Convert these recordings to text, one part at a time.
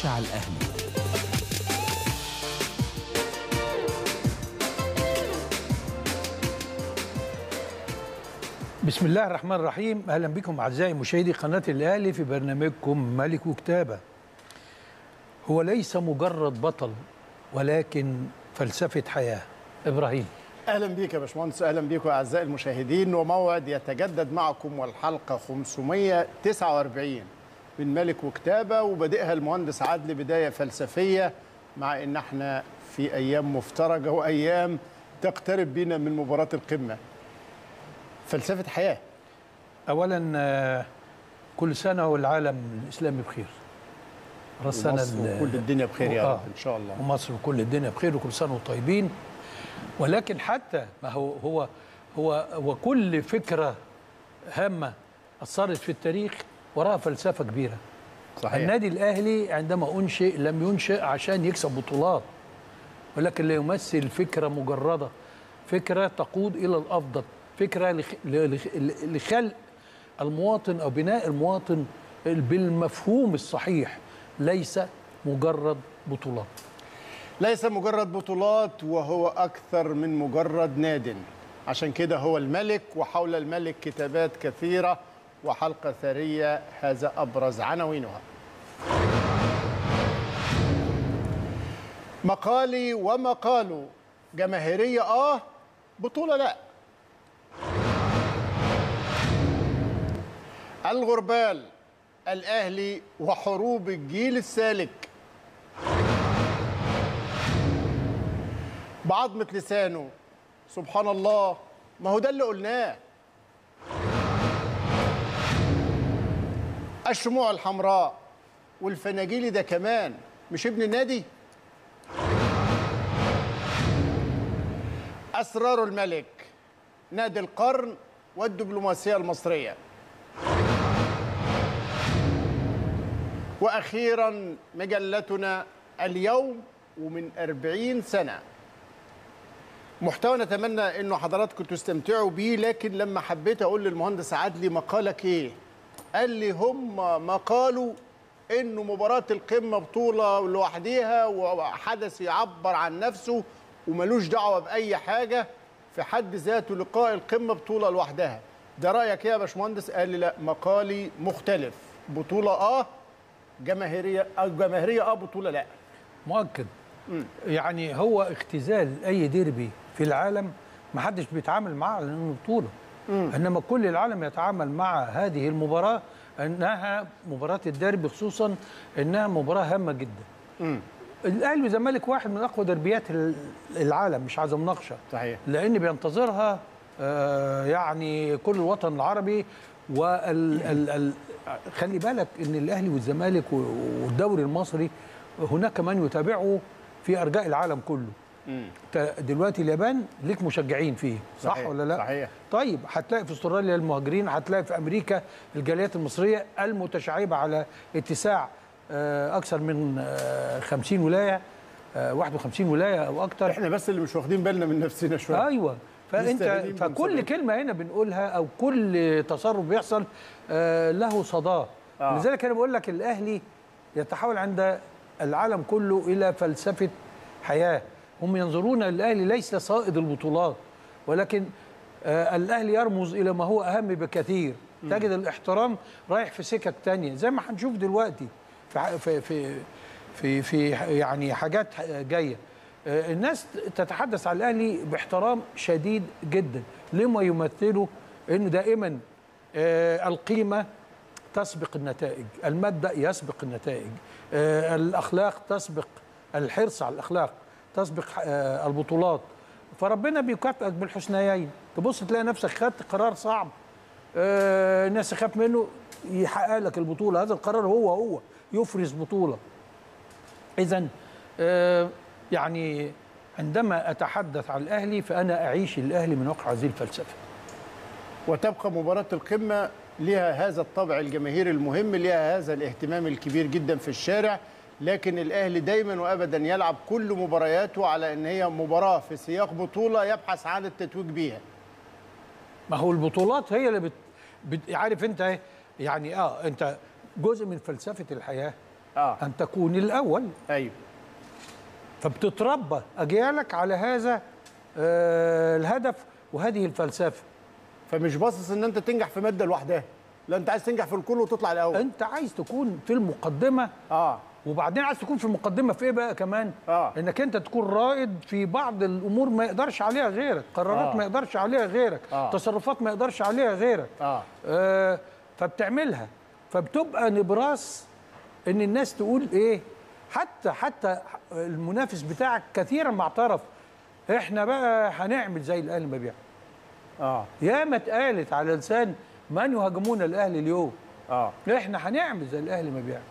مشجع الأهلي. بسم الله الرحمن الرحيم. أهلا بكم أعزائي مشاهدي قناة الأهلي في برنامجكم ملك وكتابة. هو ليس مجرد بطل ولكن فلسفة حياة. إبراهيم، اهلا بيك يا باشمهندس، اهلا بيكم اعزائي المشاهدين، وموعد يتجدد معكم والحلقه 549 من ملك وكتابه، وبدأها المهندس عدلي بدايه فلسفيه، مع ان احنا في ايام مفترجه وايام تقترب بنا من مباراه القمه. فلسفه حياه. أولا كل سنة والعالم الإسلامي بخير. ومصر وكل الدنيا بخير يا رب ان شاء الله. ومصر وكل الدنيا بخير وكل سنة وطيبين. ولكن حتى ما هو كل فكرة هامة أثرت في التاريخ وراها فلسفة كبيرة. صحيح. النادي الأهلي عندما أنشئ لم ينشئ عشان يكسب بطولات، ولكن لا يمثل فكرة مجردة، فكرة تقود إلى الأفضل، فكرة لخلق المواطن أو بناء المواطن بالمفهوم الصحيح، ليس مجرد بطولات. ليس مجرد بطولات، وهو أكثر من مجرد ناد. عشان كده هو الملك، وحول الملك كتابات كثيرة وحلقة ثرية، هذا أبرز عناوينها. مقالي ومقاله، جماهيرية بطولة لا. الغربال، الأهلي وحروب الجيل السالك. بعضمة لسانه، سبحان الله، ما هو ده اللي قلناه. الشموع الحمراء والفناجيلي ده كمان مش ابن النادي. أسرار الملك، نادي القرن والدبلوماسية المصرية. وأخيرا مجلتنا اليوم ومن 40 سنة. محتوى نتمنى انه حضراتكم تستمتعوا بيه، لكن لما حبيت اقول للمهندس عدلي مقالك ايه؟ قال لي هم ما قالوا انه مباراة القمة بطولة لوحديها وحدث يعبر عن نفسه وملوش دعوة بأي حاجة في حد ذاته، لقاء القمة بطولة لوحدها. ده رأيك ايه يا باشمهندس؟ قال لي لا، مقالي مختلف، بطولة جماهيرية جماهيرية بطولة لا. مؤكد. يعني هو اختزال اي ديربي في العالم ما حدش بيتعامل معاه على انه بطوله، انما كل العالم يتعامل مع هذه المباراه انها مباراه الديربي، خصوصا انها مباراه هامه جدا. الاهلي والزمالك واحد من اقوى دربيات العالم، مش عايز مناقشه. صحيح. لان بينتظرها يعني كل الوطن العربي. خلي بالك ان الاهلي والزمالك والدوري المصري هناك من يتابعه في ارجاء العالم كله. دلوقتي اليابان ليك مشجعين فيه، صح ولا لا؟ صحيح. طيب هتلاقي في استراليا المهاجرين، هتلاقي في امريكا الجاليات المصريه المتشعبه على اتساع اكثر من 50 ولايه، 51 ولايه او اكثر. احنا بس اللي مش واخدين بالنا من نفسنا شويه. ايوه. فكل كلمه هنا بنقولها او كل تصرف بيحصل له صداه. لذلك انا بقول لك الاهلي يتحول عند العالم كله الى فلسفه حياه. هم ينظرون الاهلي ليس صائد البطولات، ولكن الاهلي يرمز الى ما هو اهم بكثير. تجد الاحترام رايح في سكك تانية زي ما هنشوف دلوقتي في يعني حاجات جايه. الناس تتحدث عن الاهلي باحترام شديد جدا لما يمثله، انه دائما القيمه تسبق النتائج، المبدأ يسبق النتائج، الأخلاق تسبق، الحرص على الأخلاق تسبق البطولات. فربنا بيكافئك بالحسنيين. تبص تلاقي نفسك خدت قرار صعب، الناس تخاف منه، يحقق لك البطولة. هذا القرار هو يفرز بطولة. إذن يعني عندما أتحدث عن الأهلي فأنا أعيش الأهلي من واقع هذه الفلسفة. وتبقى مباراة القمة لها هذا الطابع الجماهيري المهم، لها هذا الاهتمام الكبير جدا في الشارع، لكن الأهلي دايما وأبدا يلعب كل مبارياته على أن هي مباراة في سياق بطولة يبحث عن التتويج بيها. ما هو البطولات هي اللي عارف انت يعني انت جزء من فلسفة الحياة ان تكون الاول. ايوه. فبتتربى اجيالك على هذا الهدف وهذه الفلسفه. فمش باصص ان انت تنجح في ماده لوحدها، لا انت عايز تنجح في الكل وتطلع الاول. انت عايز تكون في المقدمه. وبعدين عايز تكون في المقدمه في ايه بقى كمان؟ انك انت تكون رائد في بعض الامور ما يقدرش عليها غيرك، قرارات ما يقدرش عليها غيرك، تصرفات ما يقدرش عليها غيرك. فبتعملها، فبتبقى نبراس ان الناس تقول ايه. حتى المنافس بتاعك كثيرا ما اعترف احنا بقى هنعمل زي الاهلي ما بيعمل. ياما اتقالت على لسان من يهاجمون الاهلي اليوم. احنا هنعمل زي الاهلي ما بيعمل.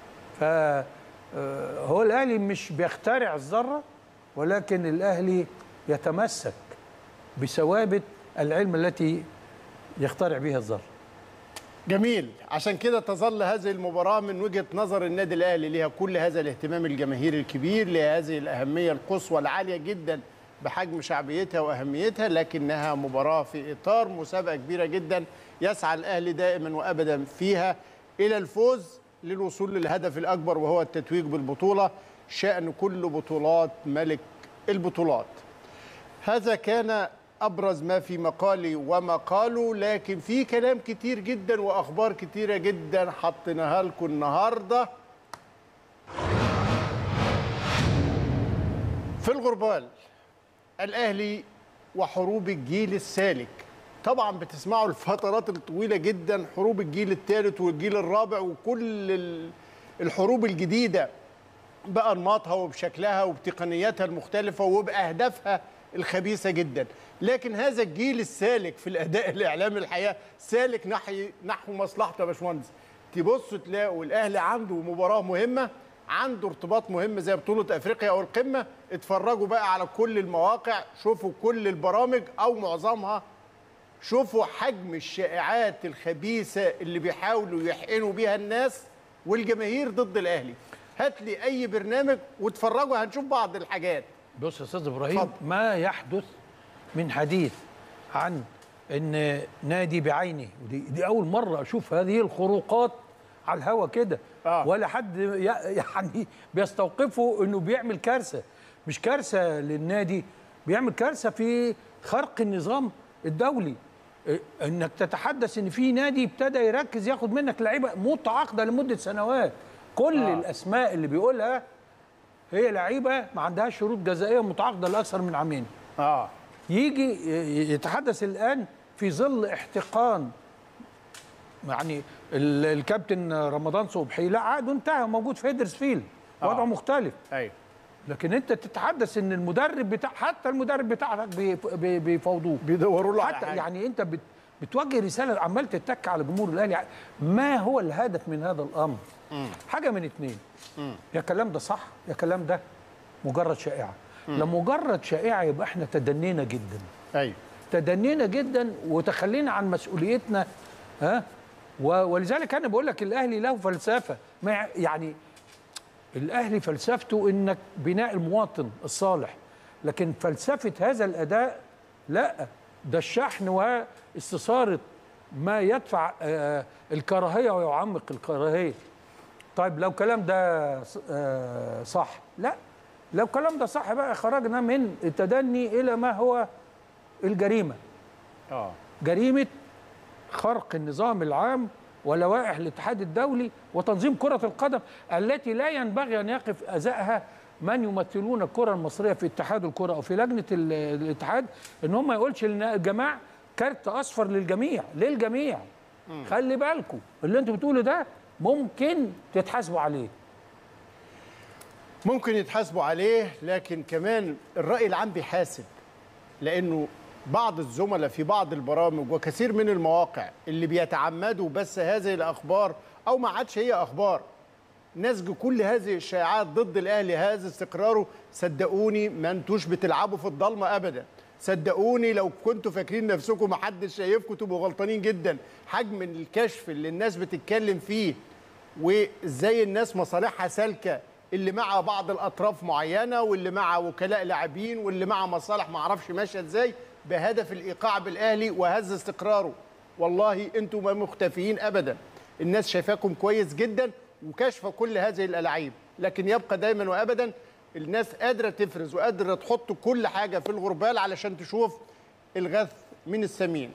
فهو الاهلي مش بيخترع الذره، ولكن الاهلي يتمسك بثوابت العلم التي يخترع بها الذره. جميل. عشان كده تظل هذه المباراة من وجهة نظر النادي الأهلي لها كل هذا الاهتمام الجماهيري الكبير، لهذه الأهمية القصوى العالية جدا بحجم شعبيتها وأهميتها، لكنها مباراة في إطار مسابقة كبيرة جدا يسعى الأهلي دائما وأبدا فيها إلى الفوز للوصول للهدف الأكبر وهو التتويج بالبطولة، شأن كل بطولات ملك البطولات. هذا كان أبرز ما في مقالي ومقاله، لكن في كلام كتير جدا وأخبار كتيرة جدا حطيناها لكم النهاردة. في الغربال الأهلي وحروب الجيل السالك، طبعا بتسمعوا الفترات الطويلة جدا حروب الجيل الثالث والجيل الرابع وكل الحروب الجديدة بأنماطها وبشكلها وبتقنياتها المختلفة وبأهدافها الخبيثة جدا. لكن هذا الجيل السالك في الأداء الإعلامي الحقيقة سالك نحو مصلحته يا باشمهندس. تبصوا تلاقوا الأهلي عنده مباراة مهمة، عنده ارتباط مهم زي بطولة أفريقيا أو القمة، اتفرجوا بقى على كل المواقع، شوفوا كل البرامج أو معظمها، شوفوا حجم الشائعات الخبيثة اللي بيحاولوا يحقنوا بيها الناس والجماهير ضد الأهلي. هات لي أي برنامج واتفرجوا هنشوف بعض الحاجات. بص يا استاذ ابراهيم، ما يحدث من حديث عن ان نادي بعينه، ودي اول مره اشوف هذه الخروقات على الهوا كده. ولا حد يعني بيستوقفه انه بيعمل كارثه، مش كارثه للنادي، بيعمل كارثه في خرق النظام الدولي. انك تتحدث ان في نادي ابتدى يركز ياخد منك لعيبه متعاقده لمده سنوات، كل الاسماء اللي بيقولها هي لعيبه ما عندهاش شروط جزائيه متعاقده لاكثر من عامين. يجي يتحدث الان في ظل احتقان، يعني الكابتن رمضان صبحي لا عقده انتهى، موجود في هيدرسفيلد، وضعه مختلف. ايوه. لكن انت تتحدث ان المدرب بتاع، حتى المدرب بتاعك بيفاوضوه، بيدوروا له حتى يعني انت بتوجه رساله عمال تتك على جمهور الاهلي. ما هو الهدف من هذا الامر؟ حاجه من اتنين، يا كلام ده صح يا كلام ده مجرد شائعه. لمجرد شائعه يبقى احنا تدنينا جدا. ايوه، تدنينا جدا وتخلينا عن مسؤوليتنا. ولذلك انا بقول لك الاهلي له فلسفه، يعني الاهلي فلسفته انك بناء المواطن الصالح، لكن فلسفه هذا الاداء لا، ده الشحن واستثاره ما يدفع الكراهيه ويعمق الكراهيه. طيب لو الكلام ده صح، لا، لو الكلام ده صح بقى خرجنا من التدني الى ما هو الجريمه. جريمه خرق النظام العام ولوائح الاتحاد الدولي وتنظيم كرة القدم التي لا ينبغي أن يقف أزاءها من يمثلون الكرة المصرية في اتحاد الكرة أو في لجنة الاتحاد، إن هم ما يقولش للجماعة كارت أصفر للجميع. للجميع. خلي بالكم اللي أنتوا بتقولوا ده ممكن تتحاسبوا عليه. ممكن يتحاسبوا عليه، لكن كمان الرأي العام بيحاسب، لأنه بعض الزملاء في بعض البرامج وكثير من المواقع اللي بيتعمدوا بس هذه الأخبار أو ما عادش هي أخبار، نسج كل هذه الشائعات ضد الأهلي، هذا استقراره. صدقوني ما انتوش بتلعبوا في الضلمة أبدا، صدقوني لو كنتوا فاكرين نفسكم محدش شايفكم تبقوا غلطانين جدا. حجم الكشف اللي الناس بتتكلم فيه وإزاي الناس مصالحها سالكة، اللي مع بعض الأطراف معينة واللي مع وكلاء لاعبين واللي مع مصالح ما اعرفش ماشية إزاي بهدف الإيقاع بالأهلي وهز استقراره. والله أنتم ما مختفيين أبدا، الناس شايفاكم كويس جدا وكشف كل هذه الألاعيب، لكن يبقى دايما وأبدا الناس قادرة تفرز وقادرة تحط كل حاجة في الغربال علشان تشوف الغث من السمين.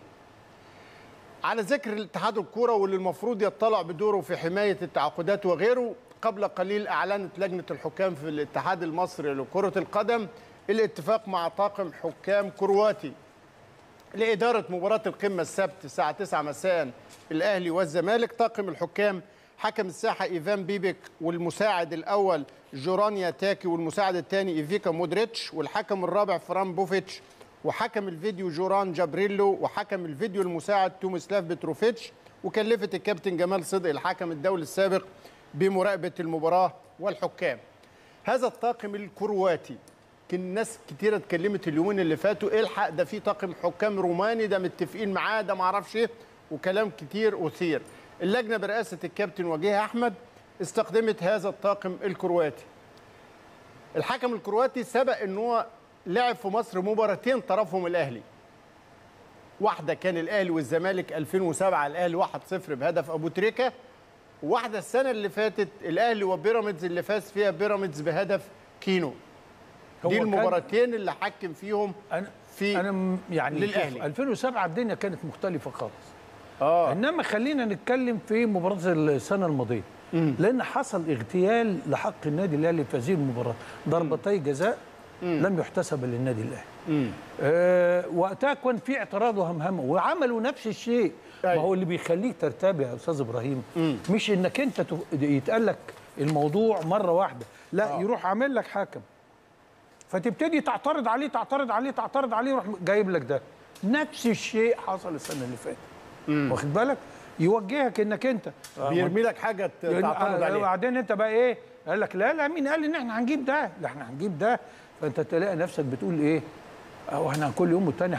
على ذكر اتحاد الكرة واللي المفروض يطلع بدوره في حماية التعاقدات وغيره، قبل قليل أعلنت لجنة الحكام في الاتحاد المصري لكرة القدم الاتفاق مع طاقم حكام كرواتي لإدارة مباراة القمة السبت الساعة 9 مساء الأهلي والزمالك. طاقم الحكام حكم الساحة إيفان بيبك، والمساعد الأول جورانيا تاكي، والمساعد الثاني إيفيكا مودريتش، والحكم الرابع فران بوفيتش، وحكم الفيديو جوران جابريلو، وحكم الفيديو المساعد توميسلاف بتروفيتش. وكلفت الكابتن جمال صدق الحكم الدولي السابق بمراقبة المباراة والحكام. هذا الطاقم الكرواتي كان ناس كتيرة اتكلمت اليومين اللي فاتوا الحق ده في طاقم حكام روماني، ده متفقين معاه، ده معرفش ايه، وكلام كتير أثير. اللجنة برئاسة الكابتن وجيه أحمد استخدمت هذا الطاقم الكرواتي. الحكم الكرواتي سبق ان هو لعب في مصر مباراتين طرفهم الأهلي. واحدة كان الأهلي والزمالك 2007 الأهلي 1-0 بهدف أبو تريكة، وواحدة السنة اللي فاتت الأهلي وبيراميدز اللي فاز فيها بيراميدز بهدف كينو. دي المباراتين اللي حكم فيهم أنا يعني للأهلي. 2007 الدنيا كانت مختلفة خالص. إنما خلينا نتكلم في مباراة السنة الماضية، لأن حصل اغتيال لحق النادي الأهلي في هذه المباراة، ضربتي جزاء لم يحتسب للنادي الأهلي. وقتها كان في اعتراض وهمهمه، وعملوا نفس الشيء. ما هو اللي بيخليك ترتاب يا أستاذ إبراهيم مش إنك أنت يتقال لك الموضوع مرة واحدة، لا يروح عامل لك حكم فتبتدي تعترض عليه تعترض عليه تعترض عليه، يروح جايب لك ده. نفس الشيء حصل السنة اللي فاتت، واخد بالك؟ يوجهك انك انت بيرمي لك حاجه تعترض عليها، وبعدين انت بقى ايه؟ قال لك لا مين قال ان احنا هنجيب ده؟ لا احنا هنجيب ده. فانت تلاقي نفسك بتقول ايه؟ احنا كل يوم والتاني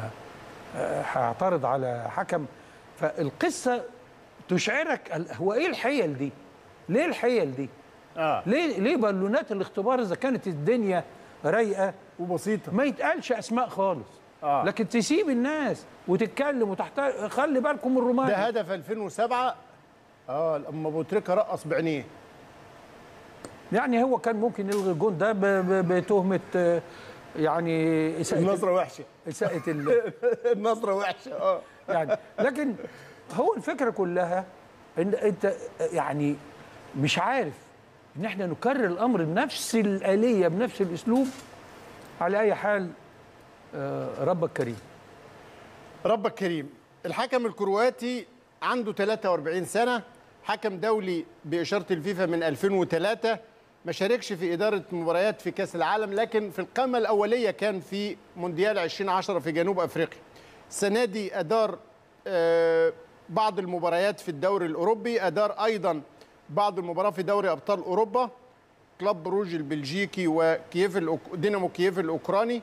هعترض على حكم. فالقصه تشعرك هو ايه الحيل دي؟ ليه الحيل دي؟ ليه بالونات الاختبار اذا كانت الدنيا رايقه وبسيطه ما يتقالش اسماء خالص، لكن تسيب الناس وتتكلم خلي بالكم من الرومان. ده هدف 2007 لما ابو تريكه رقص بعينيه. يعني هو كان ممكن يلغي الجون ده بتهمه يعني النظره وحشه، اساءه النظره وحشه يعني. لكن هو الفكره كلها ان انت يعني مش عارف ان احنا نكرر الامر بنفس الآلية بنفس الاسلوب. على اي حال ربك كريم. ربك كريم. الحكم الكرواتي عنده 43 سنة، حكم دولي بإشارة الفيفا من 2003، ما شاركش في إدارة مباريات في كأس العالم، لكن في القائمة الأولية كان في مونديال 2010 في جنوب أفريقيا. السنة دي أدار بعض المباريات في الدوري الأوروبي، أدار أيضا بعض المباريات في دوري أبطال أوروبا، كلوب بروج البلجيكي وكييف دينامو كييف الأوكراني.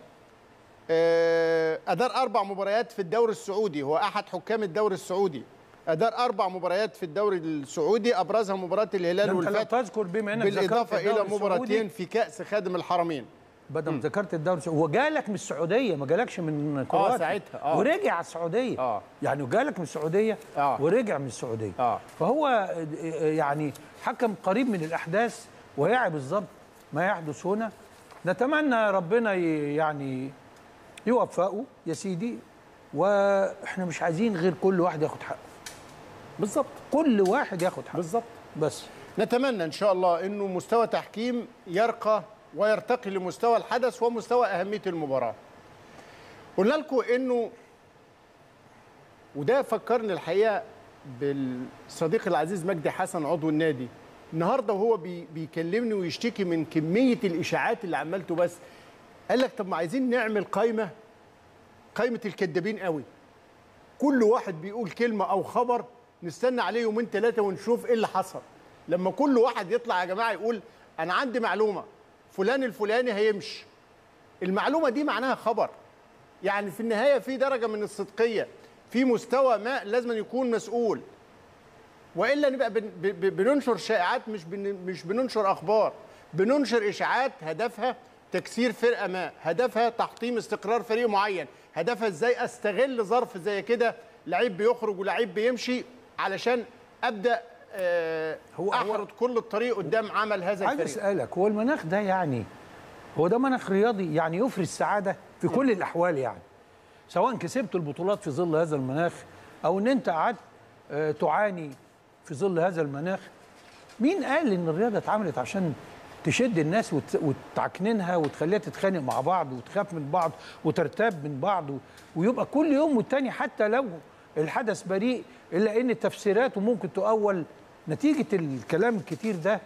أدار 4 مباريات في الدوري السعودي، هو أحد حكام الدوري السعودي. أدار 4 مباريات في الدوري السعودي، أبرزها مباراة الهلال والفتح، تذكر بما انك بالإضافة إلى مباراتين في كأس خادم الحرمين. بدل ذكرت الدوري السعودي، هو جالك من السعودية، ما جالكش من كرواتيا ساعتها ورجع على السعودية. يعني جالك من السعودية ورجع من السعودية. فهو يعني حكم قريب من الأحداث ويعي بالظبط ما يحدث هنا. نتمنى ربنا يعني يوفقه يا سيدي، واحنا مش عايزين غير كل واحد ياخد حقه. بالظبط، كل واحد ياخد حقه بالظبط. بس نتمنى ان شاء الله انه مستوى تحكيم يرقى ويرتقي لمستوى الحدث ومستوى اهميه المباراه. قلنا لكم انه، وده فكرني الحقيقه بالصديق العزيز مجدي حسن عضو النادي النهارده، وهو بيكلمني ويشتكي من كميه الاشاعات اللي عملته. بس قال لك طب ما عايزين نعمل قائمه الكدابين قوي، كل واحد بيقول كلمه او خبر نستنى عليه يومين 3 ونشوف ايه اللي حصل. لما كل واحد يطلع يا جماعه يقول انا عندي معلومه فلان الفلاني هيمشي، المعلومه دي معناها خبر، يعني في النهايه في درجه من الصدقيه، في مستوى ما لازم يكون مسؤول، والا نبقى بننشر شائعات، مش بننشر اخبار، بننشر اشاعات هدفها تكسير فرقه ما، هدفها تحطيم استقرار فريق معين، هدفها ازاي استغل ظرف زي كده، لعيب بيخرج ولعيب بيمشي علشان ابدا احرد كل الطريق قدام عمل هذا عايز الفريق. اسالك، هو المناخ ده يعني هو ده مناخ رياضي يعني يفرز السعاده في كل الاحوال، يعني سواء كسبت البطولات في ظل هذا المناخ او ان انت قعدت تعاني في ظل هذا المناخ؟ مين قال ان الرياضه اتعملت عشان تشد الناس وتعكننها وتخليها تتخانق مع بعض وتخاف من بعض وترتاب من بعض ويبقى كل يوم والتاني حتى لو الحدث بريء، الا ان تفسيراته ممكن تؤول نتيجه الكلام الكتير ده.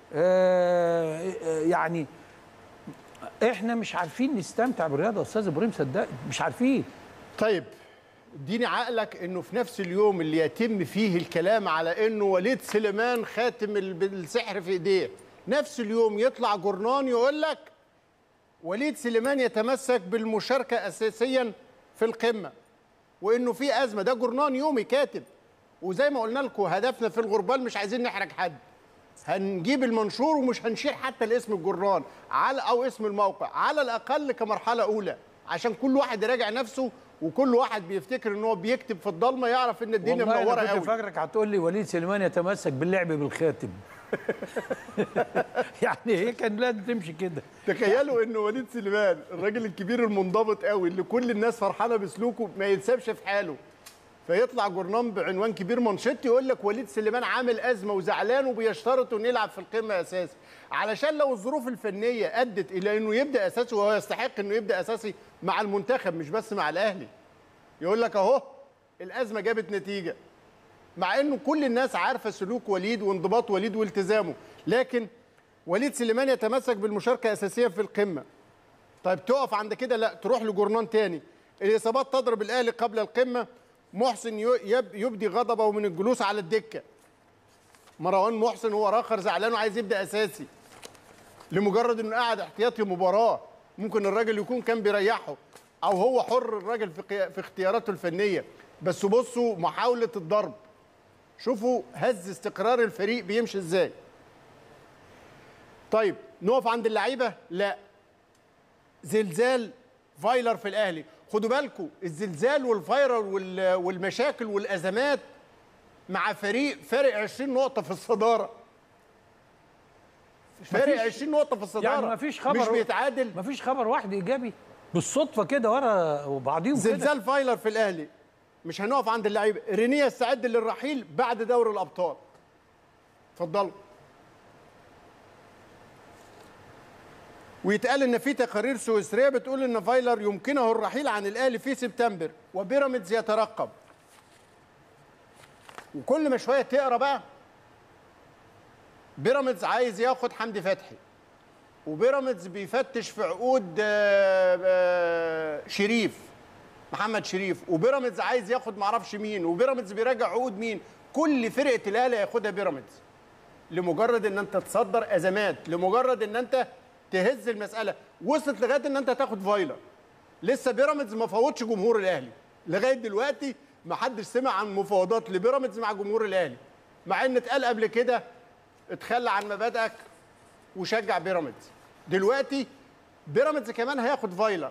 يعني احنا مش عارفين نستمتع بالرياضه يا استاذ ابراهيم، صدقني مش عارفين. طيب اديني عقلك انه في نفس اليوم اللي يتم فيه الكلام على انه وليد سليمان خاتم السحر في ايديه، نفس اليوم يطلع جورنان يقول لك وليد سليمان يتمسك بالمشاركه اساسيا في القمه وانه في ازمه. ده جورنان يومي كاتب. وزي ما قلنا لكم هدفنا في الغربال مش عايزين نحرج حد، هنجيب المنشور ومش هنشيل حتى الاسم الجورنان او اسم الموقع على الاقل كمرحله اولى، عشان كل واحد يراجع نفسه وكل واحد بيفتكر ان هو بيكتب في الضلمه يعرف ان الدنيا منوره قوي. والله انا كنت فاكرك هتقول لي وليد سليمان يتمسك باللعب بالخاتم. يعني هي كان لازم تمشي كده. تخيلوا ان وليد سليمان الراجل الكبير المنضبط قوي اللي كل الناس فرحانه بسلوكه ما يتسابش في حاله، فيطلع جورنان بعنوان كبير منشط يقول لك وليد سليمان عامل ازمه وزعلان وبيشترط انه يلعب في القمه اساسي، علشان لو الظروف الفنيه ادت الى انه يبدا اساسي، وهو يستحق انه يبدا اساسي مع المنتخب مش بس مع الاهلي. يقول لك اهو الازمه جابت نتيجه، مع انه كل الناس عارفه سلوك وليد وانضباط وليد والتزامه، لكن وليد سليمان يتمسك بالمشاركه اساسيه في القمه. طيب تقف عند كده؟ لا، تروح لجورنان تاني. الاصابات تضرب الاهلي قبل القمه، محسن يبدي غضبه من الجلوس على الدكه. مروان محسن هو راخر زعلان وعايز يبدا اساسي لمجرد انه قاعد احتياطي مباراه، ممكن الراجل يكون كان بيريحه او هو حر الراجل في اختياراته الفنيه، بس بصوا محاوله الضرب، شوفوا هز استقرار الفريق بيمشي ازاي. طيب نقف عند اللعيبه؟ لا، زلزال فايلر في الاهلي. خدوا بالكم الزلزال والفايرر والمشاكل والازمات مع فريق فارق 20 نقطه في الصداره، فارق 20 نقطه في الصداره، يعني مفيش خبر مش بيتعادل، مفيش خبر واحد ايجابي بالصدفه كده ورا وبعضيهم. زلزال فايلر في الاهلي. مش هنقف عند اللعيبه. رينيه يستعد للرحيل بعد دوري الابطال. اتفضلوا. ويتقال ان في تقارير سويسريه بتقول ان فايلر يمكنه الرحيل عن الاهلي في سبتمبر وبيراميدز يترقب. وكل ما شويه تقرا بقى بيراميدز عايز ياخد حمدي فتحي، وبيراميدز بيفتش في عقود شريف محمد شريف، وبيراميدز عايز ياخد معرفش مين، وبيراميدز بيراجع عقود مين. كل فرقه الاهلي هياخدها بيراميدز لمجرد ان انت تصدر ازمات، لمجرد ان انت تهز المساله. وصلت لغايه ان انت تاخد فايلر. لسه بيراميدز ما فوضش جمهور الاهلي لغايه دلوقتي، ما حدش سمع عن مفاوضات لبيراميدز مع جمهور الاهلي، مع ان اتقال قبل كده اتخلى عن مبادئك وشجع بيراميدز. دلوقتي بيراميدز كمان هياخد فايلر.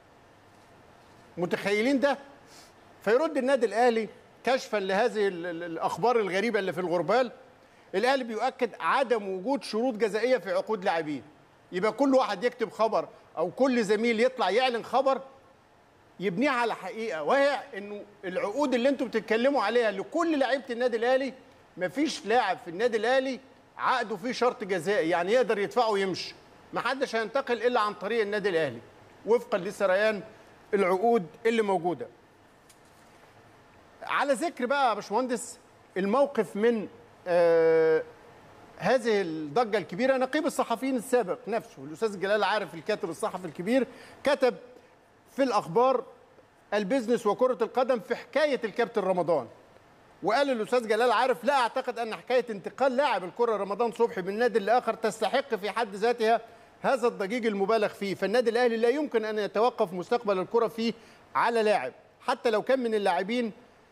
متخيلين ده؟ فيرد النادي الاهلي كشفا لهذه الاخبار الغريبه اللي في الغربال. الاهلي بيؤكد عدم وجود شروط جزائيه في عقود لاعبين. يبقى كل واحد يكتب خبر او كل زميل يطلع يعلن خبر يبنيها على حقيقه، وهي انه العقود اللي انتم بتتكلموا عليها لكل لعيبه النادي الاهلي، مفيش لاعب في النادي الاهلي عقده فيه شرط جزائي يعني يقدر يدفعه ويمشي. محدش هينتقل الا عن طريق النادي الاهلي وفقا لسريان العقود اللي موجوده. على ذكر بقى يا باشمهندس الموقف من هذه الضجه الكبيره، نقيب الصحفيين السابق نفسه الاستاذ جلال عارف الكاتب الصحفي الكبير كتب في الاخبار البيزنس وكره القدم في حكايه الكابتن رمضان، وقال الاستاذ جلال عارف لا اعتقد ان حكايه انتقال لاعب الكره رمضان صبحي من نادي لاخر تستحق في حد ذاتها هذا الضجيج المبالغ فيه، فالنادي الاهلي لا يمكن ان يتوقف مستقبل الكره فيه على لاعب حتى لو كان من اللاعبين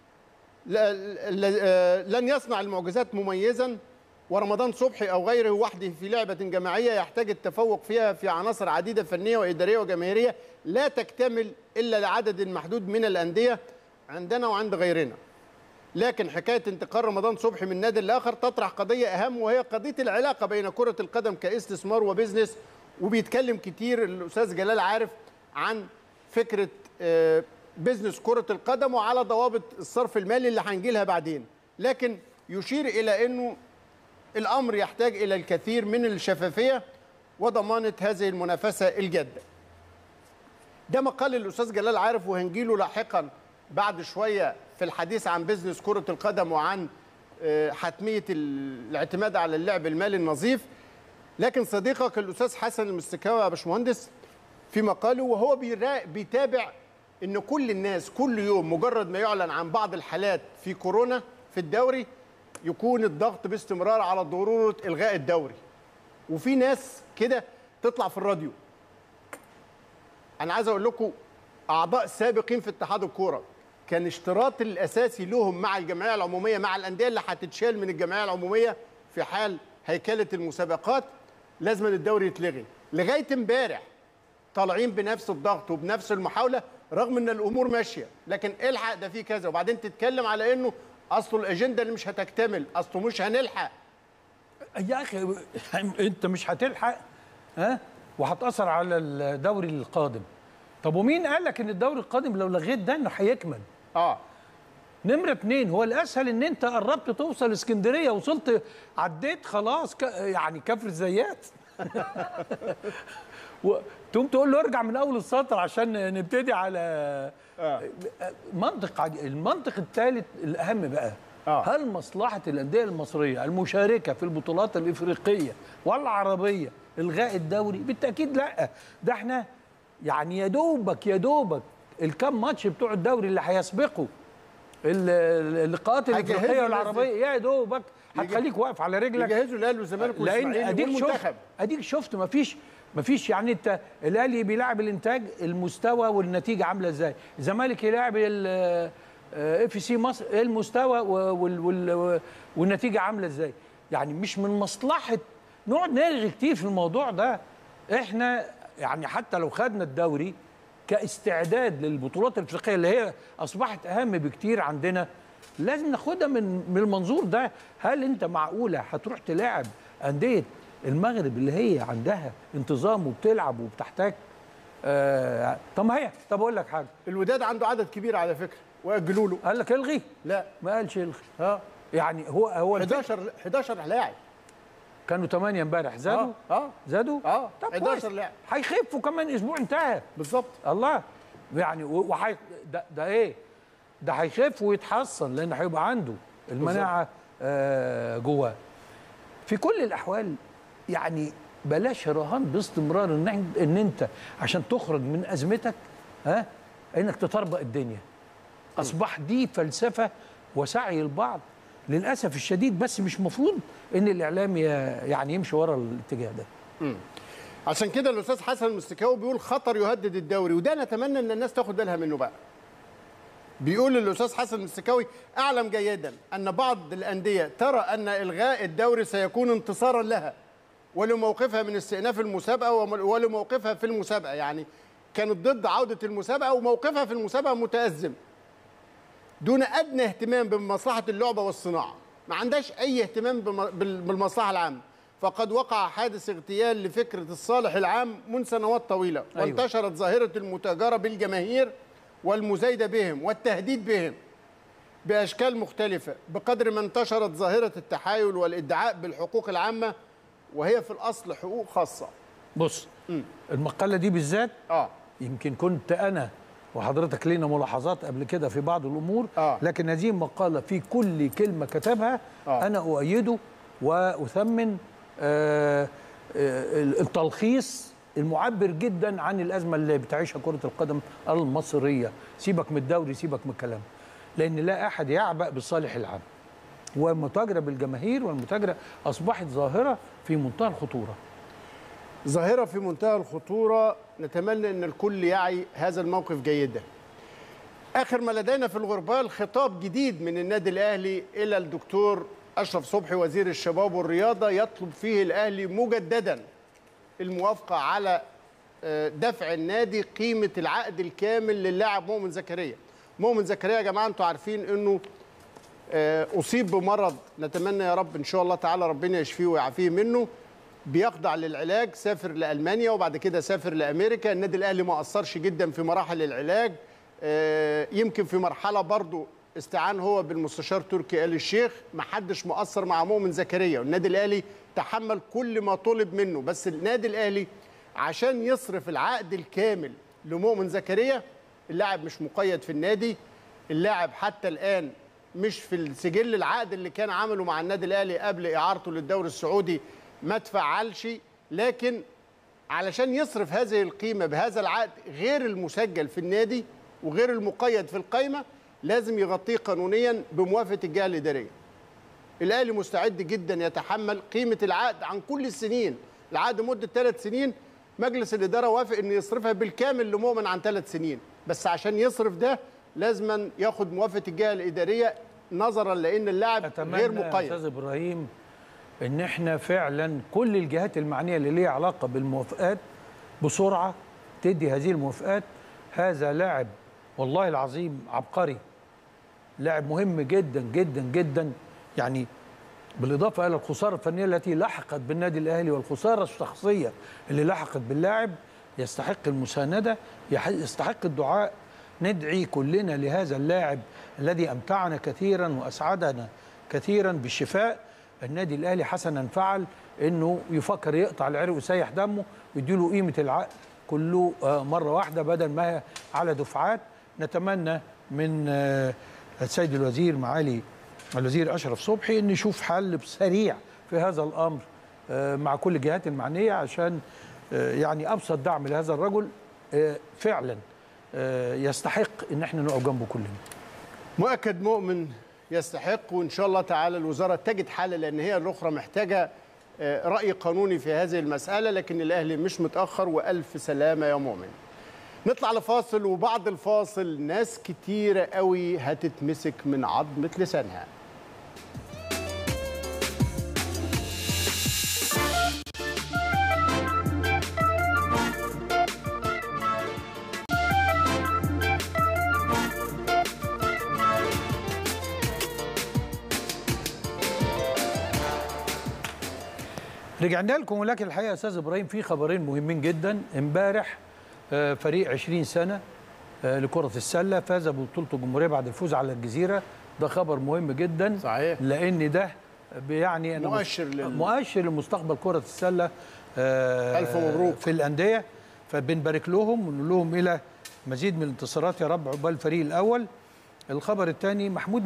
لن يصنع المعجزات مميزا، ورمضان صبحي او غيره وحده في لعبه جماعيه يحتاج التفوق فيها في عناصر عديده فنيه واداريه وجماهيريه لا تكتمل الا لعدد محدود من الانديه عندنا وعند غيرنا. لكن حكايه انتقال رمضان صبحي من نادي لاخر تطرح قضيه اهم، وهي قضيه العلاقه بين كره القدم كاستثمار وبزنس. وبيتكلم كتير الاستاذ جلال عارف عن فكره بزنس كره القدم وعلى ضوابط الصرف المالي اللي هنجي لها بعدين، لكن يشير الى انه الامر يحتاج الى الكثير من الشفافيه وضمانه هذه المنافسه الجاده. ده مقال الاستاذ جلال عارف، وهنجيله لاحقا بعد شويه في الحديث عن بزنس كره القدم وعن حتميه الاعتماد على اللعب المالي النظيف. لكن صديقك الاستاذ حسن المستكاوي يا باشمهندس في مقاله وهو بيتابع ان كل الناس كل يوم مجرد ما يعلن عن بعض الحالات في كورونا في الدوري يكون الضغط باستمرار على ضروره الغاء الدوري. وفي ناس كده تطلع في الراديو. انا عايز اقول لكم اعضاء سابقين في اتحاد الكوره كان اشتراط الاساسي لهم مع الجمعيه العموميه مع الانديه اللي هتتشال من الجمعيه العموميه في حال هيكله المسابقات لازم الدوري يتلغي. لغايه امبارح طالعين بنفس الضغط وبنفس المحاوله رغم ان الامور ماشيه، لكن الحق ده فيه كذا، وبعدين تتكلم على انه اصله الاجنده اللي مش هتكتمل، اصله مش هنلحق. يا اخي انت مش هتلحق وهتاثر على الدوري القادم. طب ومين قال لك ان الدوري القادم لو لغيت ده انه هيكمل؟ نمرة 2 هو الاسهل ان انت قربت توصل اسكندريه، وصلت عديت خلاص يعني كفر الزيات تقوم تقول له ارجع من اول السطر عشان نبتدي على المنطق الثالث الاهم بقى. هل مصلحه الانديه المصريه المشاركه في البطولات الافريقيه والعربيه الغاء الدوري؟ بالتاكيد لا. ده احنا يعني يا دوبك الكام ماتش بتوع الدوري اللي هيسبقوا اللقاءات الافريقيه والعربيه يا دوبك هتخليك واقف على رجلك. يجهزوا الاهلي والزمالك والاسماعيلي والمنتخب. اديك شفت مفيش يعني انت الاهلي بيلاعب الانتاج المستوى والنتيجه عامله ازاي، الزمالك يلاعب اف سي مصر المستوى والنتيجه عامله ازاي. يعني مش من مصلحه نقعد نرغي كتير في الموضوع ده. احنا يعني حتى لو خدنا الدوري كاستعداد للبطولات الافريقيه اللي هي اصبحت اهم بكتير عندنا، لازم ناخدها من المنظور ده. هل انت معقوله هتروح تلاعب انديه المغرب اللي هي عندها انتظام وبتلعب وبتحتاج؟ طب اقول لك حاجه، الوداد عنده عدد كبير على فكره واجلوا له. قال لك الغي؟ لا ما قالش الغي. يعني هو 11 لاعب كانوا 8 امبارح زادوا. زادوا طب 11 لاعب هيخفوا كمان اسبوع انتهى بالظبط. الله يعني ده ايه ده هيخف ويتحصن لان هيبقى عنده المناعه جواه. في كل الاحوال يعني بلاش رهان باستمرار ان انت عشان تخرج من ازمتك انك تطربق الدنيا. اصبح دي فلسفه وسعي البعض للاسف الشديد، بس مش مفروض ان الاعلام يعني يمشي ورا الاتجاه ده. عشان كده الاستاذ حسن المستكاوي بيقول خطر يهدد الدوري، وده نتمنى ان الناس تاخد بالها منه بقى. بيقول الاستاذ حسن المستكاوي اعلم جيدا ان بعض الانديه ترى ان الغاء الدوري سيكون انتصارا لها ولموقفها من استئناف المسابقه ولموقفها في المسابقه. يعني كانت ضد عوده المسابقه وموقفها في المسابقه متأزم دون ادنى اهتمام بمصلحه اللعبه والصناعه، ما عندهاش اي اهتمام بالمصلحه العامه. فقد وقع حادث اغتيال لفكره الصالح العام منذ سنوات طويله. وانتشرت ظاهره المتاجره بالجماهير والمزايده بهم والتهديد بهم باشكال مختلفه، بقدر ما انتشرت ظاهره التحايل والادعاء بالحقوق العامه وهي في الاصل حقوق خاصه. بص المقاله دي بالذات يمكن كنت انا وحضرتك لينا ملاحظات قبل كده في بعض الامور، لكن هذه المقاله في كل كلمه كتبها انا اؤيده واثمن التلخيص المعبر جدا عن الازمه اللي بتعيشها كره القدم المصريه. سيبك من الدوري، سيبك من الكلام، لان لا احد يعبأ بالصالح العام. والمتاجره بالجماهير والمتاجره اصبحت ظاهره في منتهى الخطوره. ظاهره في منتهى الخطوره، نتمنى ان الكل يعي هذا الموقف جيدا. اخر ما لدينا في الغربال خطاب جديد من النادي الاهلي الى الدكتور اشرف صبحي وزير الشباب والرياضه، يطلب فيه الاهلي مجددا الموافقه على دفع النادي قيمه العقد الكامل للاعب مؤمن زكريا. مؤمن زكريا يا جماعه انتوا عارفين انه اصيب بمرض نتمنى يا رب ان شاء الله تعالى ربنا يشفيه ويعافيه منه، بيخضع للعلاج، سافر لألمانيا وبعد كده سافر لأمريكا. النادي الأهلي ما قصرش جدا في مراحل العلاج، يمكن في مرحلة برضو استعان هو بالمستشار تركي آل الشيخ، ما حدش مقصر مع مؤمن زكريا، والنادي الأهلي تحمل كل ما طلب منه. بس النادي الأهلي عشان يصرف العقد الكامل لمؤمن زكريا، اللاعب مش مقيد في النادي، اللاعب حتى الآن مش في السجل العقد اللي كان عمله مع النادي الأهلي قبل إعارته للدوري السعودي ما تفعلش، لكن علشان يصرف هذه القيمة بهذا العقد غير المسجل في النادي وغير المقيد في القائمة لازم يغطيه قانونيا بموافقة الجهة الإدارية. الأهلي مستعد جدا يتحمل قيمة العقد عن كل السنين، العقد مدة 3 سنين، مجلس الإدارة وافق أن يصرفها بالكامل لمؤمن عن 3 سنين، بس عشان يصرف ده لازم ياخد موافقة الجهة الإدارية نظرا لأن اللاعب غير مقيد. أستاذ إبراهيم ان احنا فعلا كل الجهات المعنيه اللي ليها علاقه بالموافقات بسرعه تدي هذه الموافقات. هذا لاعب والله العظيم عبقري، لاعب مهم جدا جدا جدا، يعني بالاضافه الى الخساره الفنيه التي لحقت بالنادي الاهلي والخساره الشخصيه اللي لحقت باللاعب، يستحق المسانده، يستحق الدعاء. ندعي كلنا لهذا اللاعب الذي امتعنا كثيرا واسعدنا كثيرا بالشفاء. النادي الاهلي حسنا فعل انه يفكر يقطع العرق ويسيح دمه ويديله قيمه العقد كله مره واحده بدل ما هي على دفعات. نتمنى من السيد الوزير معالي الوزير اشرف صبحي ان يشوف حل سريع في هذا الامر مع كل الجهات المعنيه عشان يعني ابسط دعم لهذا الرجل فعلا يستحق ان احنا نقف جنبه كلنا. مؤكد مؤمن يستحق، وإن شاء الله تعالى الوزارة تجد حل، لأن هي الأخرى محتاجة رأي قانوني في هذه المسألة، لكن الأهلي مش متأخر وألف سلامة يا مؤمن. نطلع لفاصل، وبعد الفاصل ناس كتيرة قوي هتتمسك من عظمة لسانها. رجعنا لكم، ولكن الحقيقه يا استاذ ابراهيم في خبرين مهمين جدا. امبارح فريق 20 سنه لكره السله فاز ببطوله الجمهوريه بعد الفوز على الجزيره. ده خبر مهم جدا صحيح، لان ده يعني مؤشر لمستقبل كره السله. الف مبروك في الانديه، فبنبارك لهم ونقول لهم الى مزيد من الانتصارات يا رب عقبال الفريق الاول. الخبر الثاني محمود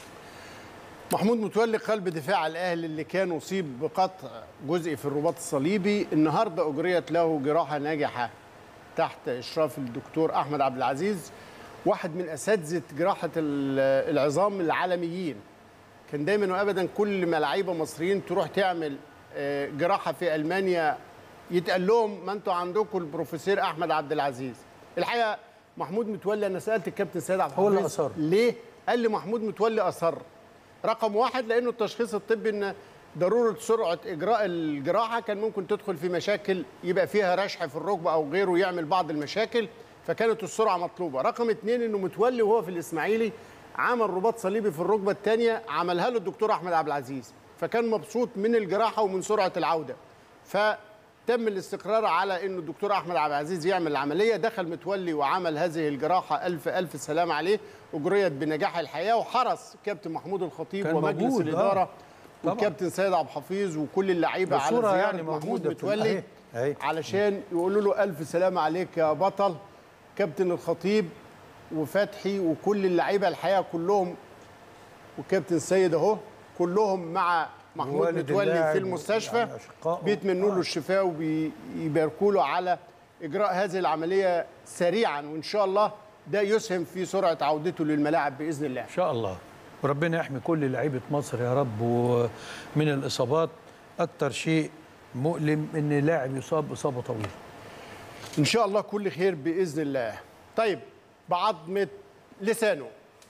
متولي قلب دفاع الاهلي اللي كان اصيب بقطع جزئي في الرباط الصليبي، النهارده اجريت له جراحه ناجحه تحت اشراف الدكتور احمد عبد العزيز، واحد من اساتذه جراحه العظام العالميين. كان دايما وابدا كل ما لعيبه مصريين تروح تعمل جراحه في المانيا يتقال لهم ما انتوا عندكم البروفيسور احمد عبد العزيز. الحقيقه محمود متولي انا سالت الكابتن سيد عبد الحفيظ هو اللي اصر ليه؟ قال لي محمود متولي اصر. رقم واحد لانه التشخيص الطبي ان ضروره سرعه اجراء الجراحه كان ممكن تدخل في مشاكل يبقى فيها رشح في الركبه او غيره يعمل بعض المشاكل، فكانت السرعه مطلوبه. رقم اثنين انه متولي وهو في الاسماعيلي عمل رباط صليبي في الركبه الثانيه عملها له الدكتور احمد عبد العزيز، فكان مبسوط من الجراحه ومن سرعه العوده. فتم الاستقرار على انه الدكتور احمد عبد العزيز يعمل العمليه. دخل متولي وعمل هذه الجراحه، الف الف سلام عليه، اجريت بنجاح الحياه. وحرص كابتن محمود الخطيب ومجلس الاداره والكابتن سيد عبد الحفيظ وكل اللعيبه على زياره يعني محمود متولي علشان يقولوا له الف سلام عليك يا بطل. كابتن الخطيب وفتحي وكل اللعيبه الحقيقه كلهم وكابتن سيد اهو كلهم مع محمود متولي في المستشفى يعني بيتمنوا له الشفاء وبيباركوا له على اجراء هذه العمليه سريعا، وان شاء الله ده يسهم في سرعه عودته للملاعب باذن الله. ان شاء الله، وربنا يحمي كل لعيبه مصر يا رب ومن الاصابات. اكتر شيء مؤلم ان لاعب يصاب اصابه طويله. ان شاء الله كل خير باذن الله. طيب بعظمه لسانه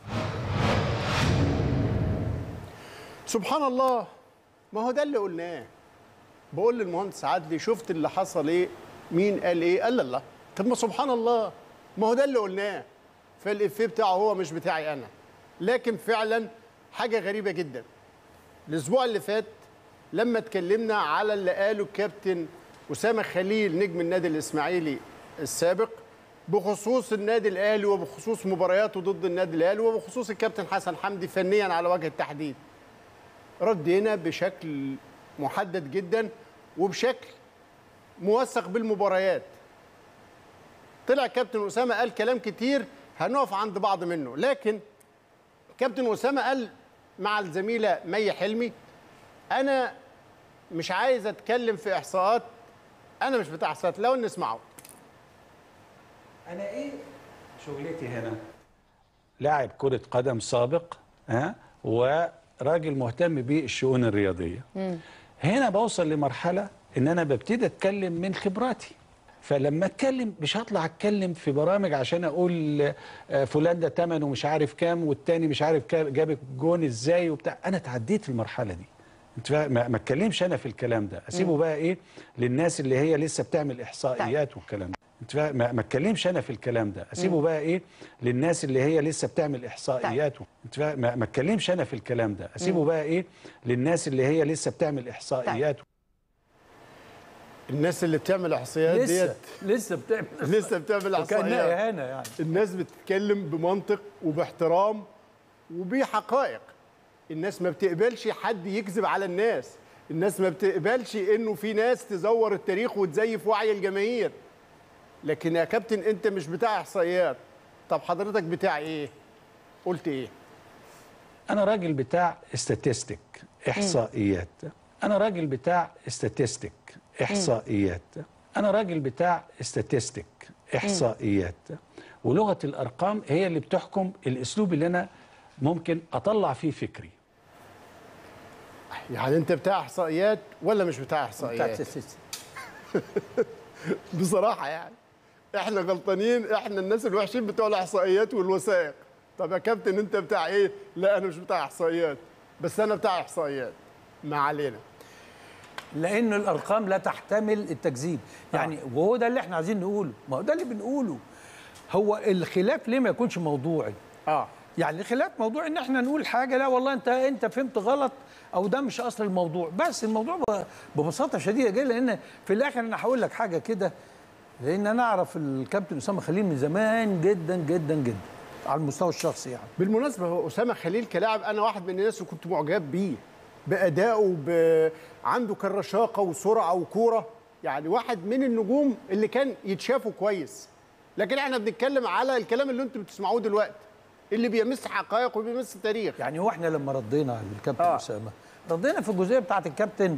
سبحان الله، ما هو ده اللي قلناه. بقول للمهندس عدلي شفت اللي حصل ايه؟ مين قال ايه؟ قال الله. طب ما سبحان الله، ما هو ده اللي قلناه. فالإفيه بتاعه هو مش بتاعي انا، لكن فعلا حاجه غريبه جدا. الاسبوع اللي فات لما اتكلمنا على اللي قاله الكابتن اسامه خليل نجم النادي الاسماعيلي السابق بخصوص النادي الاهلي وبخصوص مبارياته ضد النادي الاهلي وبخصوص الكابتن حسن حمدي فنيا على وجه التحديد، ردينا بشكل محدد جدا وبشكل موثق بالمباريات. طلع كابتن اسامه قال كلام كتير هنقف عند بعض منه، لكن كابتن اسامه قال مع الزميله مي حلمي انا مش عايز اتكلم في احصاءات، انا مش بتاع احصاءات. لو نسمعه. انا ايه شغلتي هنا؟ لاعب كرة قدم سابق، وراجل مهتم بالشؤون الرياضية. هنا بوصل لمرحلة ان انا ببتدي اتكلم من خبراتي، فلما اتكلم مش هطلع اتكلم في برامج عشان اقول فلان ده ثمنه مش عارف كام والتاني مش عارف جاب الجون ازاي وبتاع. انا اتعديت المرحلة دي، انت ما اتكلمش انا في الكلام ده، اسيبه بقى ايه للناس اللي هي لسه بتعمل احصائيات والكلام ده. انت ما اتكلمش انا في الكلام ده، اسيبه بقى ايه للناس اللي هي لسه بتعمل احصائيات. انت ما اتكلمش انا في الكلام ده، اسيبه بقى ايه للناس اللي هي لسه بتعمل احصائيات. الناس اللي بتعمل احصائيات ديت لسه بتعمل احصائيات هنا يعني. الناس بتتكلم بمنطق وباحترام وبحقائق. الناس ما بتقبلش حد يكذب على الناس، الناس ما بتقبلش انه في ناس تزور التاريخ وتزيف وعي الجماهير. لكن يا كابتن انت مش بتاع احصائيات، طب حضرتك بتاع ايه؟ قلت ايه؟ انا راجل بتاع استاتستيك، احصائيات. انا راجل بتاع استاتستيك، احصائيات. انا راجل بتاع استاتستيك، احصائيات. ولغة الارقام هي اللي بتحكم الاسلوب اللي انا ممكن اطلع فيه فكري. يعني انت بتاع احصائيات ولا مش بتاع احصائيات؟ بصراحه يعني احنا غلطانين، احنا الناس الوحشين بتوع الاحصائيات والوثائق. طب يا كابتن انت بتاع ايه؟ لا انا مش بتاع احصائيات، بس انا بتاع احصائيات. ما علينا، لأن الأرقام لا تحتمل التكذيب يعني. وهو ده اللي احنا عايزين نقوله، ما هو ده اللي بنقوله. هو الخلاف ليه ما يكونش موضوعي؟ يعني الخلاف موضوع ان احنا نقول حاجه لا والله انت فهمت غلط او ده مش اصل الموضوع. بس الموضوع ببساطه شديده جدا، لان في الاخر انا هقول لك حاجه كده، لان انا اعرف الكابتن اسامه خليل من زمان جدا جدا جدا على المستوى الشخصي يعني. بالمناسبه هو اسامه خليل كلاعب انا واحد من الناس وكنت معجب بيه بادائه، عنده كالرشاقه وسرعه وكوره، يعني واحد من النجوم اللي كان يتشافوا كويس. لكن احنا بنتكلم على الكلام اللي انتم بتسمعوه دلوقتي اللي بيمس حقائق وبيمس تاريخ. يعني هو احنا لما ردينا على الكابتن اسامه ردينا في الجزئيه بتاعه الكابتن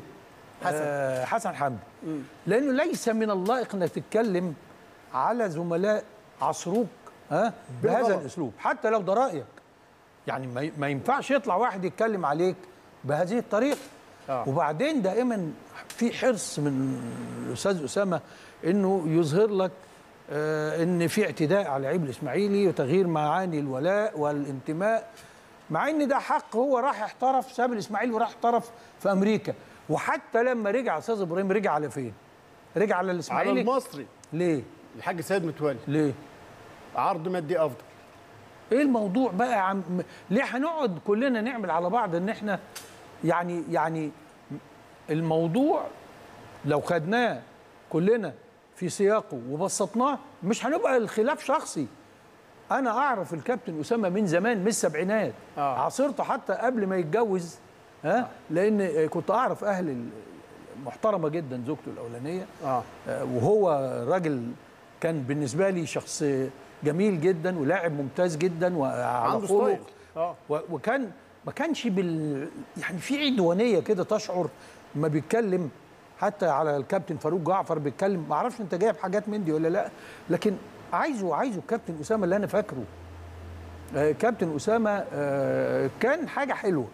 حسن حمدي، لانه ليس من اللائق انك تتكلم على زملاء عصروك بهذا الاسلوب حتى لو ده رايك. يعني ما ينفعش يطلع واحد يتكلم عليك بهذه الطريقه. وبعدين دائما في حرص من الاستاذ اسامه انه يظهر لك ان في اعتداء على لعيب الاسماعيلي وتغيير معاني الولاء والانتماء، مع ان ده حق. هو راح احترف، ساب الاسماعيلي وراح احترف في امريكا. وحتى لما رجع استاذ ابراهيم رجع على فين؟ رجع على الاسماعيلي، على المصري. ليه؟ الحاج سيد متولي. ليه؟ عرض مادي افضل. ايه الموضوع بقى يا عم؟ ليه هنقعد كلنا نعمل على بعض ان احنا يعني الموضوع لو خدناه كلنا في سياقه وبسطناه مش هنبقى الخلاف شخصي. انا اعرف الكابتن اسامه من زمان، من السبعينات. عاصرته حتى قبل ما يتجوز، لان كنت اعرف اهل محترمه جدا زوجته الاولانيه. وهو راجل كان بالنسبه لي شخص جميل جدا ولاعب ممتاز جدا وعنده خلق. وكان ما كانش يعني في عدوانيه كده تشعر ما بيتكلم حتى على الكابتن فاروق جعفر بيتكلم. ما اعرفش انت جايب حاجات من دي ولا لا، لكن عايزه الكابتن اسامه اللي انا فاكره. كابتن اسامه كان حاجه حلوه،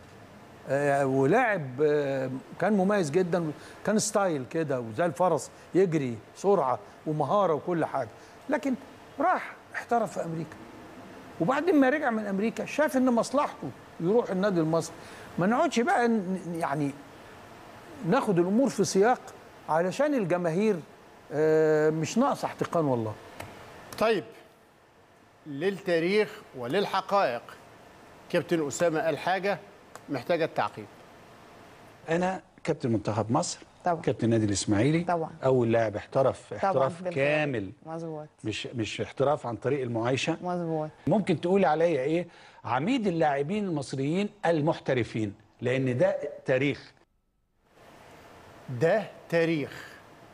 ولاعب كان مميز جدا، كان ستايل كده وزي الفرس يجري سرعه ومهاره وكل حاجه. لكن راح احترف في امريكا، وبعدين ما رجع من امريكا شاف ان مصلحته يروح النادي المصري. ما نقعدش بقى يعني ناخد الامور في سياق علشان الجماهير مش ناقصه احتقان والله. طيب للتاريخ وللحقائق، كابتن أسامة قال حاجة محتاجة التعقيب. انا كابتن منتخب مصر طبعا. كابتن النادي الاسماعيلي طبعا. اول لاعب احترف احتراف بالفعل. كامل، مظبوط. مش احتراف عن طريق المعايشه. مظبوط. ممكن تقول عليا ايه؟ عميد اللاعبين المصريين المحترفين، لان ده تاريخ. ده تاريخ،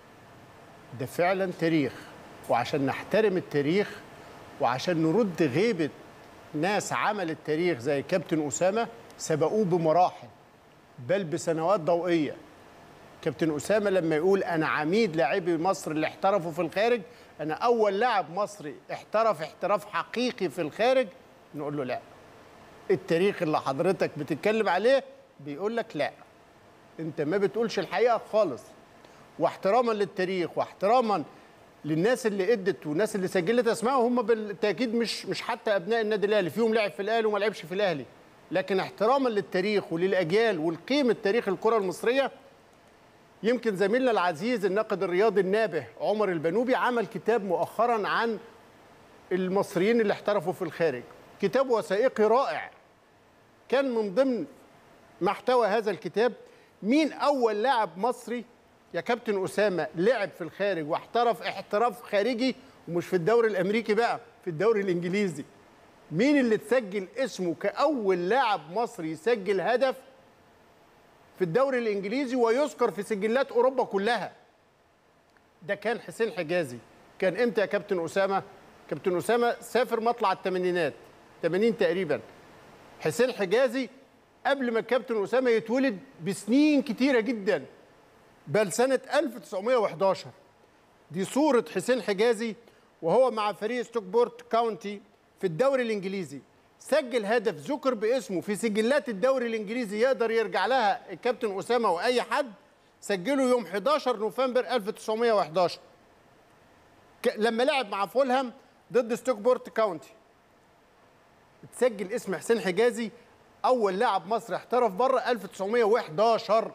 ده فعلا تاريخ. وعشان نحترم التاريخ وعشان نرد غيبة ناس عملت تاريخ زي كابتن أسامة سبقوه بمراحل بل بسنوات ضوئية. كابتن أسامة لما يقول أنا عميد لاعبي مصر اللي احترفوا في الخارج، أنا أول لاعب مصري احترف احتراف حقيقي في الخارج، نقول له لا. التاريخ اللي حضرتك بتتكلم عليه بيقول لك لا، أنت ما بتقولش الحقيقة خالص. واحتراما للتاريخ واحتراما للناس اللي ادت والناس اللي سجلت اسمائهم، هم بالتاكيد مش حتى ابناء النادي الاهلي، فيهم لعب في الاهلي وما لعبش في الاهلي، لكن احتراما للتاريخ وللاجيال والقيمه تاريخ الكره المصريه. يمكن زميلنا العزيز الناقد الرياضي النابه عمر البنوبي عمل كتاب مؤخرا عن المصريين اللي احترفوا في الخارج، كتاب وثائقي رائع. كان من ضمن محتوى هذا الكتاب مين اول لاعب مصري يا كابتن أسامة لعب في الخارج واحترف احتراف خارجي، ومش في الدوري الأمريكي بقى، في الدوري الإنجليزي. مين اللي تسجل اسمه كأول لاعب مصري يسجل هدف في الدوري الإنجليزي ويذكر في سجلات أوروبا كلها؟ ده كان حسين حجازي. كان إمتى يا كابتن أسامة؟ كابتن أسامة سافر مطلع الثمانينات، 80 تقريبا. حسين حجازي قبل ما الكابتن أسامة يتولد بسنين كتيرة جدا، بل سنة 1911. دي صورة حسين حجازي وهو مع فريق ستوكبورت كاونتي في الدوري الإنجليزي. سجل هدف ذكر باسمه في سجلات الدوري الإنجليزي يقدر يرجع لها الكابتن أسامة وأي حد. سجله يوم 11 نوفمبر 1911 لما لعب مع فولهام ضد ستوكبورت كاونتي. تسجل اسم حسين حجازي أول لاعب مصري احترف بره 1911.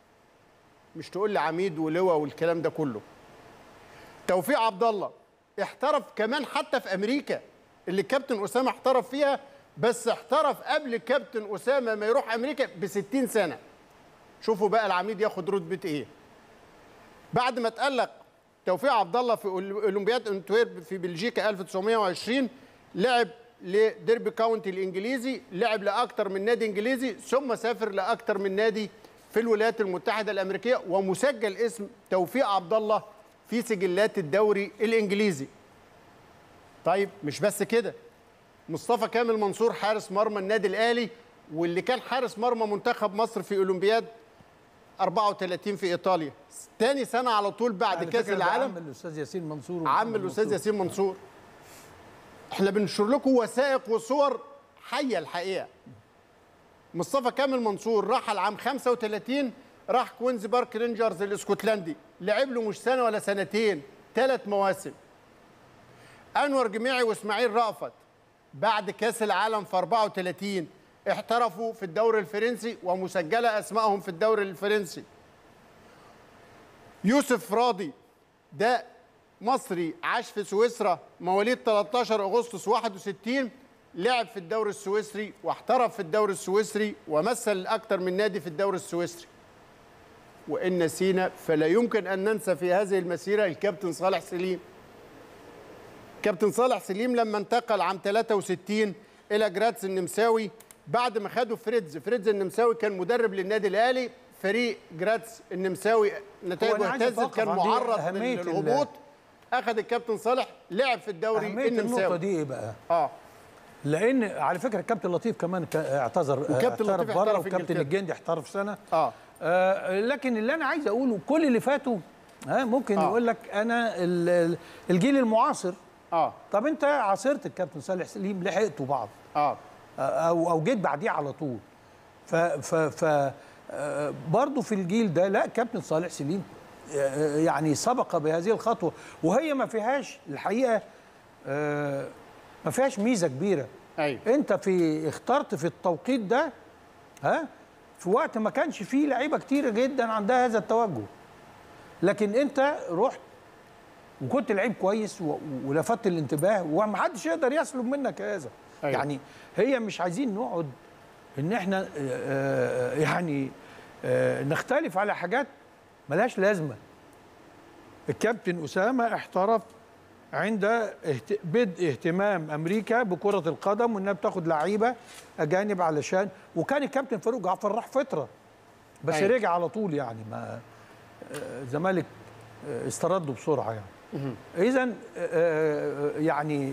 مش تقول لي عميد ولواء والكلام ده كله. توفيق عبد الله احترف كمان حتى في امريكا اللي الكابتن اسامه احترف فيها، بس احترف قبل الكابتن اسامه ما يروح امريكا ب60 سنه. شوفوا بقى العميد ياخد رتبه ايه. بعد ما تألق توفيق عبد الله في اولمبياد انتويرب في بلجيكا 1920 لعب لديربي كاونتي الانجليزي، لعب لاكثر من نادي انجليزي، ثم سافر لاكثر من نادي في الولايات المتحدة الأمريكية، ومسجل اسم توفيق عبد الله في سجلات الدوري الإنجليزي. طيب مش بس كده، مصطفى كامل منصور حارس مرمى النادي الأهلي واللي كان حارس مرمى منتخب مصر في أولمبياد 34 في إيطاليا، تاني سنة على طول بعد كأس العالم. عم الأستاذ ياسين منصور عم الأستاذ ياسين منصور. احنا بنشر لكم وثائق وصور حية الحقيقة. مصطفى كامل منصور رحل عام 35، راح كوينز بارك رينجرز الاسكتلندي، لعب له مش سنه ولا سنتين، 3 مواسم. انور جميعي واسماعيل رأفت بعد كاس العالم في 34 احترفوا في الدوري الفرنسي ومسجله اسمائهم في الدوري الفرنسي. يوسف راضي ده مصري عاش في سويسرا، مواليد 13 اغسطس 61، لعب في الدوري السويسري واحترف في الدوري السويسري ومثل أكثر من نادي في الدوري السويسري. وإن نسينا فلا يمكن أن ننسى في هذه المسيرة الكابتن صالح سليم. كابتن صالح سليم لما انتقل عام 63 إلى جراتس النمساوي بعد ما خدوا فريدز النمساوي كان مدرب للنادي الأهلي. فريق جراتس النمساوي نتائجه اهتزت، كان معرض للهبوط. أخذ الكابتن صالح لعب في الدوري النمساوي. النقطة دي إيه بقى؟ لان على فكره الكابتن لطيف كمان اعتذر، وكابتن احترف لطيف بره، احترف وكابتن الجندي احترف سنه. لكن اللي انا عايز اقوله كل اللي فاتوا ممكن يقول لك انا الجيل المعاصر. طب انت عاصرت الكابتن صالح سليم، لحقتوا بعض او جيت بعديه على طول. ف برضه في الجيل ده لا، كابتن صالح سليم يعني سبق بهذه الخطوه، وهي ما فيهاش الحقيقه ما فيهاش ميزه كبيره. أيوة. انت اخترت في التوقيت ده في وقت ما كانش فيه لعيبه كتيره جدا عندها هذا التوجه، لكن انت رحت وكنت لعيب كويس ولفت الانتباه ومحدش يقدر يسلب منك هذا. أيوة. يعني هي مش عايزين نقعد ان احنا يعني نختلف على حاجات ملهاش لازمه. الكابتن اسامه احترف عند بدء اهتمام امريكا بكره القدم، وانها بتاخد لعيبه اجانب علشان، وكان الكابتن فاروق جعفر راح فتره بس أيوة. رجع على طول يعني، ما الزمالك استردوا بسرعه يعني. اذا يعني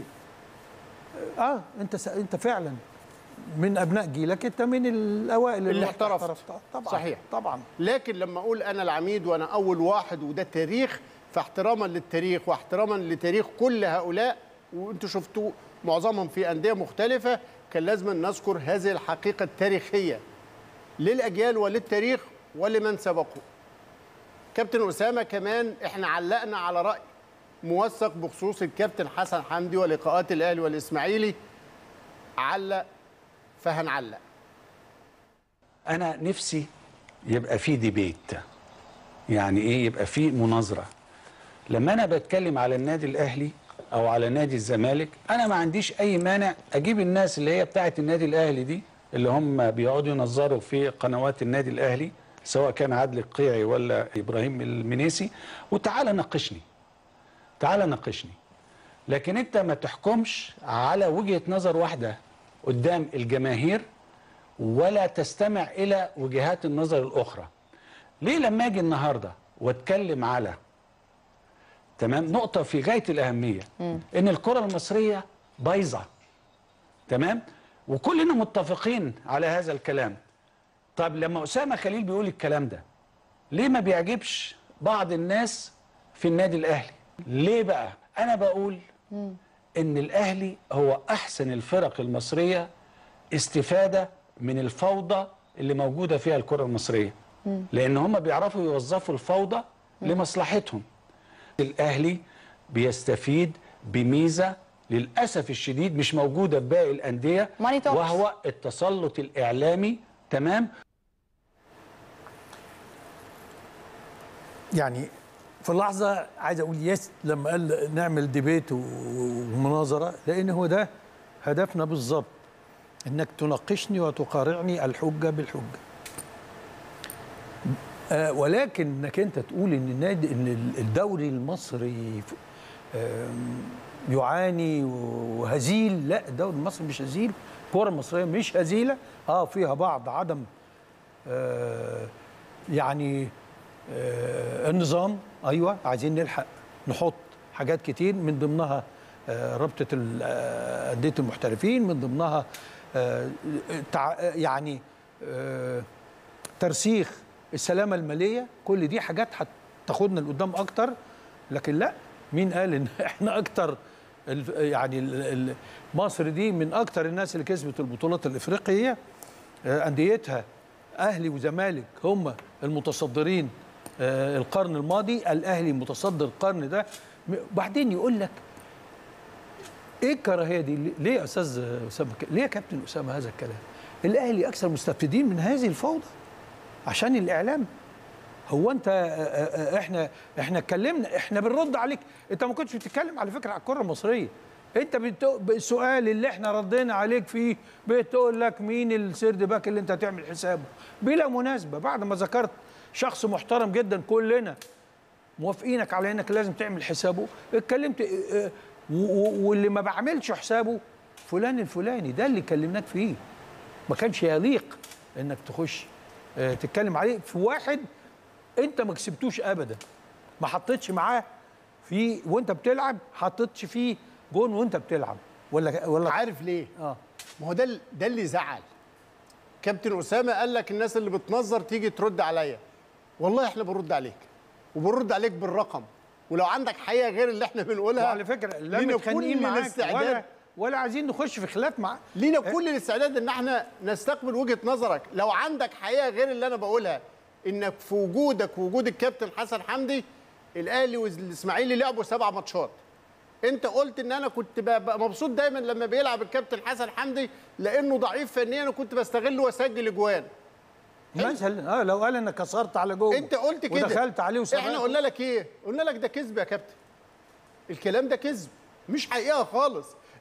انت فعلا من ابناء جيلك، انت من الاوائل اللي احترفت. طبعا صحيح طبعا. لكن لما اقول انا العميد وانا اول واحد وده تاريخ، فاحتراما للتاريخ واحتراما لتاريخ كل هؤلاء، وانتم شفتوا معظمهم في انديه مختلفه، كان لازم نذكر هذه الحقيقه التاريخيه للاجيال وللتاريخ ولمن سبقوا. كابتن اسامه كمان احنا علقنا على راي موثق بخصوص الكابتن حسن حمدي ولقاءات الاهلي والاسماعيلي، علق فهنعلق. أنا نفسي يبقى في ديبيت، يعني إيه يبقى في مناظرة. لما أنا بتكلم على النادي الأهلي أو على نادي الزمالك، أنا ما عنديش أي مانع أجيب الناس اللي هي بتاعت النادي الأهلي دي، اللي هم بيقعدوا ينظروا في قنوات النادي الأهلي، سواء كان عادل القيعي ولا إبراهيم المنيسي، وتعالى ناقشني، تعالى ناقشني. لكن أنت ما تحكمش على وجهة نظر واحدة قدام الجماهير ولا تستمع إلى وجهات النظر الأخرى. ليه لما أجي النهاردة واتكلم على نقطة في غاية الأهمية، إن الكرة المصرية بايظة، وكلنا متفقين على هذا الكلام. طب لما أسامة خليل بيقول الكلام ده، ليه ما بيعجبش بعض الناس في النادي الأهلي؟ ليه بقى؟ أنا بقول إن الأهلي هو أحسن الفرق المصرية استفادة من الفوضى اللي موجودة فيها الكرة المصرية، لأن هم بيعرفوا يوظفوا الفوضى لمصلحتهم. الأهلي بيستفيد بميزة للأسف الشديد مش موجودة في باقي الأندية، وهو التسلط الإعلامي. يعني في اللحظة عايز أقول يس لما قال نعمل ديبيت ومناظرة، لأن هو ده هدفنا بالظبط، إنك تناقشني وتقارعني الحجة بالحجة. ولكن إنك أنت تقول إن الدوري المصري يعاني وهزيل، لا، الدوري المصري مش هزيل، الكرة المصرية مش هزيلة. فيها بعض عدم يعني النظام، ايوه، عايزين نلحق نحط حاجات كتير، من ضمنها رابطه انديه المحترفين، من ضمنها يعني ترسيخ السلامه الماليه. كل دي حاجات هتاخدنا لقدام اكتر. لكن لا، مين قال ان احنا اكتر؟ يعني مصر دي من اكتر الناس اللي كسبت البطولات الافريقيه، انديتها اهلي وزمالك هم المتصدرين القرن الماضي، الاهلي متصدر القرن ده. بعدين يقول لك ايه الكراهيه دي؟ ليه يا استاذ اسامه؟ ليه يا كابتن اسامه هذا الكلام؟ الاهلي اكثر مستفيدين من هذه الفوضى عشان الاعلام. هو انت احنا اتكلمنا، احنا بنرد عليك. انت ما كنتش بتتكلم على فكره على الكره المصريه. انت السؤال اللي احنا ردينا عليك فيه بتقول لك مين السيرد باك اللي انت هتعمل حسابه بلا مناسبه، بعد ما ذكرت شخص محترم جدا كلنا موافقينك على انك لازم تعمل حسابه. اتكلمت واللي ما بعملش حسابه فلان الفلاني، ده اللي كلمناك فيه. ما كانش يليق انك تخش تتكلم عليه في واحد انت ما كسبتوش ابدا، ما حطيتش معاه وانت بتلعب، حطيتش فيه جون وانت بتلعب، ولا عارف ليه؟ ما هو ده اللي زعل. كابتن اسامه قال لك الناس اللي بتنظر تيجي ترد عليا. والله احنا بنرد عليك، وبنرد عليك بالرقم، ولو عندك حقيقه غير اللي احنا بنقولها. وعلى فكره لا متخانقين معاك ولا عايزين نخش في خلاف معاك، لينا كل الاستعداد ان احنا نستقبل وجهه نظرك. لو عندك حقيقه غير اللي انا بقولها، انك في وجودك ووجود الكابتن حسن حمدي الاهلي والاسماعيلي لعبوا 7 ماتشات. انت قلت ان انا كنت ببقى مبسوط دايما لما بيلعب الكابتن حسن حمدي لانه ضعيف فنيا، وكنت بستغله واسجل اجوان. مثلا لو قال انك كسرت على جوه، انت قلت كده ودخلت عليه وسبقته. احنا قلنا لك ايه؟ قلنا لك ده كذب يا كابتن. الكلام ده كذب، مش حقيقه خالص.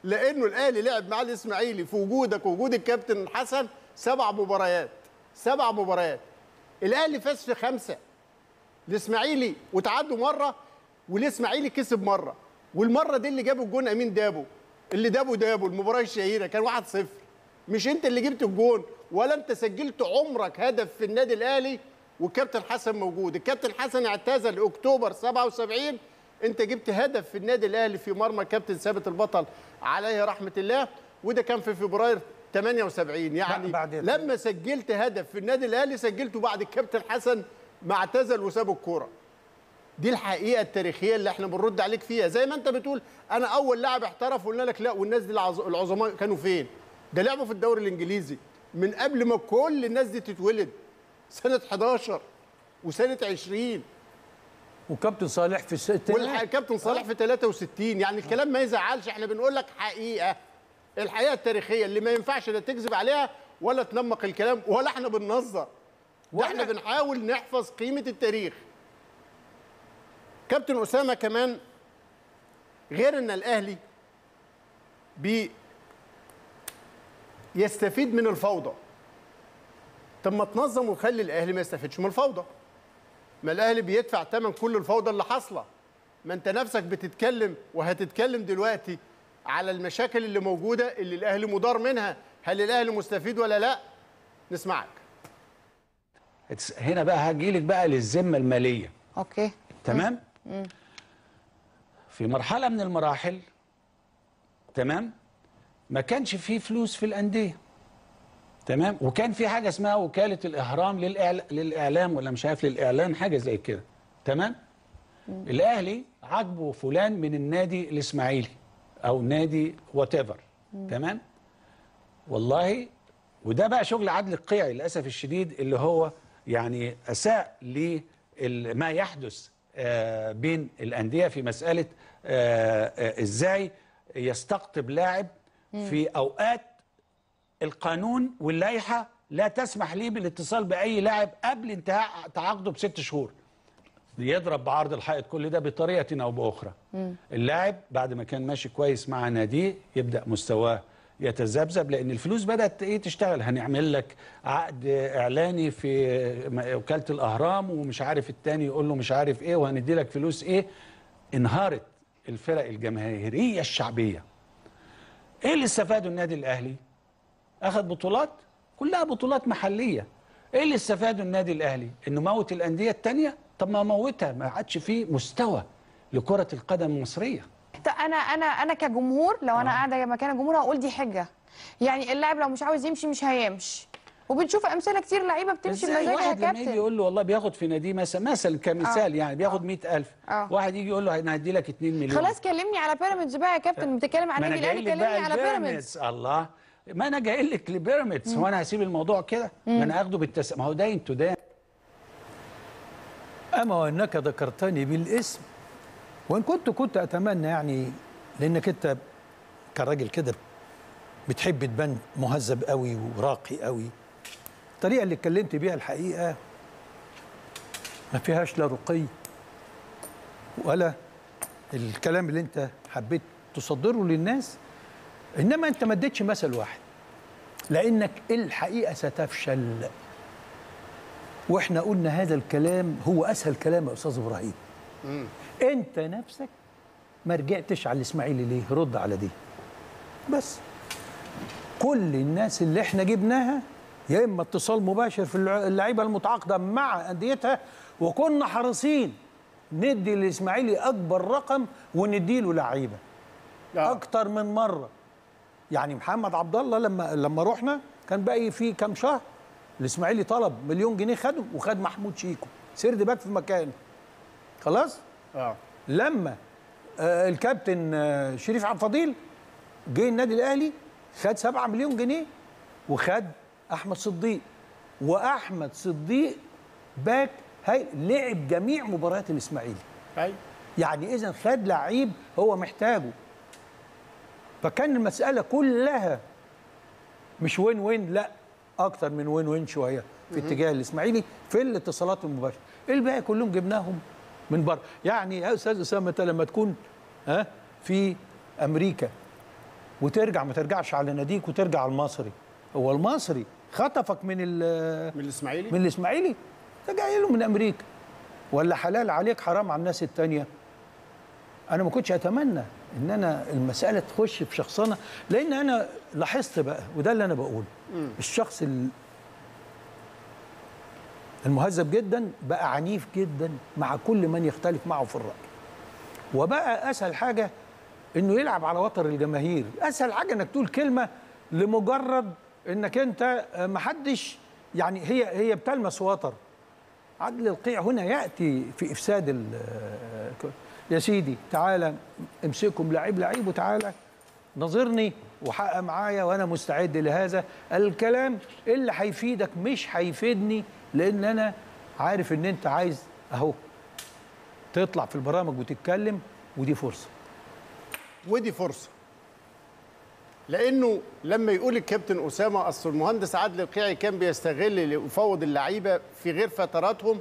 لانه الاهلي لعب مع الاسماعيلي في وجودك ووجود الكابتن حسن 7 مباريات. 7 مباريات الاهلي فاز في 5، الاسماعيلي وتعادلوا مره، والاسماعيلي كسب مره، والمره دي اللي جابوا الجون امين دابو، اللي دابو المباراه الشهيره كان 1-0. مش انت اللي جبت الجون ولا انت سجلت عمرك هدف في النادي الاهلي والكابتن حسن موجود. الكابتن حسن اعتزل اكتوبر 77، انت جبت هدف في النادي الاهلي في مرمى كابتن ثابت البطل عليه رحمه الله، وده كان في فبراير 78. يعني لما سجلت هدف في النادي الاهلي سجلته بعد الكابتن حسن ما اعتزل وساب الكوره. دي الحقيقه التاريخيه اللي احنا بنرد عليك فيها. زي ما انت بتقول انا اول لاعب احترف، وقلنا لك لا، والناس دي العظماء كانوا فين؟ ده لعبوا في الدوري الانجليزي من قبل ما كل الناس دي تتولد، سنه 11 وسنه 20. وكابتن صالح في والكابتن صالح في 63. يعني الكلام ما يزعلش، احنا بنقول لك حقيقه، الحقيقه التاريخيه اللي ما ينفعش لا تكذب عليها ولا تنمق الكلام ولا احنا بننظر، ده احنا بنحاول نحفظ قيمه التاريخ. كابتن اسامه كمان، غير ان الاهلي يستفيد من الفوضى، طب ما تنظم وخلي الاهلي ما يستفيدش من الفوضى. ما الاهلي بيدفع ثمن كل الفوضى اللي حاصله. ما انت نفسك بتتكلم وهتتكلم دلوقتي على المشاكل اللي موجوده اللي الاهلي مضار منها، هل الاهلي مستفيد ولا لا؟ نسمعك. هنا بقى هجيلك بقى للذمه الماليه. اوكي تمام. في مرحله من المراحل، تمام، ما كانش فيه فلوس في الانديه، تمام، وكان في حاجه اسمها وكاله الاهرام للاعلام ولا مش عارف للاعلان، حاجه زي كده، تمام. الاهلي عاجبه فلان من النادي الاسماعيلي او نادي وات ايفر، تمام، والله. وده بقى شغل عدل القيعي للاسف الشديد، اللي هو يعني اساء لما يحدث بين الانديه في مساله ازاي يستقطب لاعب في اوقات القانون واللائحه لا تسمح لي بالاتصال باي لاعب قبل انتهاء تعاقده ب6 شهور. يضرب بعرض الحائط كل ده بطريقه او باخرى. اللاعب بعد ما كان ماشي كويس مع ناديه يبدا مستواه يتذبذب، لان الفلوس بدات تشتغل. هنعمل لك عقد اعلاني في وكاله الاهرام ومش عارف التاني يقول له مش عارف ايه، وهندي لك فلوس ايه. انهارت الفرق الجماهيريه الشعبيه. ايه اللي استفاده النادي الاهلي؟ اخذ بطولات كلها بطولات محليه. ايه اللي استفاده النادي الاهلي؟ انه موت الانديه الثانيه. طب ما موتها، ما عادش فيه مستوى لكره القدم المصريه. طب انا كجمهور، لو انا قاعده مكان الجمهور هقول دي حجه. يعني اللاعب لو مش عاوز يمشي مش هيمشي، وبنشوف امثله كتير لعيبه بتمشي بمزاجها يا واحد كابتن. لما يجي يقول له والله بياخد في ناديه مثلا كمثال يعني بياخد 100,000، واحد يجي يقول له انا هدي لك 2 مليون. خلاص كلمني على بيراميدز بقى يا كابتن، بتتكلم عن النادي الاهلي كلمني على بيراميدز. الله، ما انا جاي لك لبيراميدز، هو انا هسيب الموضوع كده؟ ما انا اخده ما هو داين تو داين. اما وانك ذكرتني بالاسم، وان كنت اتمنى يعني، لانك انت كراجل كده بتحب تبان مهذب قوي وراقي قوي، الطريقه اللي اتكلمت بيها الحقيقه ما فيهاش لا رقي ولا الكلام اللي انت حبيت تصدره للناس، انما انت ما اديتش مثل واحد، لانك الحقيقه ستفشل. واحنا قلنا هذا الكلام هو اسهل كلام يا استاذ ابراهيم. انت نفسك ما رجعتش على الاسماعيلي ليه؟ رد على دي بس. كل الناس اللي احنا جبناها يا اما اتصال مباشر في اللعيبه المتعاقده مع انديتها، وكنا حريصين ندي للاسماعيلي اكبر رقم ونديله لعيبه اكتر من مره. يعني محمد عبد الله لما رحنا كان باقي فيه كام شهر، الاسماعيلي طلب 1,000,000 جنيه خده، وخد محمود شيكو سرد باك في مكانه خلاص. لما الكابتن شريف عبد الفضيل جه النادي الاهلي خد 7 مليون جنيه وخد احمد صديق، واحمد صديق باك لعب جميع مباريات الاسماعيلي. يعني اذا خد لعيب هو محتاجه. فكان المساله كلها مش وين وين، لا اكتر من وين وين شويه في اتجاه الاسماعيلي في الاتصالات المباشره. الباقي كلهم جبناهم من بره. يعني يا استاذ اسامه لما تكون في امريكا وترجع، ما ترجعش على ناديك وترجع على المصري. هو المصري خطفك من الاسماعيلي، من الاسماعيلي، انت جاي له من امريكا، ولا حلال عليك حرام على الناس التانية؟ انا ما كنتش اتمنى ان انا المساله تخش في شخصنه، لان انا لاحظت بقى، وده اللي انا بقوله، الشخص المهذب جدا بقى عنيف جدا مع كل من يختلف معه في الراي، وبقى اسهل حاجه انه يلعب على وتر الجماهير. اسهل حاجه انك تقول كلمه لمجرد انك انت محدش، يعني هي بتلمس وتر. عدل القيع هنا ياتي في افساد يا سيدي تعالى امسكهم لعيب وتعالى نظرني وحقق معايا وانا مستعد لهذا الكلام اللي هيفيدك مش هيفيدني، لان انا عارف ان انت عايز اهو تطلع في البرامج وتتكلم، ودي فرصه. ودي فرصه، لانه لما يقول الكابتن اسامه اصل المهندس عادل القيعي كان بيستغل يفوض اللعيبه في غير فتراتهم،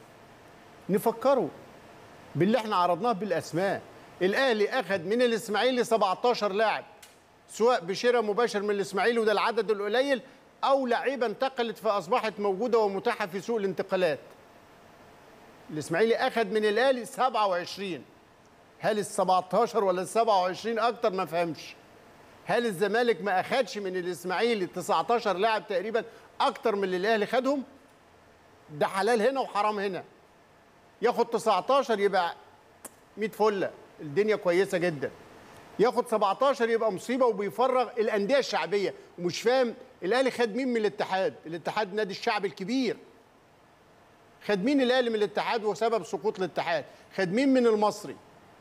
نفكره باللي احنا عرضناه بالاسماء. الاهلي اخذ من الاسماعيلي 17 لاعب، سواء بشراء مباشر من الاسماعيلي وده العدد القليل، او لعيبه انتقلت فاصبحت موجوده ومتاحه في سوق الانتقالات. الاسماعيلي اخذ من الاهلي 27. هل ال 17 ولا ال 27 اكتر؟ ما فهمش. هل الزمالك ما اخدش من الاسماعيلي 19 لاعب تقريبا اكتر من اللي الاهلي خدهم؟ ده حلال هنا وحرام هنا. ياخد 19 يبقى 100 فله، الدنيا كويسه جدا. ياخد 17 يبقى مصيبه وبيفرغ الانديه الشعبيه. ومش فاهم الاهلي خد مين من الاتحاد؟ الاتحاد نادي الشعب الكبير. خد مين الاهلي من الاتحاد وسبب سقوط الاتحاد؟ خد مين من المصري؟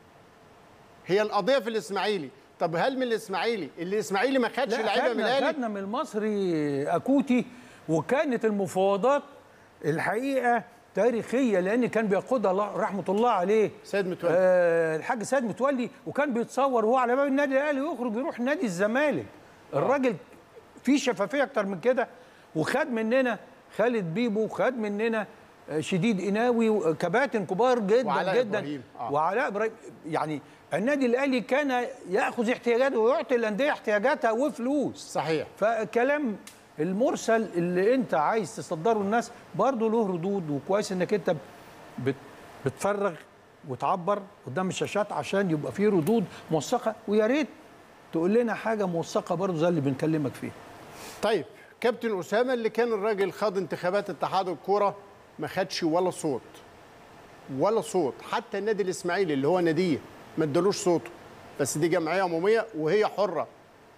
هي القضيه في الاسماعيلي. طب هل من الاسماعيلي ما خدش لعيبه من الاهلي؟ خدنا من المصري اكوتي، وكانت المفاوضات الحقيقه تاريخيه، لان كان بيقودها الله رحمه الله عليه سيد متولي، الحاج سيد متولي، وكان بيتصور وهو على باب النادي الاهلي يخرج يروح نادي الزمالك. الراجل فيه شفافيه اكتر من كده. وخد مننا خالد بيبو، وخد مننا شديد قناوي، كباتن كبار جدا وعلاء جدا إبراهيم. وعلاء ابراهيم. يعني النادي الاهلي كان ياخذ احتياجاته ويعطي الانديه احتياجاتها وفلوس. صحيح. فكلام المرسل اللي انت عايز تصدره الناس برضه له ردود، وكويس انك انت بتفرغ وتعبر قدام الشاشات عشان يبقى فيه ردود موثقه. ويا ريت تقول لنا حاجه موثقه برضه زي اللي بنكلمك فيه. طيب كابتن اسامه اللي كان الراجل خاض انتخابات اتحاد الكوره ما خدش ولا صوت ولا صوت، حتى النادي الاسماعيلي اللي هو ناديه ما ادالوش صوته، بس دي جمعيه عموميه وهي حره.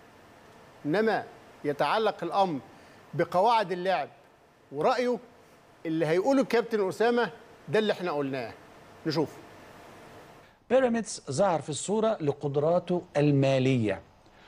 انما يتعلق الامر بقواعد اللعب ورايه اللي هيقوله الكابتن اسامه ده اللي احنا قلناه. نشوف. بيراميدز ظهر في الصوره لقدراته الماليه،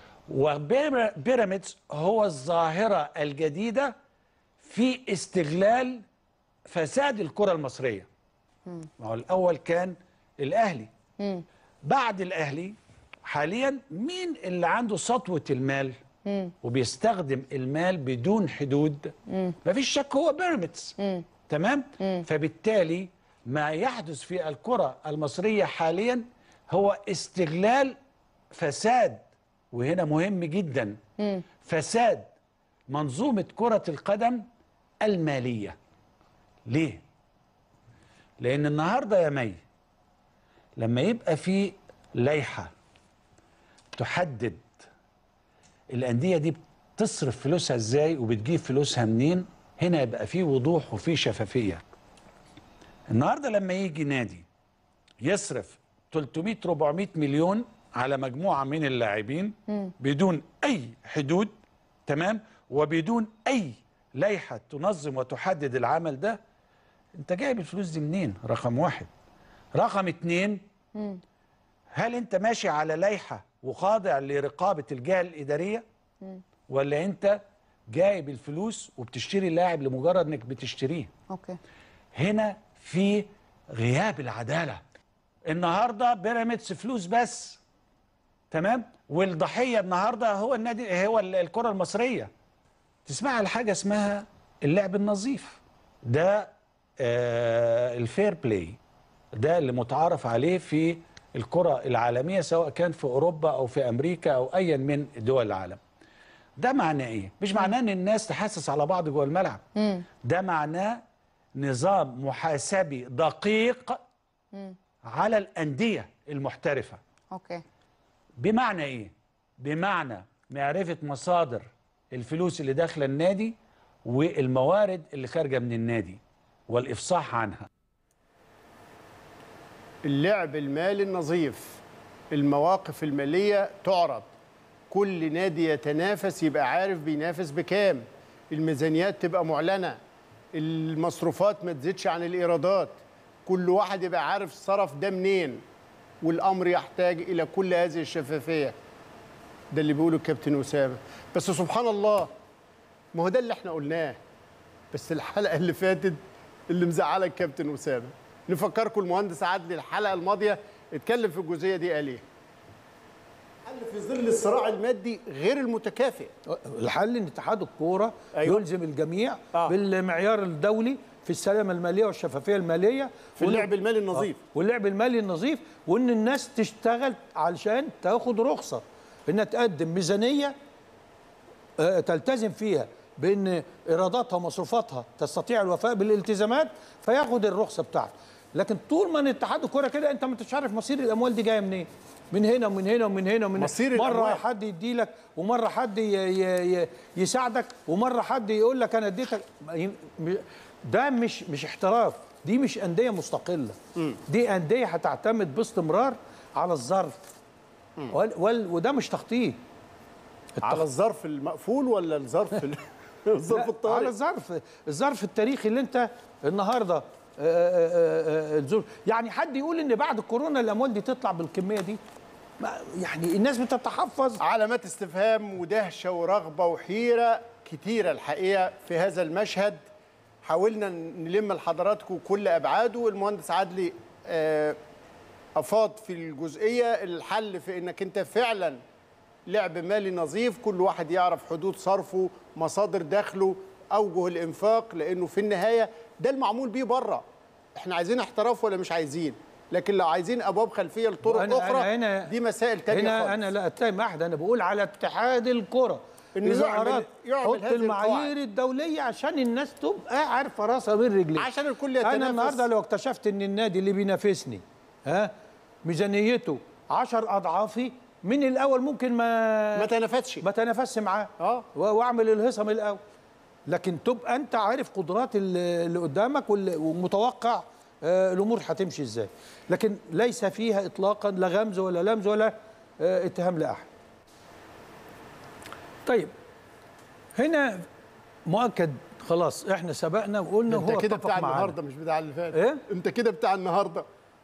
وبيراميدز هو الظاهره الجديده في استغلال فساد الكره المصريه. ما هو الاول كان الاهلي، بعد الاهلي حاليا مين اللي عنده سطوه المال وبيستخدم المال بدون حدود؟ مفيش شك هو بيراميدز. تمام. فبالتالي ما يحدث في الكره المصريه حاليا هو استغلال فساد، وهنا مهم جدا، فساد منظومه كره القدم الماليه. ليه؟ لأن النهارده يا مي لما يبقى في لائحة تحدد الأندية دي بتصرف فلوسها ازاي وبتجيب فلوسها منين، هنا يبقى في وضوح وفي شفافية. النهارده لما يجي نادي يصرف 300 400 مليون على مجموعة من اللاعبين بدون أي حدود، تمام، وبدون أي لائحة تنظم وتحدد العمل ده، انت جايب الفلوس دي منين؟ رقم واحد. رقم اتنين، هل انت ماشي على لائحة وخاضع لرقابة الجهة الإدارية؟ ولا انت جايب الفلوس وبتشتري اللاعب لمجرد انك بتشتريه؟ اوكي. هنا في غياب العدالة. النهارده بيراميدز فلوس بس، تمام، والضحية النهارده هو النادي، هو الكرة المصرية. تسمع على حاجة اسمها اللعب النظيف، ده الفير بلاي، ده اللي متعارف عليه في الكرة العالمية، سواء كان في أوروبا أو في أمريكا أو أيا من دول العالم. ده معناه إيه؟ مش معناه إن الناس تحسس على بعض جوه الملعب. ده معناه نظام محاسبي دقيق على الأندية المحترفة. اوكي. بمعنى إيه؟ بمعنى معرفة مصادر الفلوس اللي داخله النادي والموارد اللي خارجة من النادي والإفصاح عنها. اللعب المالي النظيف، المواقف المالية تعرض، كل نادي يتنافس يبقى عارف بينافس بكام، الميزانيات تبقى معلنة، المصروفات ما تزيدش عن الإيرادات، كل واحد يبقى عارف صرف ده منين، والأمر يحتاج إلى كل هذه الشفافية. ده اللي بيقوله الكابتن أسامة. بس سبحان الله، ما هو ده اللي احنا قلناه، بس الحلقة اللي فاتت اللي مزعله الكابتن أسامة. نفكركم المهندس عدلي الحلقة الماضية اتكلم في الجزئية دي، قال ايه؟ حل في ظل الصراع المادي غير المتكافئ. الحل ان اتحاد الكوره يلزم الجميع بالمعيار الدولي في السلامه الماليه والشفافيه الماليه في اللعب المالي النظيف. واللعب المالي النظيف، وان الناس تشتغل علشان تاخد رخصه انها تقدم ميزانيه تلتزم فيها بان ايراداتها ومصروفاتها تستطيع الوفاء بالالتزامات فياخد الرخصه بتاعته. لكن طول ما اتحاد الكوره كده انت ما انتش عارف مصير الاموال دي جايه منين، من هنا ومن هنا ومن هنا ومن مصير مره الأموال. حد يدي لك، ومره حد يساعدك، ومره حد يقول لك انا اديتك. ده مش احتراف، دي مش انديه مستقله، دي انديه هتعتمد باستمرار على الظرف، وده مش تخطيط. على الظرف المقفول ولا الظرف الظرف الطارئ؟ على الظرف التاريخي اللي انت النهارده يعني حد يقول ان بعد الكورونا الاموال دي تطلع بالكميه دي؟ يعني الناس بتتحفظ. علامات استفهام ودهشه ورغبه وحيره كتيره الحقيقه في هذا المشهد. حاولنا نلم لحضراتكم كل ابعاده. المهندس عدلي افاض في الجزئيه الحل في انك انت فعلا لعب مالي نظيف، كل واحد يعرف حدود صرفه، مصادر دخله، اوجه الانفاق، لانه في النهايه ده المعمول بيه بره. احنا عايزين احتراف ولا مش عايزين؟ لكن لو عايزين ابواب خلفيه لطرق اخرى دي مسائل تانية هنا خالص. انا لا اتهم احد، انا بقول على اتحاد الكره اذا اراد يحط المعايير الدوليه عشان الناس تبقى عارفه راسها بين رجليها، عشان الكل يتنافس. انا النهارده لو اكتشفت ان النادي اللي بينافسني ميزانيته 10 اضعافي، من الاول ممكن ما تنافسش معاه واعمل الهيصه من الاول. لكن تبقى انت عارف قدرات اللي قدامك ومتوقع الامور هتمشي ازاي. لكن ليس فيها اطلاقا لا غمز ولا لمز ولا اتهام لاحد. طيب هنا مؤكد خلاص احنا سبقنا وقلنا هو انت كده بتاع معانا. النهارده مش بتاع اللي فات. ايه؟ انت كده بتاع النهارده.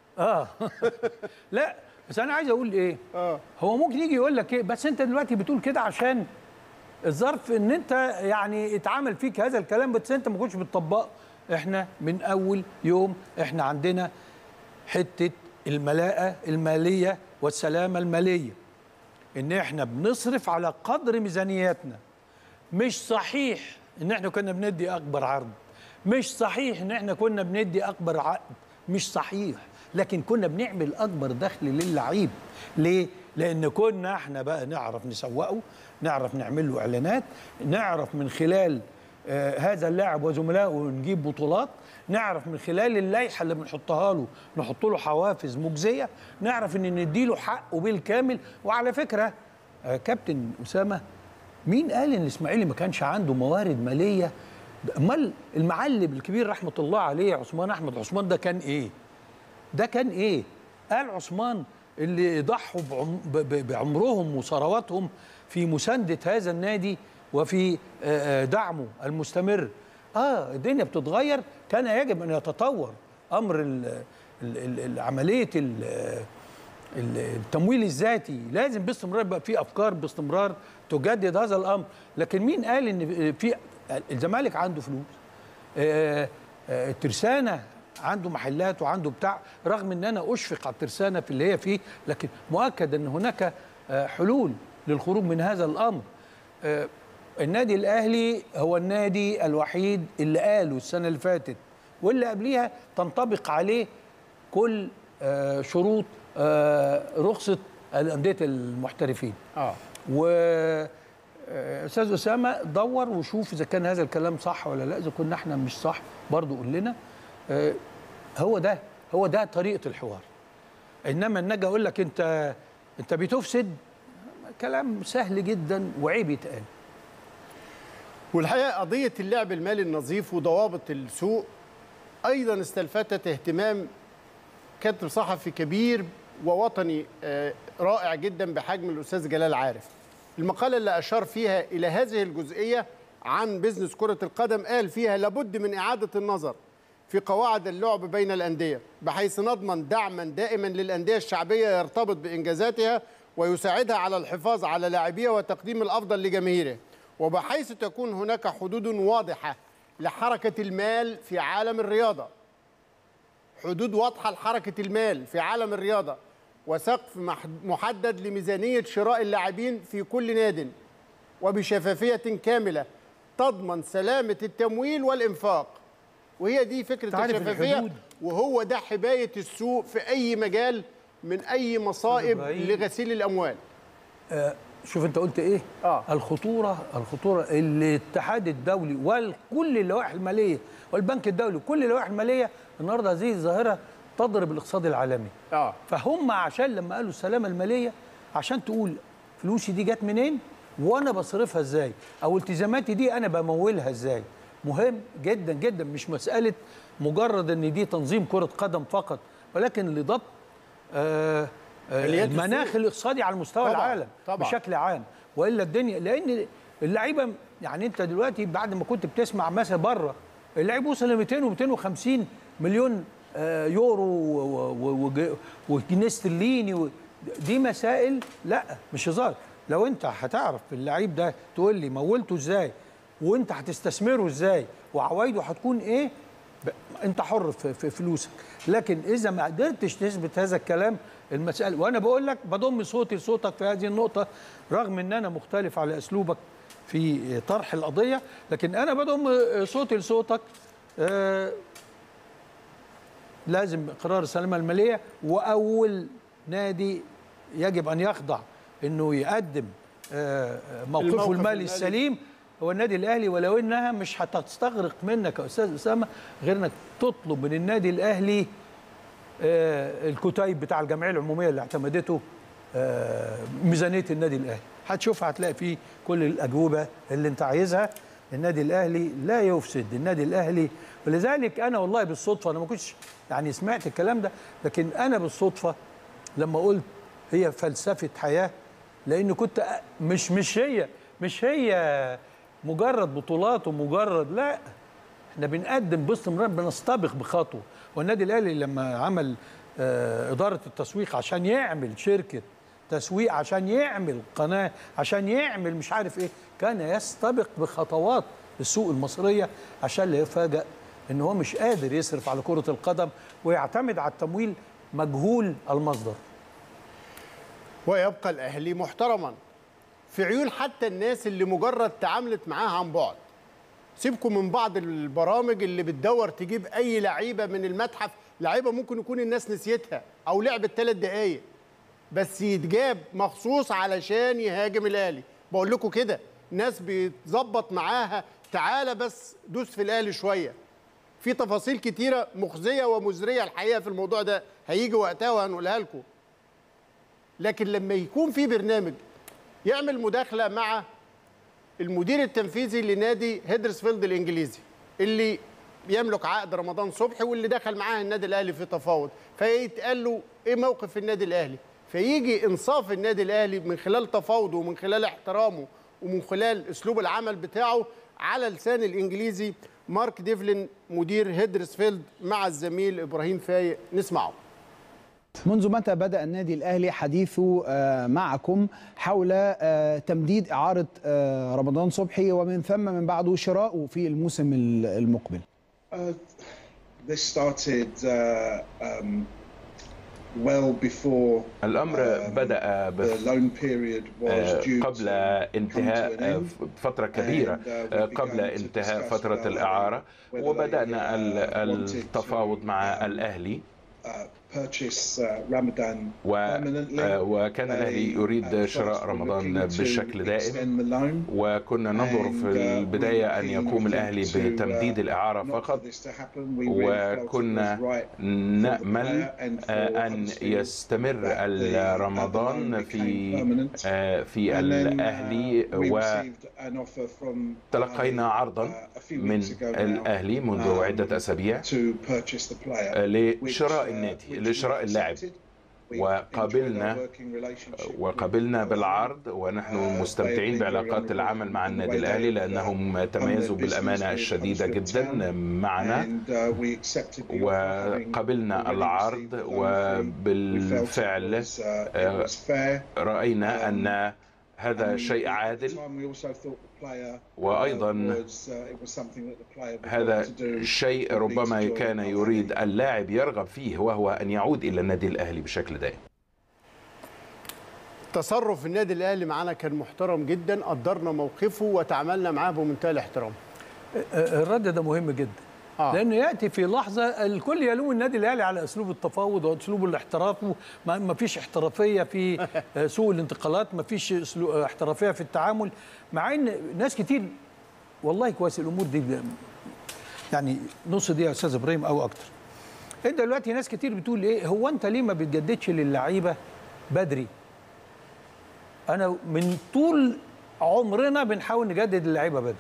لا بس انا عايز اقول ايه؟ هو ممكن يجي يقول لك ايه، بس انت دلوقتي بتقول كده عشان الظرف ان انت يعني اتعمل فيك هذا الكلام، بس انت ما كنتش بتطبقه. احنا من اول يوم احنا عندنا حته الملاءه الماليه والسلامه الماليه، ان احنا بنصرف على قدر ميزانياتنا. مش صحيح ان احنا كنا بندي اكبر عرض، مش صحيح ان احنا كنا بندي اكبر عقد، مش صحيح، لكن كنا بنعمل اكبر دخل للعيب. ليه؟ لان كنا احنا بقى نعرف نسوقه، نعرف نعمل له اعلانات، نعرف من خلال هذا اللاعب وزملائه نجيب بطولات، نعرف من خلال اللائحه اللي بنحطها له نحط له حوافز مجزيه، نعرف ان نديله حقه بالكامل. وعلى فكره كابتن اسامه، مين قال ان الاسماعيلي ما كانش عنده موارد ماليه؟ امال المعلم الكبير رحمه الله عليه عثمان احمد عثمان ده كان ايه؟ ده كان ايه؟ قال عثمان اللي ضحوا بعمرهم وثرواتهم في مسانده هذا النادي وفي دعمه المستمر. الدنيا بتتغير، كان يجب ان يتطور امر عمليه التمويل الذاتي، لازم باستمرار يبقى في افكار باستمرار تجدد هذا الامر. لكن مين قال ان في الزمالك عنده فلوس؟ الترسانه عنده محلات وعنده بتاع، رغم ان انا اشفق على الترسانه في اللي هي فيه، لكن مؤكد ان هناك حلول للخروج من هذا الامر. النادي الاهلي هو النادي الوحيد اللي قالوا السنه اللي فاتت واللي قبليها تنطبق عليه كل شروط رخصه انديه المحترفين. و استاذ اسامه دور وشوف اذا كان هذا الكلام صح ولا لا، اذا كنا احنا مش صح برضه قول لنا. هو ده طريقه الحوار. انما ان اجي اقول لك انت بتفسد، كلام سهل جدا وعيب يتقال. والحقيقه قضيه اللعب المالي النظيف وضوابط السوق ايضا استلفتت اهتمام كاتب صحفي كبير ووطني رائع جدا بحجم الاستاذ جلال عارف. المقاله اللي اشار فيها الى هذه الجزئيه عن بيزنس كره القدم قال فيها لابد من اعاده النظر في قواعد اللعب بين الانديه بحيث نضمن دعما دائما للانديه الشعبيه يرتبط بانجازاتها ويساعدها على الحفاظ على لاعبيها وتقديم الافضل لجماهيره، وبحيث تكون هناك حدود واضحه لحركه المال في عالم الرياضه. حدود واضحه لحركه المال في عالم الرياضه وسقف محدد لميزانيه شراء اللاعبين في كل ناد وبشفافيه كامله تضمن سلامه التمويل والانفاق. وهي دي فكره الشفافيه، وهو ده حمايه السوق في اي مجال من اي مصائب لغسيل الاموال. شوف انت قلت ايه؟ الخطوره اللي الاتحاد الدولي وكل اللوائح الماليه والبنك الدولي وكل اللوائح الماليه النهارده هذه الظاهره تضرب الاقتصاد العالمي. فهم عشان لما قالوا السلامه الماليه عشان تقول فلوسي دي جت منين وانا بصرفها ازاي، او التزاماتي دي انا بمولها ازاي. مهم جدا جدا، مش مساله مجرد ان دي تنظيم كره قدم فقط، ولكن لضبط المناخ الاقتصادي على مستوى العالم بشكل عام. والا الدنيا، لان اللعيبه يعني انت دلوقتي بعد ما كنت بتسمع مثلا بره اللعيب وصل ل 200 و250 مليون يورو وجنيه استرليني، دي مسائل لا مش هزار. لو انت هتعرف اللعيب ده تقول لي مولته ازاي وانت هتستثمره ازاي وعوايده هتكون ايه، انت حر في فلوسك. لكن اذا ما قدرتش تثبت هذا الكلام المسألة، وانا بقول لك بضم صوتي لصوتك في هذه النقطة رغم ان انا مختلف على اسلوبك في طرح القضية، لكن انا بضم صوتي لصوتك. لازم قرار السلامة المالية، واول نادي يجب ان يخضع انه يقدم موقفه المالي السليم هو النادي الاهلي، ولو انها مش هتستغرق منك يا استاذ اسامه غير انك تطلب من النادي الاهلي الكتيب بتاع الجمعيه العموميه اللي اعتمدته ميزانيه النادي الاهلي، هتشوفها هتلاقي فيه كل الاجوبه اللي انت عايزها. النادي الاهلي لا يفسد، النادي الاهلي، ولذلك انا والله بالصدفه انا ما كنتش يعني سمعت الكلام ده، لكن انا بالصدفه لما قلت هي فلسفه حياه، لان كنت مش هي مجرد بطولات ومجرد، لا احنا بنقدم باستمرار، بنستبق بخطوه. والنادي الاهلي لما عمل اداره التسويق عشان يعمل شركه تسويق، عشان يعمل قناه، عشان يعمل مش عارف ايه، كان يستبق بخطوات السوق المصريه عشان لا يفاجئ ان هو مش قادر يصرف على كره القدم ويعتمد على التمويل مجهول المصدر. ويبقى الاهلي محترما في عيون حتى الناس اللي مجرد تعاملت معاه عن بعد. سيبكم من بعض البرامج اللي بتدور تجيب اي لعيبه من المتحف، لعيبه ممكن يكون الناس نسيتها او لعبت 3 دقايق بس يتجاب مخصوص علشان يهاجم الاهلي. بقول لكم كده ناس بيتظبط معاها، تعالى بس دوس في الاهلي شويه. في تفاصيل كتيره مخزيه ومزريه الحقيقه في الموضوع ده، هيجي وقتها وهنقولها لكم. لكن لما يكون في برنامج يعمل مداخله مع المدير التنفيذي لنادي هيدرسفيلد الانجليزي اللي يملك عقد رمضان صبحي واللي دخل معاه النادي الاهلي في تفاوض، فيتقال له ايه موقف النادي الاهلي، فيجي انصاف النادي الاهلي من خلال تفاوضه ومن خلال احترامه ومن خلال اسلوب العمل بتاعه على لسان الانجليزي مارك ديفلين مدير هيدرسفيلد مع الزميل ابراهيم فايق. نسمعه. منذ متى بدأ النادي الأهلي حديثه معكم حول تمديد إعارة رمضان صبحي ومن ثم من بعده شراؤه في الموسم المقبل؟ This started well before الأمر بدأ قبل انتهاء فترة كبيرة، قبل انتهاء فترة الإعارة، وبدأنا التفاوض مع الأهلي وكان الأهلي يريد شراء رمضان بشكل دائم، وكنا ننظر في البداية أن يقوم الأهلي بتمديد الإعارة فقط، وكنا نأمل أن يستمر رمضان في الأهلي. وتلقينا عرضا من الأهلي منذ عدة أسابيع لشراء النادي، لشراء اللاعب، وقبلنا بالعرض، ونحن مستمتعين بعلاقات العمل مع النادي الأهلي لأنهم تميزوا بالأمانة الشديدة جدا معنا، وقبلنا العرض. وبالفعل رأينا أن هذا شيء عادل، وأيضا هذا شيء ربما كان يريد اللاعب يرغب فيه، وهو أن يعود إلى النادي الأهلي بشكل دائم. تصرف النادي الأهلي معنا كان محترم جدا، قدرنا موقفه وتعاملنا معاه بمنتهى الاحترام. الرد ده مهم جدا، لأنه يأتي في لحظة الكل يلوم النادي الأهلي على أسلوب التفاوض وأسلوب الاحتراف، ما فيش احترافية في سوق الانتقالات، ما فيش احترافية في التعامل، مع إن ناس كتير والله كويس الأمور دي يعني نص دقيقة يا أستاذ إبراهيم أو أكتر. أنت دلوقتي ناس كتير بتقول إيه، هو أنت ليه ما بتجددش للعيبة بدري؟ أنا من طول عمرنا بنحاول نجدد للعيبة بدري.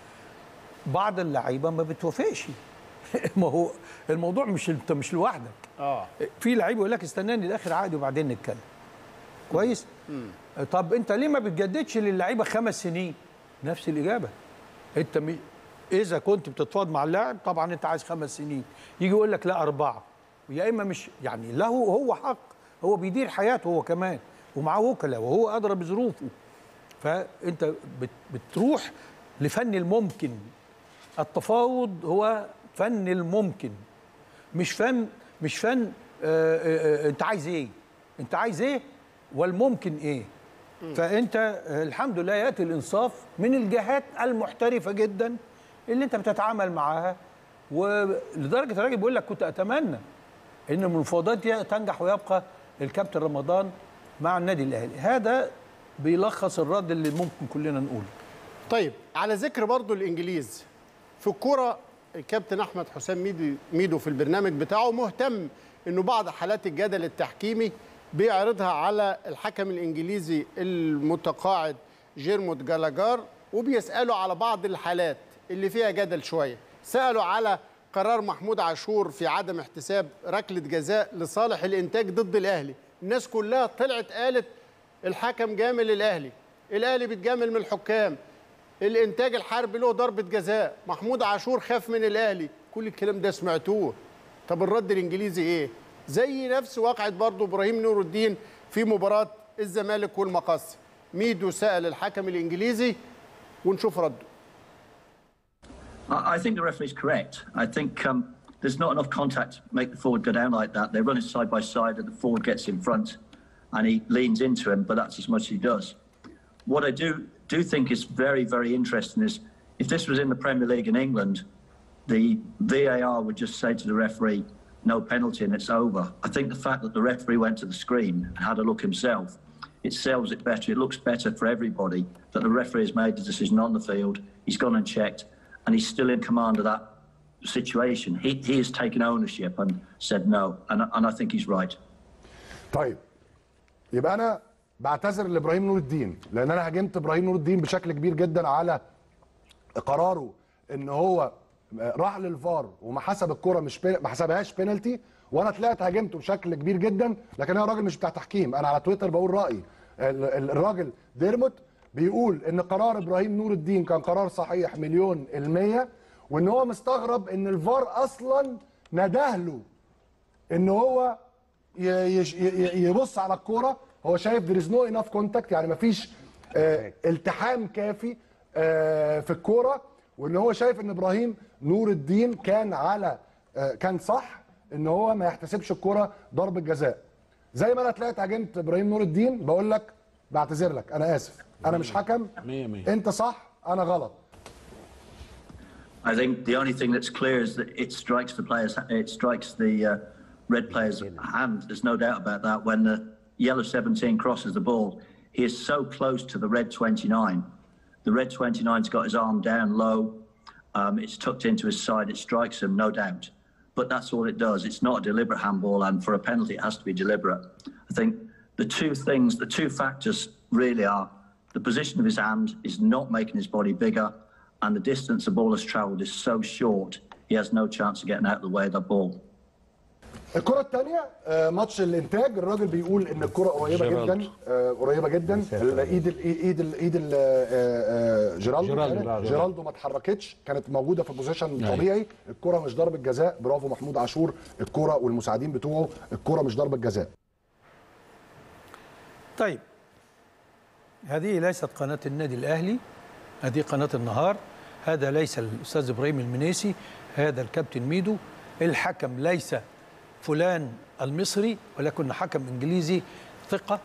بعض اللعيبه ما بتوافقش. ما هو الموضوع انت مش لوحدك. في لعيبه يقول لك استناني لاخر عقدي وبعدين نتكلم. كويس؟ طب انت ليه ما بتجددش للعيبه 5 سنين؟ نفس الاجابه. انت اذا كنت بتتفاوض مع اللاعب طبعا انت عايز 5 سنين، يجي يقول لك لا 4، يا اما مش يعني له هو حق، هو بيدير حياته هو كمان ومعاه وكلاء وهو ادرى بظروفه. فانت بتروح لفن الممكن. التفاوض هو فن الممكن، مش فن انت عايز ايه، انت عايز ايه والممكن ايه. فانت الحمد لله ياتي الانصاف من الجهات المحترفه جدا اللي انت بتتعامل معاها، ولدرجه الراجل بيقول لك كنت اتمنى ان المفاوضات دي تنجح ويبقى الكابتن رمضان مع النادي الاهلي. هذا بيلخص الرد اللي ممكن كلنا نقوله. طيب على ذكر برضو الانجليز في الكوره، الكابتن احمد حسام ميدو في البرنامج بتاعه مهتم انه بعض حالات الجدل التحكيمي بيعرضها على الحكم الانجليزي المتقاعد جيرموت جالاجار، وبيساله على بعض الحالات اللي فيها جدل شويه. سالوا على قرار محمود عاشور في عدم احتساب ركله جزاء لصالح الانتاج ضد الاهلي. الناس كلها طلعت قالت الحكم جامل الاهلي بيتجامل من الحكام، الانتاج الحربي له ضربه جزاء، محمود عاشور خاف من الاهلي. كل الكلام ده سمعتوه. طب الرد الانجليزي ايه؟ زي نفس واقعه برضه ابراهيم نور الدين في مباراه الزمالك والمقص. ميدو سال الحكم الانجليزي ونشوف رده. I think the referee is correct. I think there's not enough contact to make the forward go down like that. They run it side by side and the forward gets in front and he leans into him, but that's as much as he does. What I do think is very, very interesting is if this was in the Premier League in England, the VAR would just say to the referee, no penalty and it's over. I think the fact that the referee went to the screen and had a look himself, it sells it better. It looks better for everybody that the referee has made the decision on the field. He's gone and checked and he's still in command of that situation. He has taken ownership and said no, and I think he's right. طيب يبقى أنا بعتذر لابراهيم نور الدين، لان انا هاجمت ابراهيم نور الدين بشكل كبير جدا على قراره ان هو راح للفار وما حسب الكره ما حسبهاش بينالتي، وانا طلعت هاجمته بشكل كبير جدا. لكن انا راجل مش بتاع تحكيم، انا على تويتر بقول رايي. الراجل ديرموت بيقول ان قرار ابراهيم نور الدين كان قرار صحيح 100%، وان هو مستغرب ان الفار اصلا ندهله ان هو يبص على الكوره. هو شايف there is no enough contact، يعني مفيش التحام كافي في الكوره، وان هو شايف ان ابراهيم نور الدين كان صح ان هو ما يحتسبش الكوره ضربه جزاء. زي ما انا طلعت هاجمت ابراهيم نور الدين، بقول لك بعتذر لك، انا اسف، انا مش حكم، انت صح انا غلط. I think the only thing that's clear is that it strikes the red player's hand. There's no doubt about that. When the yellow 17 crosses the ball, he is so close to the red 29. The red 29's got his arm down low. It's tucked into his side. It strikes him, no doubt. But that's all it does. It's not a deliberate handball, and for a penalty, it has to be deliberate. I think the two factors really are the position of his hand is not making his body bigger, and the distance the ball has travelled is so short, he has no chance of getting out of the way of that ball. الكرة الثانية ماتش الانتاج، الراجل بيقول ان الكرة قريبة جدا، قريبة جدا. ايد جيرالدو ما اتحركتش، كانت موجودة في بوزيشن طبيعي. الكرة مش ضربة جزاء. برافو محمود عاشور، الكرة والمساعدين بتوعه، الكرة مش ضربة جزاء. طيب هذه ليست قناة النادي الأهلي، هذه قناة النهار. هذا ليس الأستاذ إبراهيم المنيسي، هذا الكابتن ميدو. الحكم ليس فلان المصري، ولكن حكم إنجليزي ثقة،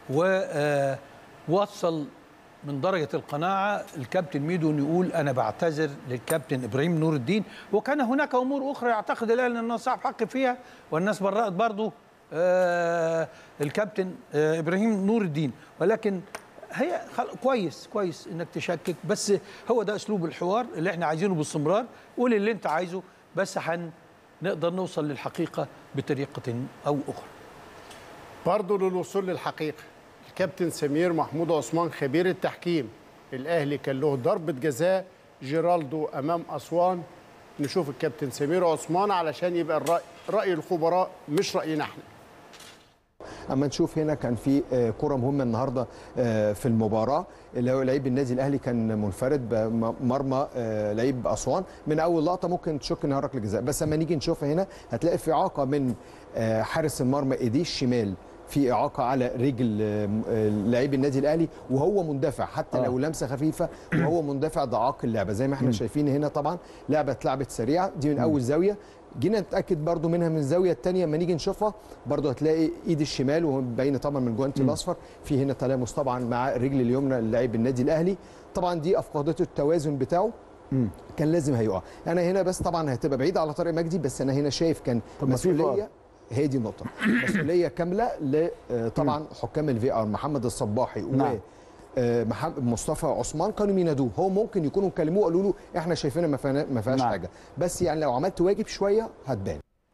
ووصل من درجة القناعة الكابتن ميدو أن يقول أنا بعتذر للكابتن إبراهيم نور الدين. وكان هناك أمور أخرى يعتقد الأهلي أنه صاحب حق فيها، والناس برأت برضه الكابتن إبراهيم نور الدين. ولكن هي كويس انك تشكك، بس هو ده اسلوب الحوار اللي احنا عايزينه باستمرار. قول اللي انت عايزه، بس نقدر نوصل للحقيقه بطريقه او اخرى. برضه للوصول للحقيقه، الكابتن سمير محمود عثمان خبير التحكيم، الاهلي كان له ضربه جزاء جيرالدو امام اسوان. نشوف الكابتن سمير عثمان علشان يبقى راي الخبراء مش راينا احنا. اما نشوف هنا كان في كرة مهمة النهارده في المباراة، اللي هو لعيب النادي الاهلي كان منفرد بمرمى لعيب اسوان. من اول لقطة ممكن تشك انها ركلة جزاء، بس اما نيجي نشوفها هنا هتلاقي في اعاقة من حارس المرمى ايديه الشمال، في اعاقه على رجل لعيب النادي الاهلي وهو مندفع، حتى لو لمسه خفيفه وهو مندفع ده عاق اللعبه زي ما احنا شايفين هنا. طبعا لعبه اتلعبت سريعه، دي من اول زاويه. جينا نتاكد برضو منها من الزاويه الثانيه، لما نيجي نشوفها برضو هتلاقي ايد الشمال وباينه طبعا من الجوانتي الاصفر، في هنا تلامس طبعا مع الرجل اليمنى للاعب النادي الاهلي. طبعا دي افقدته التوازن بتاعه، كان لازم هيقع. انا هنا بس طبعا هتبقى بعيده على طارق مجدي، بس انا هنا شايف كان مسؤوليه، هي دي النقطه، مسؤوليه كامله طبعا حكام الفي ار محمد الصباحي ومحمد مصطفى عثمان، كانوا بينادوه. هو ممكن يكونوا كلموه قالوا له احنا شايفينها ما فيهاش حاجه، بس يعني لو عملت واجب شويه هتبان.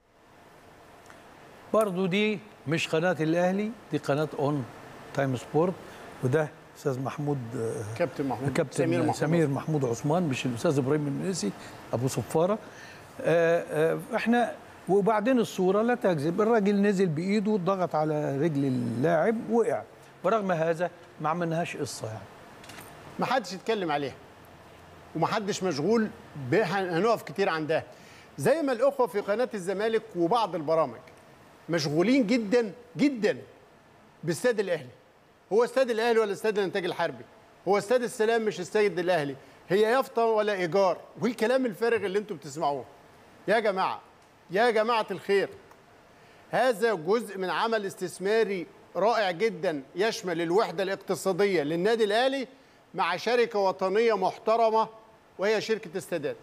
برضو دي مش قناه الاهلي، دي قناه اون تايم سبورت، وده استاذ محمود كابتن سمير محمود عثمان، مش الاستاذ ابراهيم المنيسي ابو صفاره. احنا وبعدين الصوره لا تكذب، الراجل نزل بايده ضغط على رجل اللاعب وقع، ورغم هذا ما عملناهاش قصه يعني. ما حدش يتكلم عليها وما حدش مشغول هنقف كتير عندها، زي ما الاخوه في قناه الزمالك وبعض البرامج مشغولين جدا جدا باستاد الاهلي. هو استاد الاهلي ولا استاد الانتاج الحربي؟ هو استاد السلام مش استاد الاهلي، هي يافطه ولا ايجار، والكلام الفارغ اللي انتم بتسمعوه. يا جماعه يا جماعه الخير، هذا جزء من عمل استثماري رائع جدا يشمل الوحده الاقتصاديه للنادي الاهلي مع شركه وطنيه محترمه وهي شركه استادات.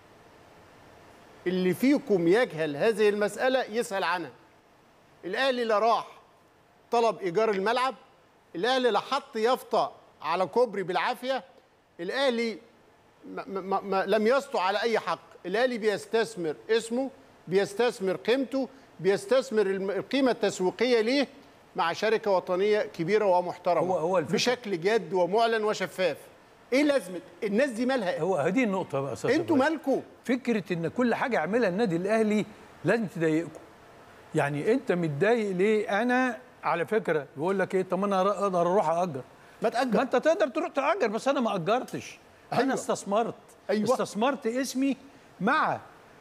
اللي فيكم يجهل هذه المساله يسال عنها. الاهلي لا راح طلب ايجار الملعب، الاهلي لا حط يافطه على كوبري بالعافيه، الاهلي لم يسطو على اي حق. الاهلي بيستثمر اسمه، بيستثمر قيمته، بيستثمر القيمه التسويقيه ليه مع شركه وطنيه كبيره ومحترمه هو بشكل جاد ومعلن وشفاف. ايه لازمه الناس دي؟ مالها؟ هو هذه النقطه بقى استاذ، انتوا مالكم؟ فكره ان كل حاجه يعملها النادي الاهلي لازم تضايقكم. يعني انت متضايق ليه؟ انا على فكره بقول لك ايه، طب انا اقدر اروح اجر. ما تاجر، ما انت تقدر تروح تاجر، بس انا ما اجرتش. أيوة. انا استثمرت. أيوة. استثمرت اسمي مع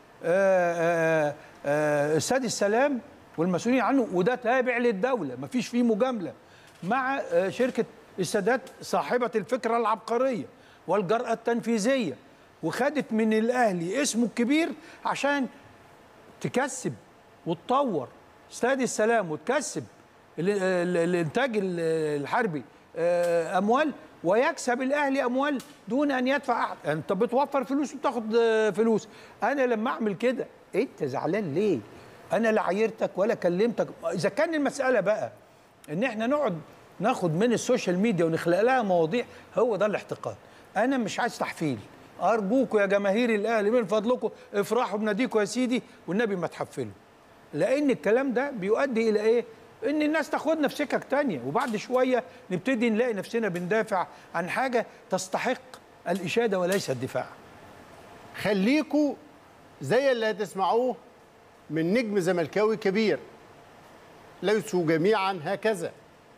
استاد السلام والمسؤولين عنه، وده تابع للدوله ما فيش فيه مجامله، مع شركه السادات صاحبه الفكره العبقريه والجرأه التنفيذيه، وخدت من الاهلي اسمه الكبير عشان تكسب وتطور استاد السلام وتكسب الانتاج الحربي اموال، ويكسب الاهلي اموال دون ان يدفع احد. انت بتوفر فلوس وبتاخد فلوس. انا لما اعمل كده انت زعلان ليه؟ انا لا عايرتك ولا كلمتك. اذا كان المساله بقى ان احنا نقعد ناخد من السوشيال ميديا ونخلق لها مواضيع، هو ده الاحتقان. انا مش عايز تحفيل. ارجوكم يا جماهير الاهلي من فضلكم افرحوا بناديكم يا سيدي، والنبي ما تحفلوا، لان الكلام ده بيؤدي الى ايه؟ ان الناس تاخدنا في سكك تانية، وبعد شويه نبتدي نلاقي نفسنا بندافع عن حاجه تستحق الاشاده وليس الدفاع. خليكوا زي اللي هتسمعوه من نجم زملكاوي كبير، ليسوا جميعا هكذا.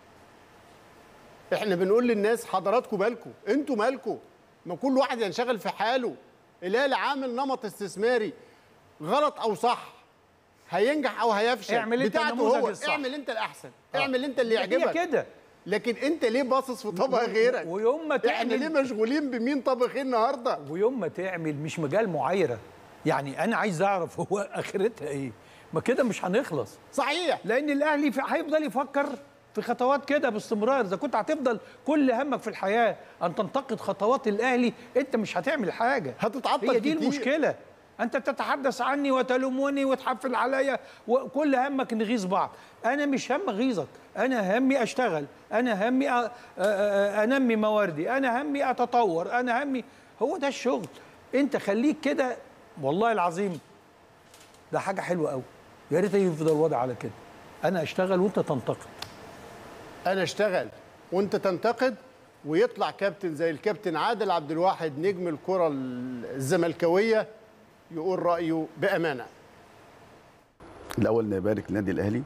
احنا بنقول للناس حضراتكم بالكم، انتوا مالكم، ما كل واحد ينشغل في حاله. الاهلي عامل نمط استثماري غلط او صح، هينجح او هيفشل، اعمل انت النموذج الصح. اعمل انت الاحسن، اعمل انت اللي يعجبك كده. لكن انت ليه باصص في طبق غيرك؟ ويوم ما تعمل، احنا ليه مشغولين بمين طبخ ايه النهارده؟ ويوم ما تعمل مش مجال معايره، يعني انا عايز اعرف هو اخرتها ايه، ما كده مش هنخلص. صحيح، لان الاهلي هيفضل يفكر في خطوات كده باستمرار. اذا كنت هتفضل كل همك في الحياه ان تنتقد خطوات الاهلي، انت مش هتعمل حاجه، هتتعطل. هي دي كتير. المشكله. انت تتحدث عني وتلومني وتحفل عليا، وكل همك نغيظ بعض. انا مش هم اغيظك، انا همي اشتغل، انا همي انمي مواردي، انا همي اتطور، انا همي، هو ده الشغل. انت خليك كده، والله العظيم ده حاجه حلوه قوي، يا ريت يفضل الوضع على كده. انا اشتغل وانت تنتقد، انا اشتغل وانت تنتقد، ويطلع كابتن زي الكابتن عادل عبد الواحد نجم الكره الزملكاويه يقول رايه بامانه. الاول نبارك للنادي الاهلي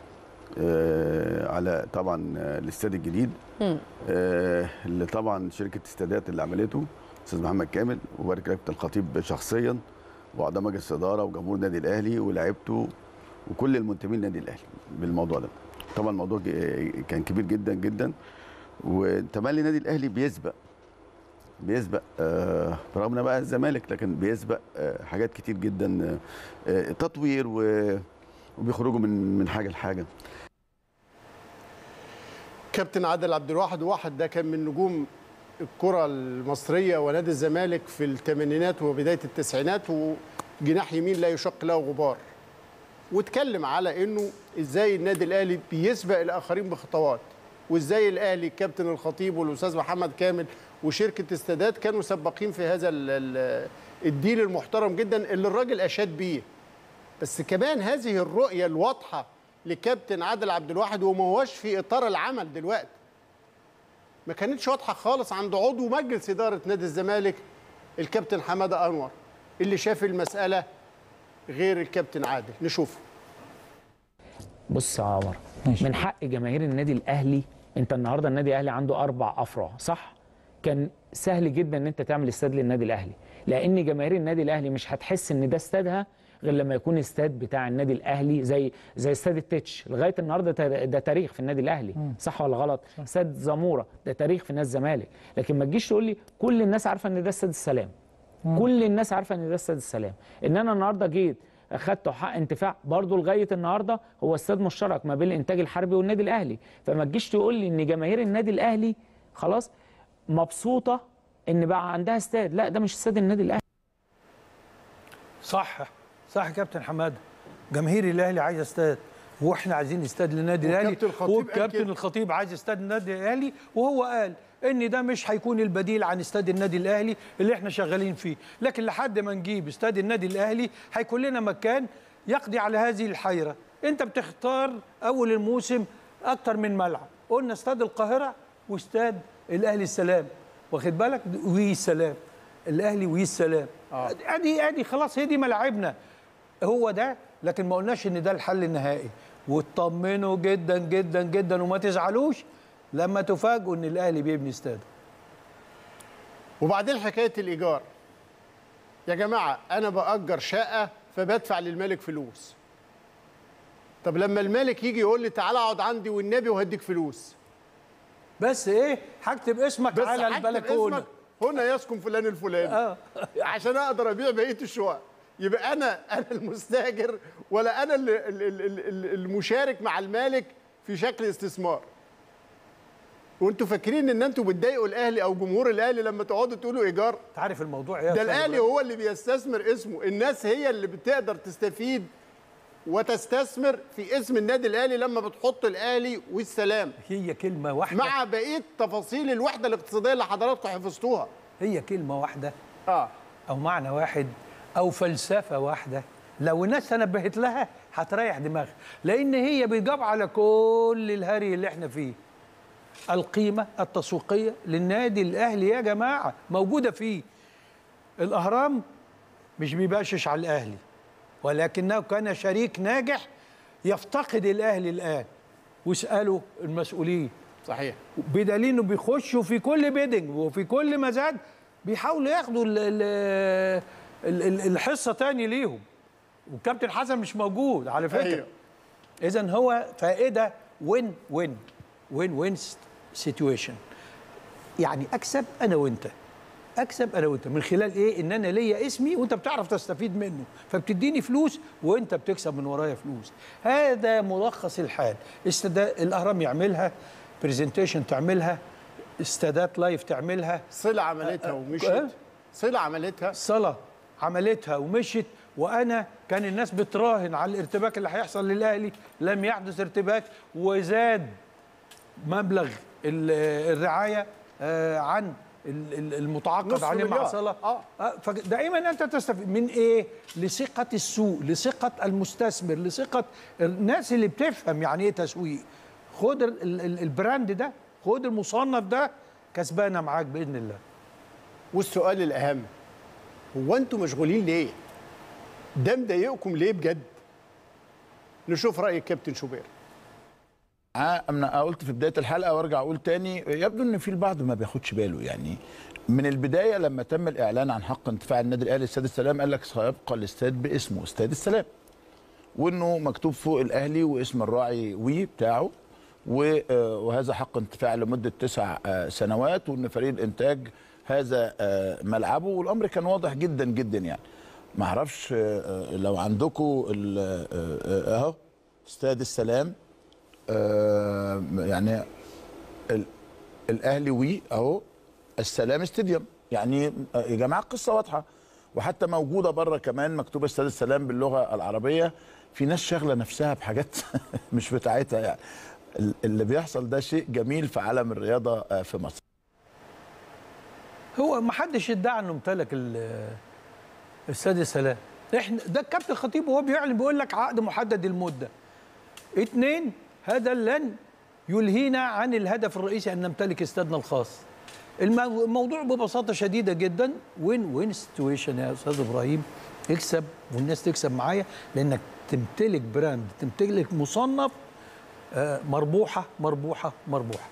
على طبعا الاستاد الجديد اللي طبعا شركه استادات اللي عملته استاذ محمد كامل، وبارك كابتن الخطيب شخصيا واعضاء مجلس الاداره وجمهور النادي الاهلي ولاعيبته وكل المنتمين للنادي الاهلي بالموضوع ده. طبعا الموضوع كان كبير جدا جدا، وتملي النادي الاهلي بيسبق برغم بقى الزمالك، لكن بيسبق حاجات كتير جدا، تطوير وبيخرجوا من حاجه لحاجه. كابتن عادل عبد الواحد ده كان من نجوم الكره المصريه ونادي الزمالك في الثمانينات وبدايه التسعينات، وجناح يمين لا يشق له غبار. واتكلم على انه ازاي النادي الاهلي بيسبق الاخرين بخطوات، وازاي الاهلي كابتن الخطيب والاستاذ محمد كامل وشركه استادات كانوا سباقين في هذا الديل المحترم جدا اللي الراجل اشاد بيه. بس كمان هذه الرؤيه الواضحه لكابتن عادل عبد الواحد، وما هوش في اطار العمل دلوقتي، ما كانتش واضحه خالص عند عضو مجلس اداره نادي الزمالك الكابتن حماده انور، اللي شاف المساله غير الكابتن عادل. نشوفه. بص يا عمر، من حق جماهير النادي الاهلي، انت النهارده النادي الاهلي عنده 4 أفرع صح؟ كان سهل جدا ان انت تعمل استاد للنادي الاهلي، لان جماهير النادي الاهلي مش هتحس ان ده استادها غير لما يكون استاد بتاع النادي الاهلي زي استاد التتش. لغايه النهارده ده تاريخ في النادي الاهلي، صح ولا غلط؟ استاد زاموره ده تاريخ في نادي الزمالك. لكن ما تجيش تقول لي كل الناس عارفه ان ده استاد السلام، كل الناس عارفه ان ده استاد السلام. ان انا النهارده جيت اخدته حق انتفاع برضه لغايه النهارده هو استاد مشترك ما بين الانتاج الحربي والنادي الاهلي. فما تجيش تقول لي ان جماهير النادي الاهلي خلاص مبسوطه ان بقى عندها استاد، لا ده مش استاد النادي الاهلي. صح يا كابتن حماده، جماهير الاهلي عايزه استاد، واحنا عايزين استاد للنادي الاهلي، والكابتن الخطيب عايز استاد للنادي الاهلي، وهو قال ان ده مش هيكون البديل عن استاد النادي الاهلي اللي احنا شغالين فيه، لكن لحد ما نجيب استاد النادي الاهلي هيكون لنا مكان يقضي على هذه الحيره. انت بتختار اول الموسم اكتر من ملعب، قلنا استاد القاهره واستاد الاهلي السلام، واخد بالك، والسلام الاهلي والسلام، ادي خلاص هي دي ملاعبنا، هو ده. لكن ما قلناش ان ده الحل النهائي، واطمنوا جدا جدا جدا وما تزعلوش لما تفاجئوا ان الاهلي بيبني استاد. وبعدين حكايه الايجار يا جماعه، انا باجر شقه فبدفع للمالك فلوس. طب لما المالك يجي يقول لي تعالى اقعد عندي والنبي وهديك فلوس، بس ايه، هكتب اسمك على البلكونه، هنا يسكن فلان الفلاني عشان اقدر ابيع بقيه الشقق. يبقى انا المستاجر ولا انا المشارك مع المالك في شكل استثمار. وانتوا فاكرين ان انتوا بتضايقوا الاهلي او جمهور الاهلي لما تقعدوا تقولوا ايجار؟ انت عارف الموضوع ايه؟ ده الاهلي هو اللي بيستثمر اسمه، الناس هي اللي بتقدر تستفيد وتستثمر في اسم النادي الاهلي لما بتحط الاهلي والسلام. هي كلمه واحده مع بقيه تفاصيل الوحده الاقتصاديه اللي حضراتكم حفظتوها. هي كلمه واحده او معنى واحد او فلسفه واحده، لو الناس تنبهت لها هتريح دماغها، لان هي بتجاب على كل الهري اللي احنا فيه. القيمه التسويقيه للنادي الاهلي يا جماعه موجوده فيه. الاهرام مش بيباشش على الاهلي، ولكنه كان شريك ناجح يفتقد الاهلي الان، واسالوا المسؤولين. صحيح. بدليل انه بيخشوا في كل بيدنج وفي كل مزاد بيحاولوا ياخدوا الحصه تاني ليهم، والكابتن حسن مش موجود على فكره. أيوه. اذا هو فائده وين وين وين وين سيتويشن، يعني اكسب انا وانت، اكسب انا وانت من خلال ايه؟ ان انا ليا اسمي وانت بتعرف تستفيد منه، فبتديني فلوس وانت بتكسب من ورايا فلوس. هذا ملخص الحال. الاهرام يعملها، برزنتيشن تعملها، استادات لايف تعملها، صلة عملتها ومشت. صلة عملتها، صلة عملتها ومشت. وانا كان الناس بتراهن على الارتباك اللي هيحصل للاهلي، لم يحدث ارتباك، وزاد مبلغ الرعايه عن المتعاقد عليه مع صلاح. فدائما انت تستفيد من ايه؟ لثقه السوق، لثقه المستثمر، لثقه الناس اللي بتفهم يعني ايه تسويق. خد البراند ده، خد المصنف ده، كسبانه معاك باذن الله. والسؤال الاهم، هو انتوا مشغولين ليه؟ ده مضايقكم ليه بجد؟ نشوف راي الكابتن شوبير. انا قلت في بدايه الحلقه وارجع اقول تاني، يبدو ان في البعض ما بياخدش باله. يعني من البدايه لما تم الاعلان عن حق انتفاع النادي الاهلي استاد السلام، قال لك سيبقى الاستاد باسمه استاد السلام، وانه مكتوب فوق الاهلي واسم الراعي بتاعه، وهذا حق انتفاع لمده 9 سنوات، وان فريق الانتاج هذا ملعبه. والامر كان واضح جدا جدا. يعني ما اعرفش لو عندكم اهو استاد السلام، يعني الاهلي اهو السلام استاديوم. يعني يا جماعه القصه واضحه، وحتى موجوده بره كمان مكتوب استاد السلام باللغه العربيه. في ناس شاغله نفسها بحاجات مش بتاعتها. يعني اللي بيحصل ده شيء جميل في عالم الرياضه في مصر. هو ما حدش ادعى انه امتلك استاد السلام. احنا ده الكابتن الخطيب وهو بيعلن بيقول لك عقد محدد المده. 2 هذا لن يلهينا عن الهدف الرئيسي ان نمتلك استادنا الخاص. الموضوع ببساطه شديده جدا وين سيتويشن يا استاذ ابراهيم. اكسب والناس تكسب معايا، لانك تمتلك براند، تمتلك مصنف مربوحه مربوحه مربوحه.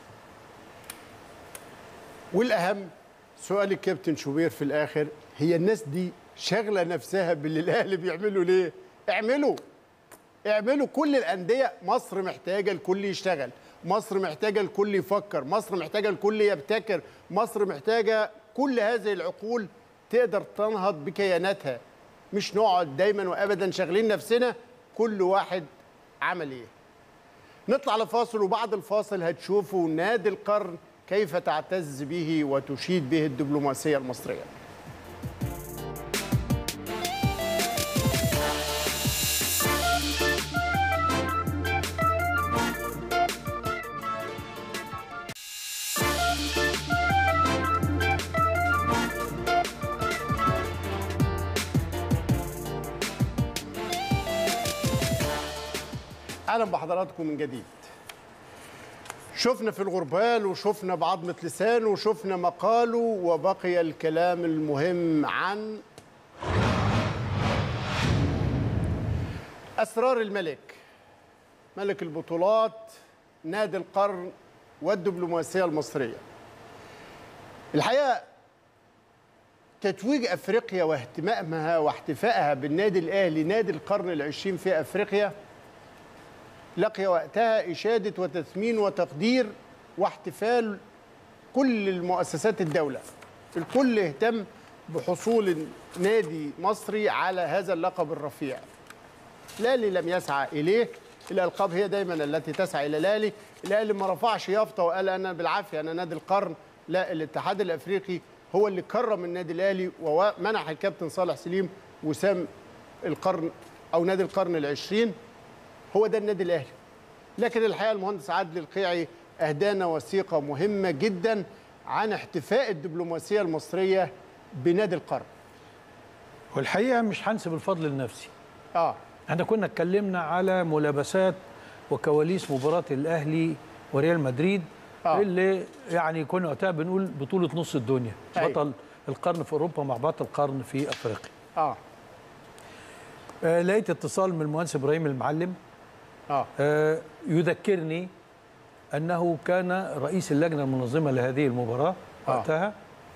والاهم سؤال الكابتن شوبير في الاخر، هي الناس دي شاغله نفسها باللي الاهلي بيعملوا ليه؟ اعملوا كل الانديه. مصر محتاجه الكل يشتغل، مصر محتاجه الكل يفكر، مصر محتاجه الكل يبتكر، مصر محتاجه كل هذه العقول تقدر تنهض بكياناتها. مش نقعد دايما وابدا شاغلين نفسنا كل واحد عمل ايه. نطلع لفاصل، وبعد الفاصل هتشوفوا نادي القرن كيف تعتز به وتشيد به الدبلوماسيه المصريه. اهلا بحضراتكم من جديد. شفنا في الغربال وشفنا بعضمة لسانه وشفنا مقاله، وبقي الكلام المهم عن أسرار الملك، ملك البطولات، نادي القرن والدبلوماسية المصرية. الحقيقة تتويج أفريقيا واهتمامها واحتفائها بالنادي الأهلي نادي القرن العشرين في أفريقيا لقي وقتها إشادة وتثمين وتقدير واحتفال كل المؤسسات الدولة. الكل اهتم بحصول نادي مصري على هذا اللقب الرفيع. الأهلي لم يسعى إليه، الألقاب هي دايما التي تسعى إلى الأهلي. الأهلي ما رفعش يافطة وقال أنا بالعافية أنا نادي القرن، لا، الاتحاد الأفريقي هو اللي كرم النادي الأهلي ومنح الكابتن صالح سليم وسام القرن أو نادي القرن العشرين. هو ده النادي الاهلي. لكن الحقيقه المهندس عادل القيعي اهدانا وثيقه مهمه جدا عن احتفاء الدبلوماسيه المصريه بنادي القرن. والحقيقه مش هنسب الفضل لنفسي. احنا كنا اتكلمنا على ملابسات وكواليس مباراه الاهلي وريال مدريد اللي يعني كنا وقتها بنقول بطوله نص الدنيا، بطل القرن في اوروبا مع بطل القرن في افريقيا. لقيت اتصال من المهندس ابراهيم المعلم يذكرني انه كان رئيس اللجنه المنظمه لهذه المباراه وقتها،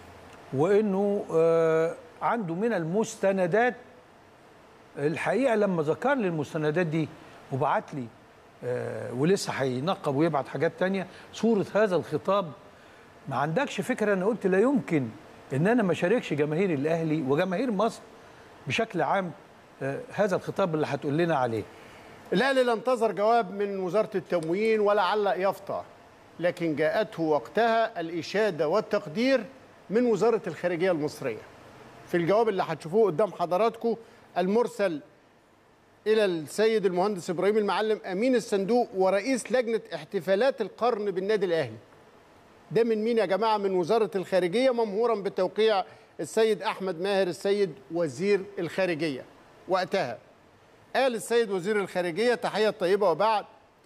وانه عنده من المستندات. الحقيقه لما ذكر لي المستندات دي وبعت لي ولسه هينقب ويبعت حاجات تانية صوره هذا الخطاب، ما عندكش فكره. انا قلت لا يمكن ان انا ما شاركش جماهير الاهلي وجماهير مصر بشكل عام هذا الخطاب اللي هتقول لنا عليه. الاهلي لا انتظر جواب من وزاره التموين ولا علق يافطه، لكن جاءته وقتها الاشاده والتقدير من وزاره الخارجيه المصريه. في الجواب اللي هتشوفوه قدام حضراتكم المرسل الى السيد المهندس ابراهيم المعلم امين الصندوق ورئيس لجنه احتفالات القرن بالنادي الاهلي. ده من مين يا جماعه؟ من وزاره الخارجيه، ممهورا بتوقيع السيد احمد ماهر السيد وزير الخارجيه. وقتها قال السيد وزير الخارجيه: تحيه طيبه وبعد،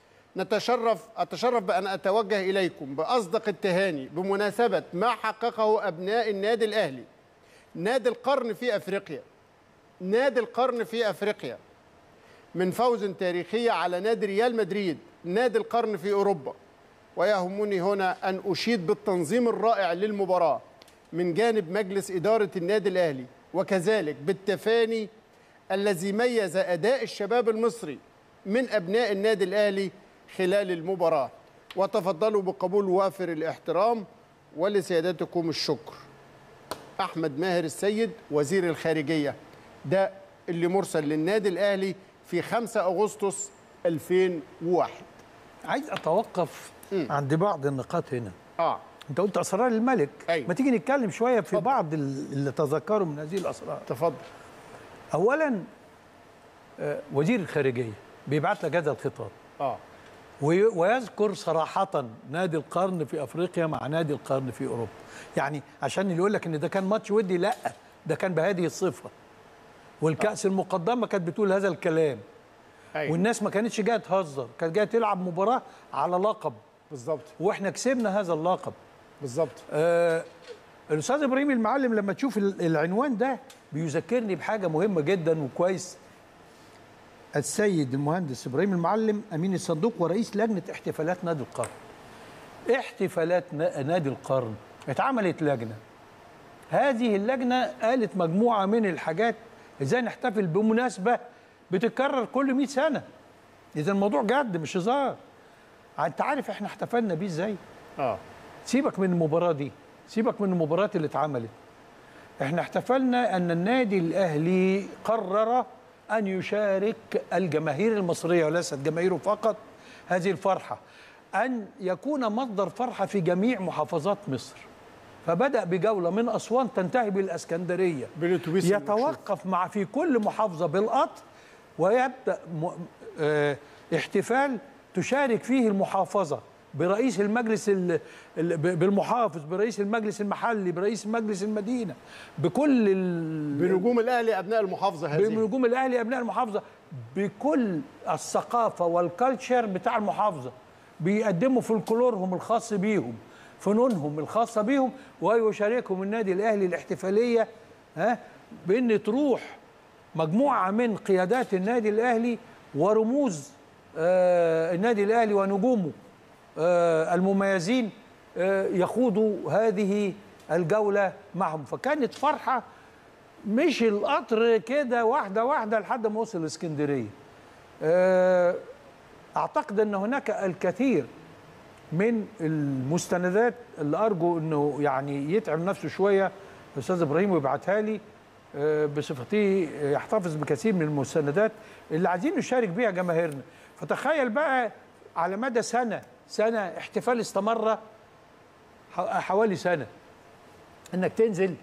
أتشرف بأن أتوجه إليكم بأصدق التهاني بمناسبة ما حققه أبناء النادي الأهلي، نادي القرن في أفريقيا، نادي القرن في أفريقيا، من فوز تاريخي على نادي ريال مدريد، نادي القرن في أوروبا. ويهمني هنا أن أشيد بالتنظيم الرائع للمباراة من جانب مجلس إدارة النادي الأهلي، وكذلك بالتفاني الذي ميز أداء الشباب المصري من أبناء النادي الأهلي خلال المباراة. وتفضلوا بقبول وافر الاحترام ولسيادتكم الشكر. أحمد ماهر السيد وزير الخارجية. ده اللي مرسل للنادي الأهلي في 5 أغسطس 2001. عايز أتوقف عند بعض النقاط هنا. أنت قلت أسرار الملك. ما تيجي نتكلم شوية في بعض اللي تذكروا من هذه الأسرار. تفضل. أولا وزير الخارجية بيبعت لك هذا الخطاب ويذكر صراحة نادي القرن في أفريقيا مع نادي القرن في أوروبا. يعني عشان اللي يقول لك إن ده كان ماتش ودي، لا، ده كان بهذه الصفة. والكأس المقدمة كانت بتقول هذا الكلام. والناس ما كانتش جايه تهزر، كانت جايه تلعب مباراه على لقب. بالظبط. واحنا كسبنا هذا اللقب. بالظبط. الاستاذ ابراهيم المعلم لما تشوف العنوان ده بيذكرني بحاجه مهمه جدا وكويس. السيد المهندس ابراهيم المعلم امين الصندوق ورئيس لجنه احتفالات نادي القرن. احتفالات نادي القرن اتعملت لجنه. هذه اللجنه قالت مجموعه من الحاجات ازاي نحتفل بمناسبه بتتكرر كل 100 سنه. اذا الموضوع جد مش هزار. انت عارف احنا احتفلنا بيه ازاي؟ سيبك من المباراه دي، سيبك من المباريات اللي اتعملت. احنا احتفلنا ان النادي الاهلي قرر ان يشارك الجماهير المصريه وليست جماهيره فقط هذه الفرحه، ان يكون مصدر فرحه في جميع محافظات مصر. فبدأ بجولة من أسوان تنتهي بالإسكندرية، يتوقف مع في كل محافظة بالقطر، ويبدأ احتفال تشارك فيه المحافظة برئيس المجلس بالمحافظ، برئيس المجلس المحلي، برئيس مجلس المدينة، بكل بنجوم الأهلي أبناء المحافظة هذه، بنجوم الأهلي أبناء المحافظة، بكل الثقافة والكالتشر بتاع المحافظة. بيقدموا فولكلورهم الخاص بيهم، فنونهم الخاصة بيهم، ويشاركهم النادي الأهلي الاحتفالية بأن تروح مجموعة من قيادات النادي الأهلي ورموز النادي الأهلي ونجومه المميزين يخوضوا هذه الجولة معهم. فكانت فرحة، مش القطر كده واحدة واحدة لحد ما وصل الإسكندرية. أعتقد أن هناك الكثير من المستندات اللي أرجو أنه يعني يتعب نفسه شوية الأستاذ إبراهيم ويبعتها لي بصفته يحتفظ بكثير من المستندات اللي عايزين نشارك بيها جماهيرنا. فتخيل بقى على مدى سنة احتفال استمر حوالي سنة، انك تنزل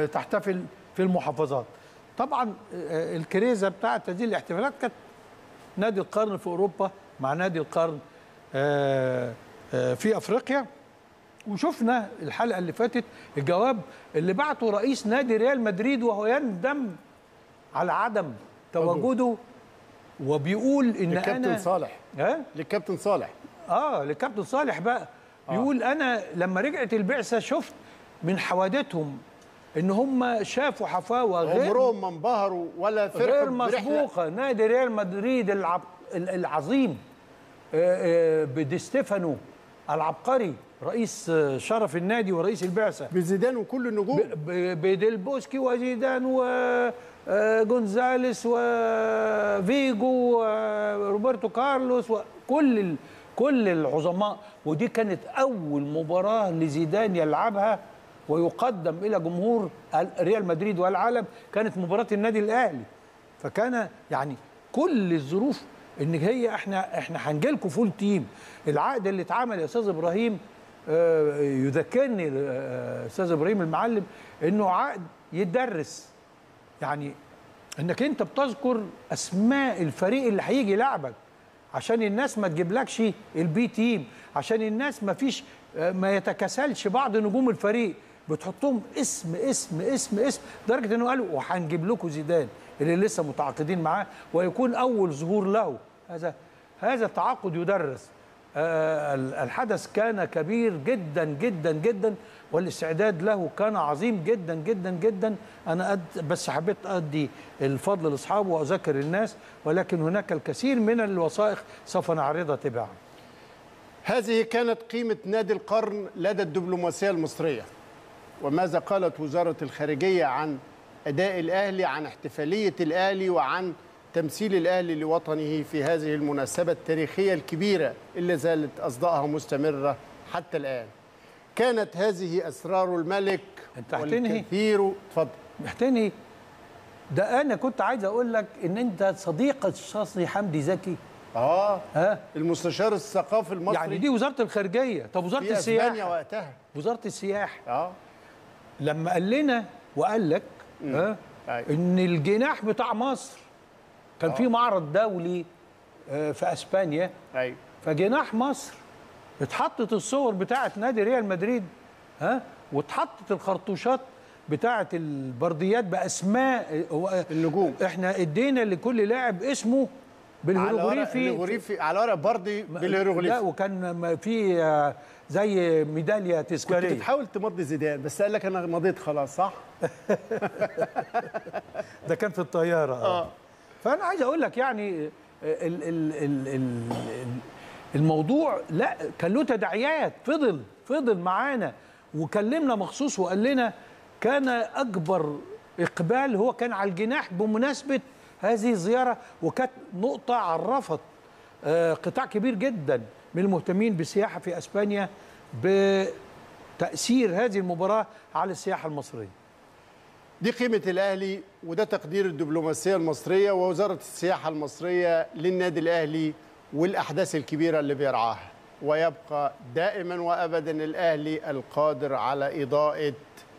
تحتفل في المحافظات. طبعا الكريزة بتاعت هذه الاحتفالات كانت نادي القرن في اوروبا مع نادي القرن في افريقيا. وشفنا الحلقه اللي فاتت الجواب اللي بعته رئيس نادي ريال مدريد وهو يندم على عدم تواجده، وبيقول ان للكابتن صالح. للكابتن صالح. للكابتن صالح بقى. يقول انا لما رجعت البعثه شفت من حوادثهم ان هم شافوا حفاوه غير عمرهم ما انبهروا ولا فرحوا غير مسبوقه. نادي ريال مدريد العظيم بدي ستيفانو العبقري رئيس شرف النادي ورئيس البعثه، بزيدان وكل النجوم، بديل بوسكي وزيدان وجونزاليس وفيجو وروبرتو كارلوس وكل العظماء. ودي كانت اول مباراه لزيدان يلعبها ويقدم الى جمهور ريال مدريد والعالم، كانت مباراه النادي الاهلي. فكان يعني كل الظروف ان هي احنا هنجي لكم فول تيم. العقد اللي اتعمل يا استاذ ابراهيم يذكرني استاذ ابراهيم المعلم انه عقد يتدرس، يعني انك انت بتذكر اسماء الفريق اللي هيجي يلعبك عشان الناس ما تجيبلكش البي تيم، عشان الناس ما يتكاسلش بعض نجوم الفريق، بتحطهم اسم اسم اسم اسم، لدرجه انه قالوا وهنجيب لكم زيدان اللي لسه متعاقدين معاه ويكون اول ظهور له. هذا التعاقد يدرس. الحدث كان كبير جدا جدا جدا والاستعداد له كان عظيم جدا جدا جدا. انا بس حبيت ادي الفضل لاصحابه واذكر الناس، ولكن هناك الكثير من الوثائق سوف نعرضها تباعا. هذه كانت قيمة نادي القرن لدى الدبلوماسية المصرية. وماذا قالت وزارة الخارجية عن أداء الأهلي، عن احتفالية الأهلي، وعن تمثيل الأهلي لوطنه في هذه المناسبة التاريخية الكبيرة اللي زالت أصداءها مستمرة حتى الآن. كانت هذه أسرار الملك. أنت والكثير. اتفضل. محتني. ده أنا كنت عايز أقول لك إن أنت صديق الشخصي حمدي زكي. المستشار الثقافي المصري. يعني دي وزارة الخارجية. طب وزارة السياحة أسبانيا وقتها. وزارة السياحة لما قال لنا وقال لك إن الجناح بتاع مصر كان في معرض دولي في اسبانيا. فجناح مصر اتحطت الصور بتاعه نادي ريال مدريد واتحطت الخرطوشات بتاعه البرديات باسماء النجوم. احنا ادينا لكل لاعب اسمه بالهيروغليفي على ورق بردي بالهيروغليفي. لا وكان في زي ميداليه تذكاريه. كنت بتحاول تمضي زيدان بس قال لك انا مضيت خلاص صح. ده كان في الطياره. فأنا عايز أقول لك يعني الموضوع لا كان له تداعيات، فضل معانا وكلمنا مخصوص وقال لنا كان أكبر إقبال هو كان على الجناح بمناسبة هذه الزيارة، وكانت نقطة عرفت قطاع كبير جدا من المهتمين بالسياحة في أسبانيا بتأثير هذه المباراة على السياحة المصرية. دي قيمة الأهلي وده تقدير الدبلوماسية المصرية ووزارة السياحة المصرية للنادي الأهلي والأحداث الكبيرة اللي بيرعاها. ويبقى دائما وأبدا الأهلي القادر على إضاءة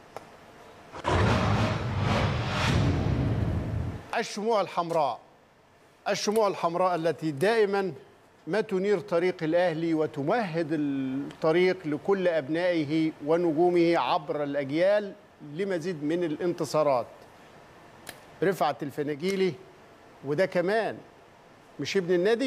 الشموع الحمراء. الشموع الحمراء التي دائما ما تنير طريق الأهلي وتمهد الطريق لكل أبنائه ونجومه عبر الأجيال لمزيد من الانتصارات. رفعت الفناجيلي وده كمان مش ابن النادي.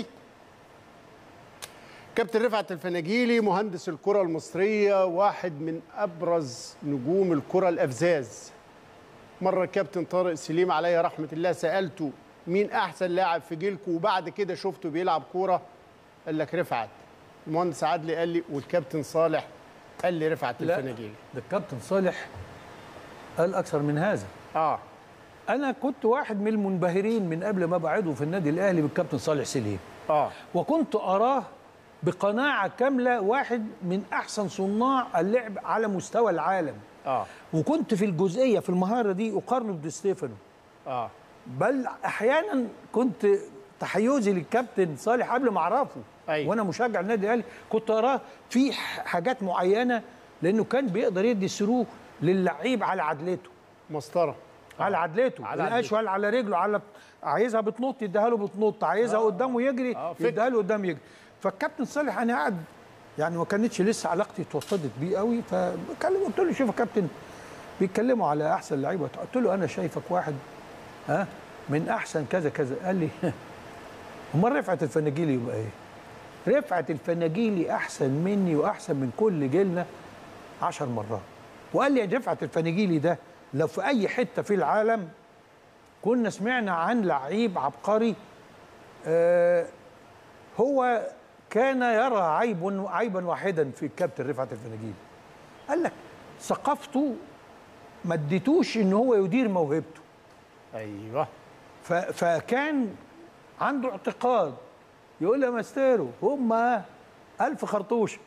كابتن رفعت الفناجيلي مهندس الكرة المصرية، واحد من أبرز نجوم الكرة الأفزاز. مرة الكابتن طارق سليم عليه رحمة الله سألته مين أحسن لاعب في جيلكم وبعد كده شفته بيلعب كورة، قال لك رفعت. المهندس عدلي قال لي والكابتن صالح قال لي رفعت الفناجيلي. ده الكابتن صالح قال أكثر من هذا. أنا كنت واحد من المنبهرين من قبل ما بعده في النادي الأهلي بالكابتن صالح سليم. وكنت أراه بقناعة كاملة واحد من أحسن صناع اللعب على مستوى العالم. وكنت في الجزئية في المهارة دي أقارنه بدي ستيفانو. بل أحيانا كنت تحيزي للكابتن صالح قبل ما أعرفه. وأنا مشجع النادي الأهلي كنت أراه في حاجات معينة لأنه كان بيقدر يدي السرو للعيب على عدلته. مسطرة. على عدلته، القاش ولا على رجله، على عايزها بتنط يديها له بتنط، عايزها قدامه يجري يديها له قدام يجري. فالكابتن صالح انا قاعد يعني ما كانتش لسه علاقتي اتوطدت بيه قوي، فبكلمه قلت له شوف يا كابتن بيتكلموا على احسن لعيبه، قلت له انا شايفك واحد من احسن كذا كذا. قال لي امال رفعت الفناجيلي يبقى ايه؟ رفعت الفناجيلي احسن مني واحسن من كل جيلنا 10 مرات. وقال لي رفعت الفناجيلي ده لو في اي حته في العالم كنا سمعنا عن لعيب عبقري هو كان يرى عيبا واحدا في الكابتن رفعت الفناجيلي. قال لك ثقافته ما اديتوش ان هو يدير موهبته. ايوه. فكان عنده اعتقاد يقول يا ماستيرو هم 1000 خرطوشه،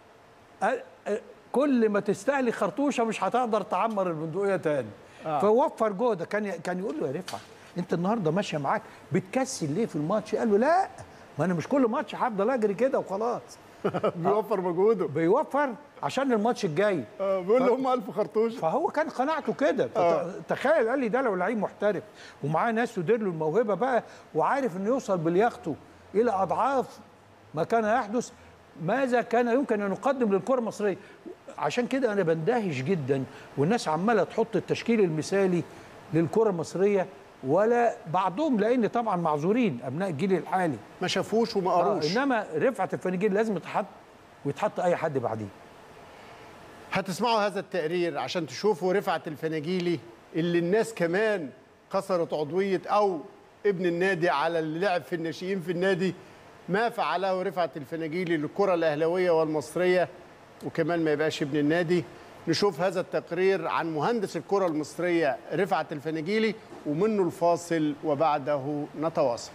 كل ما تستهلك خرطوشه مش هتقدر تعمر البندقيه تاني. فوفر جهده. كان يقول له يا رفعت انت النهارده ماشيه معاك بتكسل ليه في الماتش؟ قال له لا ما انا مش كل ماتش هفضل اجري كده وخلاص. بيوفر مجهوده، بيوفر عشان الماتش الجاي. بيقول له هم 1000 خرطوشه. فهو كان قناعته كده. تخيل قال لي ده لو لعيب محترف ومعاه ناس تدير له الموهبه بقى وعارف انه يوصل بلياقته الى اضعاف ما كان يحدث، ماذا كان يمكن ان يقدم للكره المصريه. عشان كده انا بندهش جدا والناس عماله تحط التشكيل المثالي للكره المصريه، ولا بعضهم لان طبعا معذورين ابناء الجيل الحالي ما شافوش وما قروش. انما رفعت الفناجيلي لازم يتحط ويتحط اي حد بعديه. هتسمعوا هذا التقرير عشان تشوفوا رفعت الفناجيلي اللي الناس كمان كسرت عضويه او ابن النادي على اللي لعب في الناشئين في النادي، ما فعله رفعت الفناجيلي للكره الاهلاويه والمصريه وكمان ما يبقاش ابن النادي. نشوف هذا التقرير عن مهندس الكره المصريه رفعت الفناجيلي ومنه الفاصل وبعده نتواصل.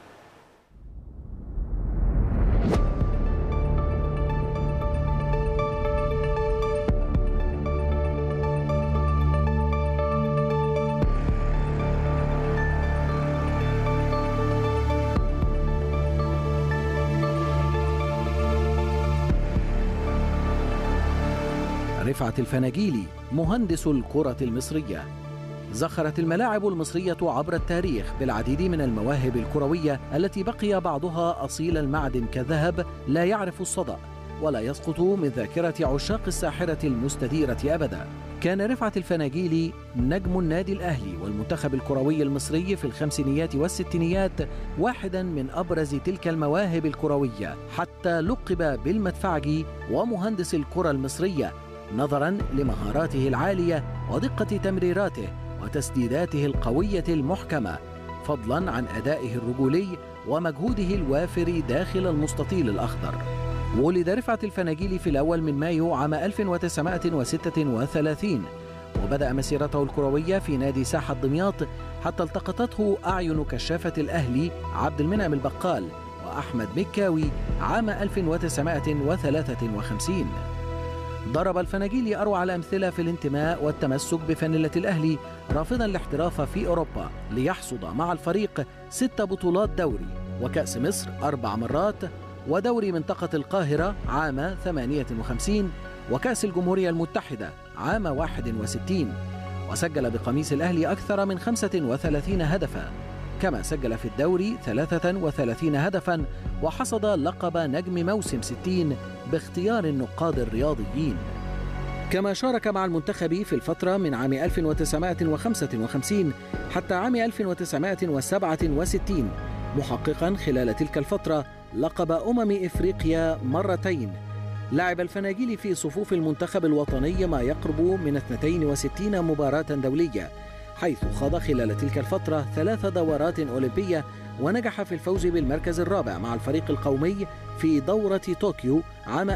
رفعت الفناجيلي مهندس الكرة المصرية. زخرت الملاعب المصرية عبر التاريخ بالعديد من المواهب الكروية التي بقي بعضها أصيل المعدن كالذهب لا يعرف الصدأ ولا يسقط من ذاكرة عشاق الساحرة المستديرة أبدا. كان رفعت الفناجيلي نجم النادي الأهلي والمنتخب الكروي المصري في الخمسينيات والستينيات واحدا من أبرز تلك المواهب الكروية، حتى لقب بالمدفعجي ومهندس الكرة المصرية نظراً لمهاراته العالية ودقة تمريراته وتسديداته القوية المحكمة، فضلاً عن أدائه الرجولي ومجهوده الوافر داخل المستطيل الأخضر. ولد رفعت الفناجيلي في الأول من مايو عام 1936 وبدأ مسيرته الكروية في نادي ساحة دمياط حتى التقطته أعين كشافة الأهلي عبد المنعم البقال وأحمد مكاوي عام 1953. ضرب الفناجيلي أروع الأمثلة في الانتماء والتمسك بفانلة الأهلي، رافضاً الاحتراف في أوروبا ليحصد مع الفريق 6 بطولات دوري وكأس مصر 4 مرات ودوري منطقة القاهرة عام 58 وكأس الجمهورية المتحدة عام 61. وسجل بقميص الأهلي أكثر من 35 هدفاً، كما سجل في الدوري 33 هدفاً وحصد لقب نجم موسم 60 باختيار النقاد الرياضيين. كما شارك مع المنتخب في الفترة من عام 1955 حتى عام 1967 محققاً خلال تلك الفترة لقب إفريقيا مرتين. لعب الفناجيلي في صفوف المنتخب الوطني ما يقرب من 62 مباراة دولية، حيث خاض خلال تلك الفترة 3 دورات أولمبية ونجح في الفوز بالمركز الرابع مع الفريق القومي في دورة طوكيو عام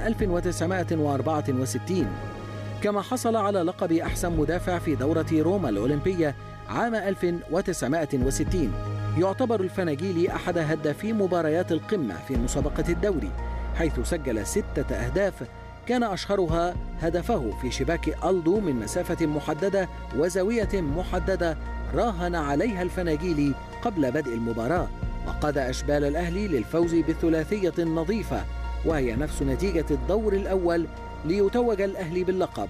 1964. كما حصل على لقب أحسن مدافع في دورة روما الأولمبية عام 1960. يعتبر الفناجيلي أحد هدافي مباريات القمة في مسابقة الدوري، حيث سجل 6 أهداف كان أشهرها هدفه في شباك ألدو من مسافة محددة وزاوية محددة راهن عليها الفناجيلي قبل بدء المباراة، وقاد أشبال الأهلي للفوز بثلاثية نظيفة وهي نفس نتيجة الدور الأول ليتوج الأهلي باللقب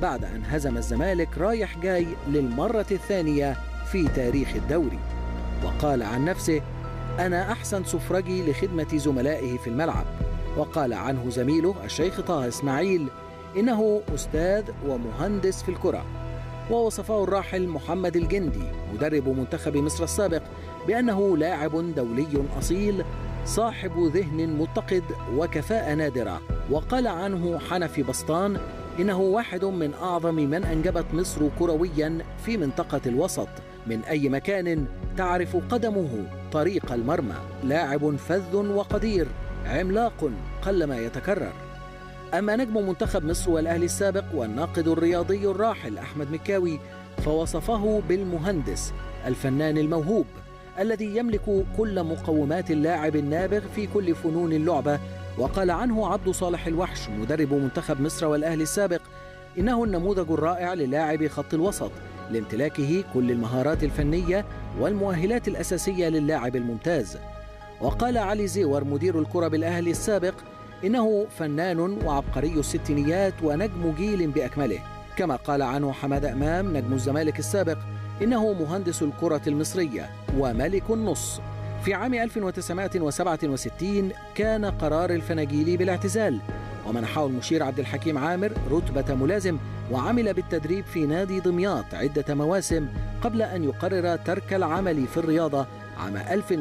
بعد أن هزم الزمالك رايح جاي للمرة الثانية في تاريخ الدوري. وقال عن نفسه: أنا أحسن سفرجي لخدمة زملائه في الملعب. وقال عنه زميله الشيخ طه إسماعيل إنه أستاذ ومهندس في الكرة. ووصفه الراحل محمد الجندي مدرب منتخب مصر السابق بأنه لاعب دولي أصيل صاحب ذهن متقد وكفاءة نادرة. وقال عنه حنفي بسطان إنه واحد من أعظم من أنجبت مصر كرويا في منطقة الوسط، من أي مكان تعرف قدمه طريق المرمى، لاعب فذ وقدير، عملاق قلما يتكرر. أما نجم منتخب مصر والأهلي السابق والناقد الرياضي الراحل أحمد مكاوي فوصفه بالمهندس الفنان الموهوب الذي يملك كل مقومات اللاعب النابغ في كل فنون اللعبة. وقال عنه عبد صالح الوحش مدرب منتخب مصر والأهلي السابق إنه النموذج الرائع للاعب خط الوسط لامتلاكه كل المهارات الفنية والمؤهلات الأساسية للاعب الممتاز. وقال علي زيور مدير الكرة بالأهلي السابق إنه فنان وعبقري الستينيات ونجم جيل بأكمله. كما قال عنه حماد أمام نجم الزمالك السابق إنه مهندس الكرة المصرية وملك النص. في عام 1967 كان قرار الفناجيلي بالاعتزال، ومنحه المشير عبد الحكيم عامر رتبة ملازم، وعمل بالتدريب في نادي دمياط عدة مواسم قبل أن يقرر ترك العمل في الرياضة عام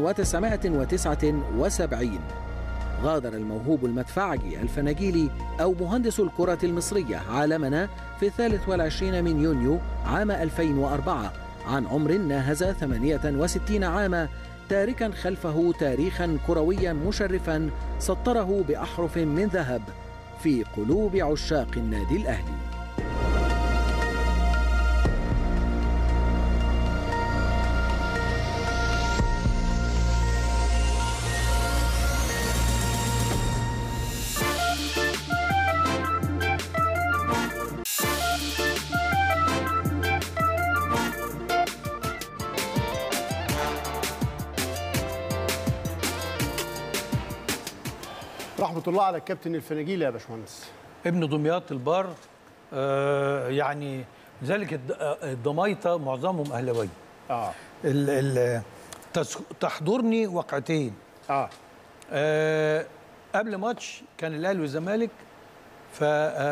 1979. غادر الموهوب المدفعجي الفناجيلي أو مهندس الكرة المصرية عالمنا في 23 من يونيو عام 2004 عن عمر ناهز 68 عاما، تاركا خلفه تاريخا كرويا مشرفا سطره بأحرف من ذهب في قلوب عشاق النادي الأهلي. رحمة الله على الكابتن الفناجيلي يا باشمهندس. ابن دمياط البار. يعني لذلك الضمايطه معظمهم اهلاويه. تحضرني وقعتين. قبل ماتش كان الاهلي والزمالك، ف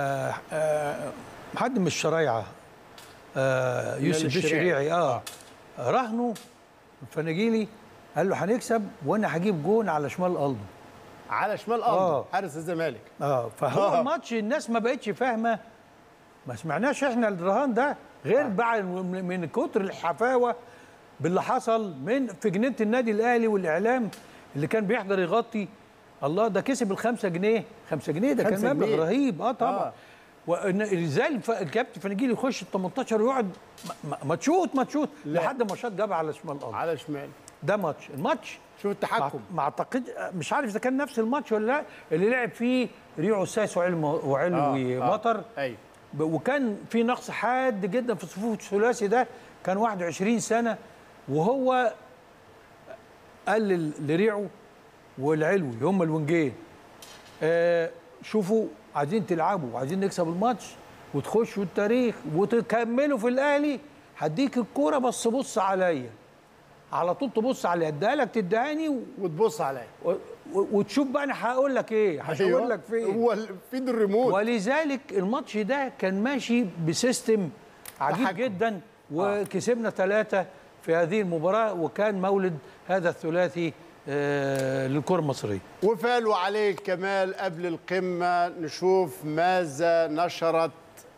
حد من الشرايعه يوسف الشريعي راهنوا الفناجيلي، قال له هنكسب وانا هجيب جون على شمال قلبه. على شمال قلبه حارس الزمالك. فهو الماتش الناس ما بقتش فاهمه، ما سمعناش احنا الرهان ده غير بعد من كتر الحفاوه باللي حصل في جنينه النادي الاهلي، والاعلام اللي كان بيحضر يغطي. الله، ده كسب ال5 جنيه. 5 جنيه ده كان مبلغ رهيب. طبعا. ازاي الكابتن فناجيلي يخش ال 18 ويقعد ما تشوت لحد ما شاط جاب على شمال قلبه. على شمال. ده الماتش شوف التحكم. ما اعتقد، مش عارف اذا كان نفس الماتش ولا لا، اللي لعب فيه ريعو السايس وعلوي مطر. ايوه. وكان في نقص حاد جدا في صفوف الثلاثي ده، كان 21 سنه، وهو قال لريعو والعلوي هم الونجين شوفوا عايزين تلعبوا وعايزين نكسب الماتش وتخشوا التاريخ وتكملوا في الاهلي، هديك الكوره بس بص عليا. على طول تبص على اديها لك تدهاني وتبص عليا وتشوف بقى انا هقول لك ايه، هشاور لك فين. هو في الريموت. ولذلك الماتش ده كان ماشي بسيستم عجيب جدا، وكسبنا 3 في هذه المباراه، وكان مولد هذا الثلاثي للكره المصريه. وفالوا عليه الكمال قبل القمه. نشوف ماذا نشرت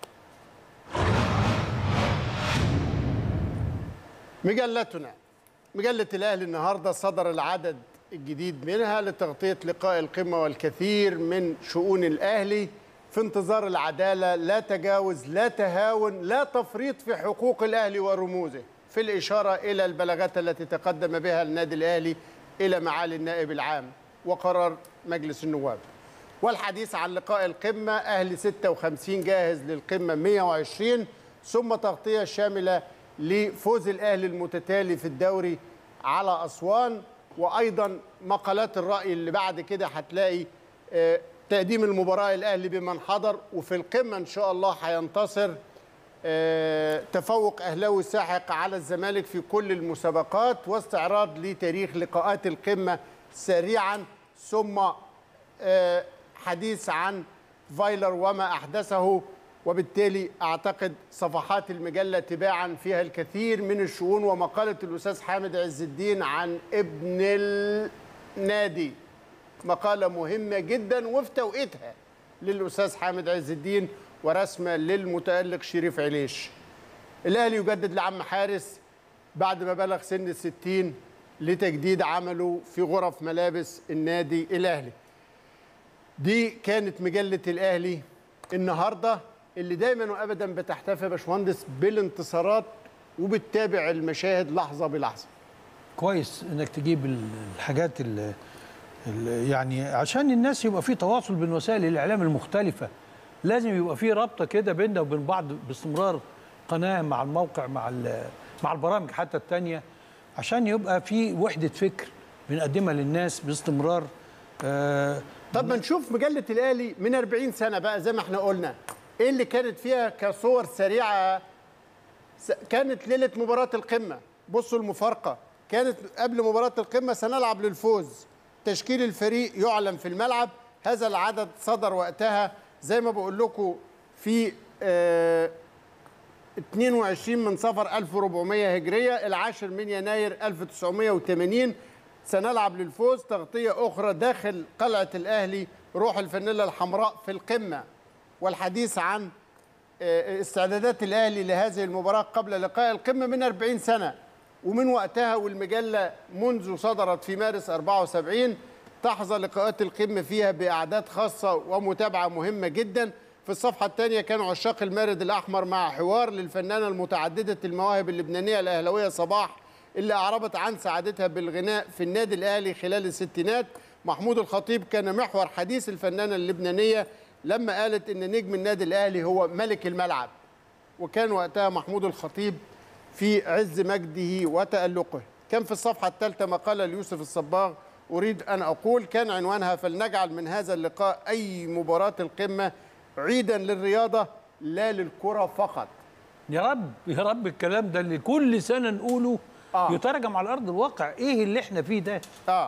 مجلتنا. مجلة الأهلي النهاردة صدر العدد الجديد منها لتغطية لقاء القمة والكثير من شؤون الأهلي في انتظار العدالة، لا تجاوز، لا تهاون، لا تفريط في حقوق الأهلي ورموزه، في الإشارة إلى البلاغات التي تقدم بها النادي الأهلي إلى معالي النائب العام وقرار مجلس النواب، والحديث عن لقاء القمة. أهلي 56 جاهز للقمة 120، ثم تغطية شاملة لفوز الأهلي المتتالي في الدوري على أسوان، وأيضا مقالات الرأي اللي بعد كده هتلاقي تقديم المباراة الأهلي بمن حضر، وفي القمة إن شاء الله هينتصر تفوق أهلاوي ساحق على الزمالك في كل المسابقات، واستعراض لتاريخ لقاءات القمة سريعا، ثم حديث عن فايلر وما أحدثه. وبالتالي أعتقد صفحات المجلة تباعا فيها الكثير من الشؤون، ومقالة الأستاذ حامد عز الدين عن ابن النادي مقالة مهمة جدا وفي توقيتها للأستاذ حامد عز الدين، ورسمة للمتألق شريف عليش. الأهلي يجدد لعم حارس بعد ما بلغ سن 60 لتجديد عمله في غرف ملابس النادي الأهلي. دي كانت مجلة الأهلي النهارده اللي دايما وابدا بتحتفي يا باشمهندس بالانتصارات وبتتابع المشاهد لحظه بلحظه. كويس انك تجيب الحاجات يعني عشان الناس يبقى في تواصل بين وسائل الاعلام المختلفه، لازم يبقى في رابطه كده بيننا وبين بعض باستمرار، قناه مع الموقع مع البرامج حتى الثانيه، عشان يبقى في وحده فكر بنقدمها للناس باستمرار. طب ما نشوف مجله الاهلي من 40 سنه بقى زي ما احنا قلنا، ايه اللي كانت فيها كصور سريعه. كانت ليله مباراه القمه، بصوا المفارقه، كانت قبل مباراه القمه سنلعب للفوز، تشكيل الفريق يعلن في الملعب، هذا العدد صدر وقتها زي ما بقول لكم في 22 من صفر 1400 هجريه، العاشر من يناير 1980. سنلعب للفوز، تغطيه اخرى داخل قلعه الاهلي، روح الفانيلا الحمراء في القمه، والحديث عن استعدادات الأهلي لهذه المباراة قبل لقاء القمة من 40 سنة. ومن وقتها والمجلة منذ صدرت في مارس 74 تحظى لقاءات القمة فيها بأعداد خاصة ومتابعة مهمة جدا. في الصفحة الثانية كانوا عشاق المارد الأحمر مع حوار للفنانة المتعددة المواهب اللبنانية الأهلاوية صباح، اللي أعربت عن سعادتها بالغناء في النادي الأهلي خلال الستينات. محمود الخطيب كان محور حديث الفنانة اللبنانية لما قالت إن نجم النادي الأهلي هو ملك الملعب، وكان وقتها محمود الخطيب في عز مجده وتألقه. كان في الصفحة الثالثة مقالة ليوسف الصباغ أريد أن أقول، كان عنوانها فلنجعل من هذا اللقاء أي مباراة القمة عيدا للرياضة لا للكرة فقط. يا رب يا رب الكلام ده اللي كل سنة نقوله يترجم على أرض الواقع. إيه اللي إحنا فيه ده؟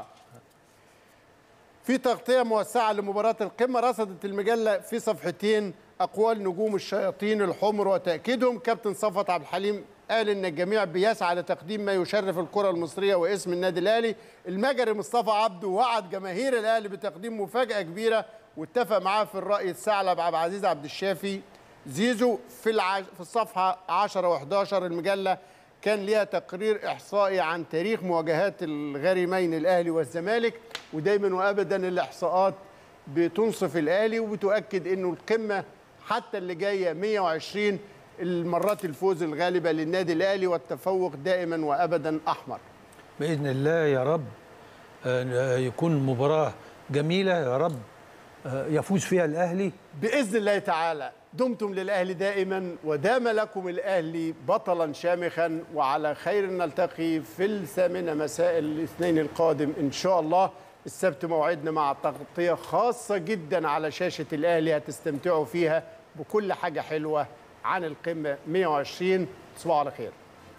في تغطية موسعة لمباراة القمة رصدت المجلة في صفحتين أقوال نجوم الشياطين الحمر وتأكيدهم. كابتن صفوت عبد الحليم قال إن الجميع بيسعى لتقديم ما يشرف الكرة المصرية واسم النادي الأهلي. المجري مصطفى عبده وعد جماهير الأهلي بتقديم مفاجأة كبيرة، واتفق معاه في الرأي الثعلب عبد العزيز عبد الشافي زيزو. في الصفحة 10 و11 المجلة كان ليها تقرير إحصائي عن تاريخ مواجهات الغريمين الأهلي والزمالك، ودايما وأبدا الإحصاءات بتنصف الأهلي وبتؤكد إنه القمة حتى اللي جاية 120 المرات الفوز الغالبة للنادي الأهلي، والتفوق دائما وأبدا أحمر. بإذن الله يا رب يكون مباراة جميلة، يا رب يفوز فيها الأهلي بإذن الله تعالى. دمتم للأهلي دائما، ودام لكم الأهلي بطلا شامخا، وعلى خير نلتقي في 8 مساء الاثنين القادم إن شاء الله. السبت موعدنا مع تغطية خاصة جدا على شاشة الأهلي هتستمتعوا فيها بكل حاجة حلوة عن القمة 120. تصبحوا على خير.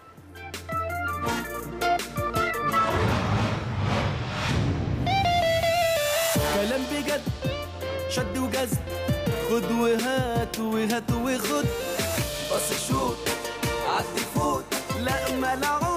كلام بجد شد وجذب، خد وهات وهات وخد، بص شوت عدي فوت، لا ملعوب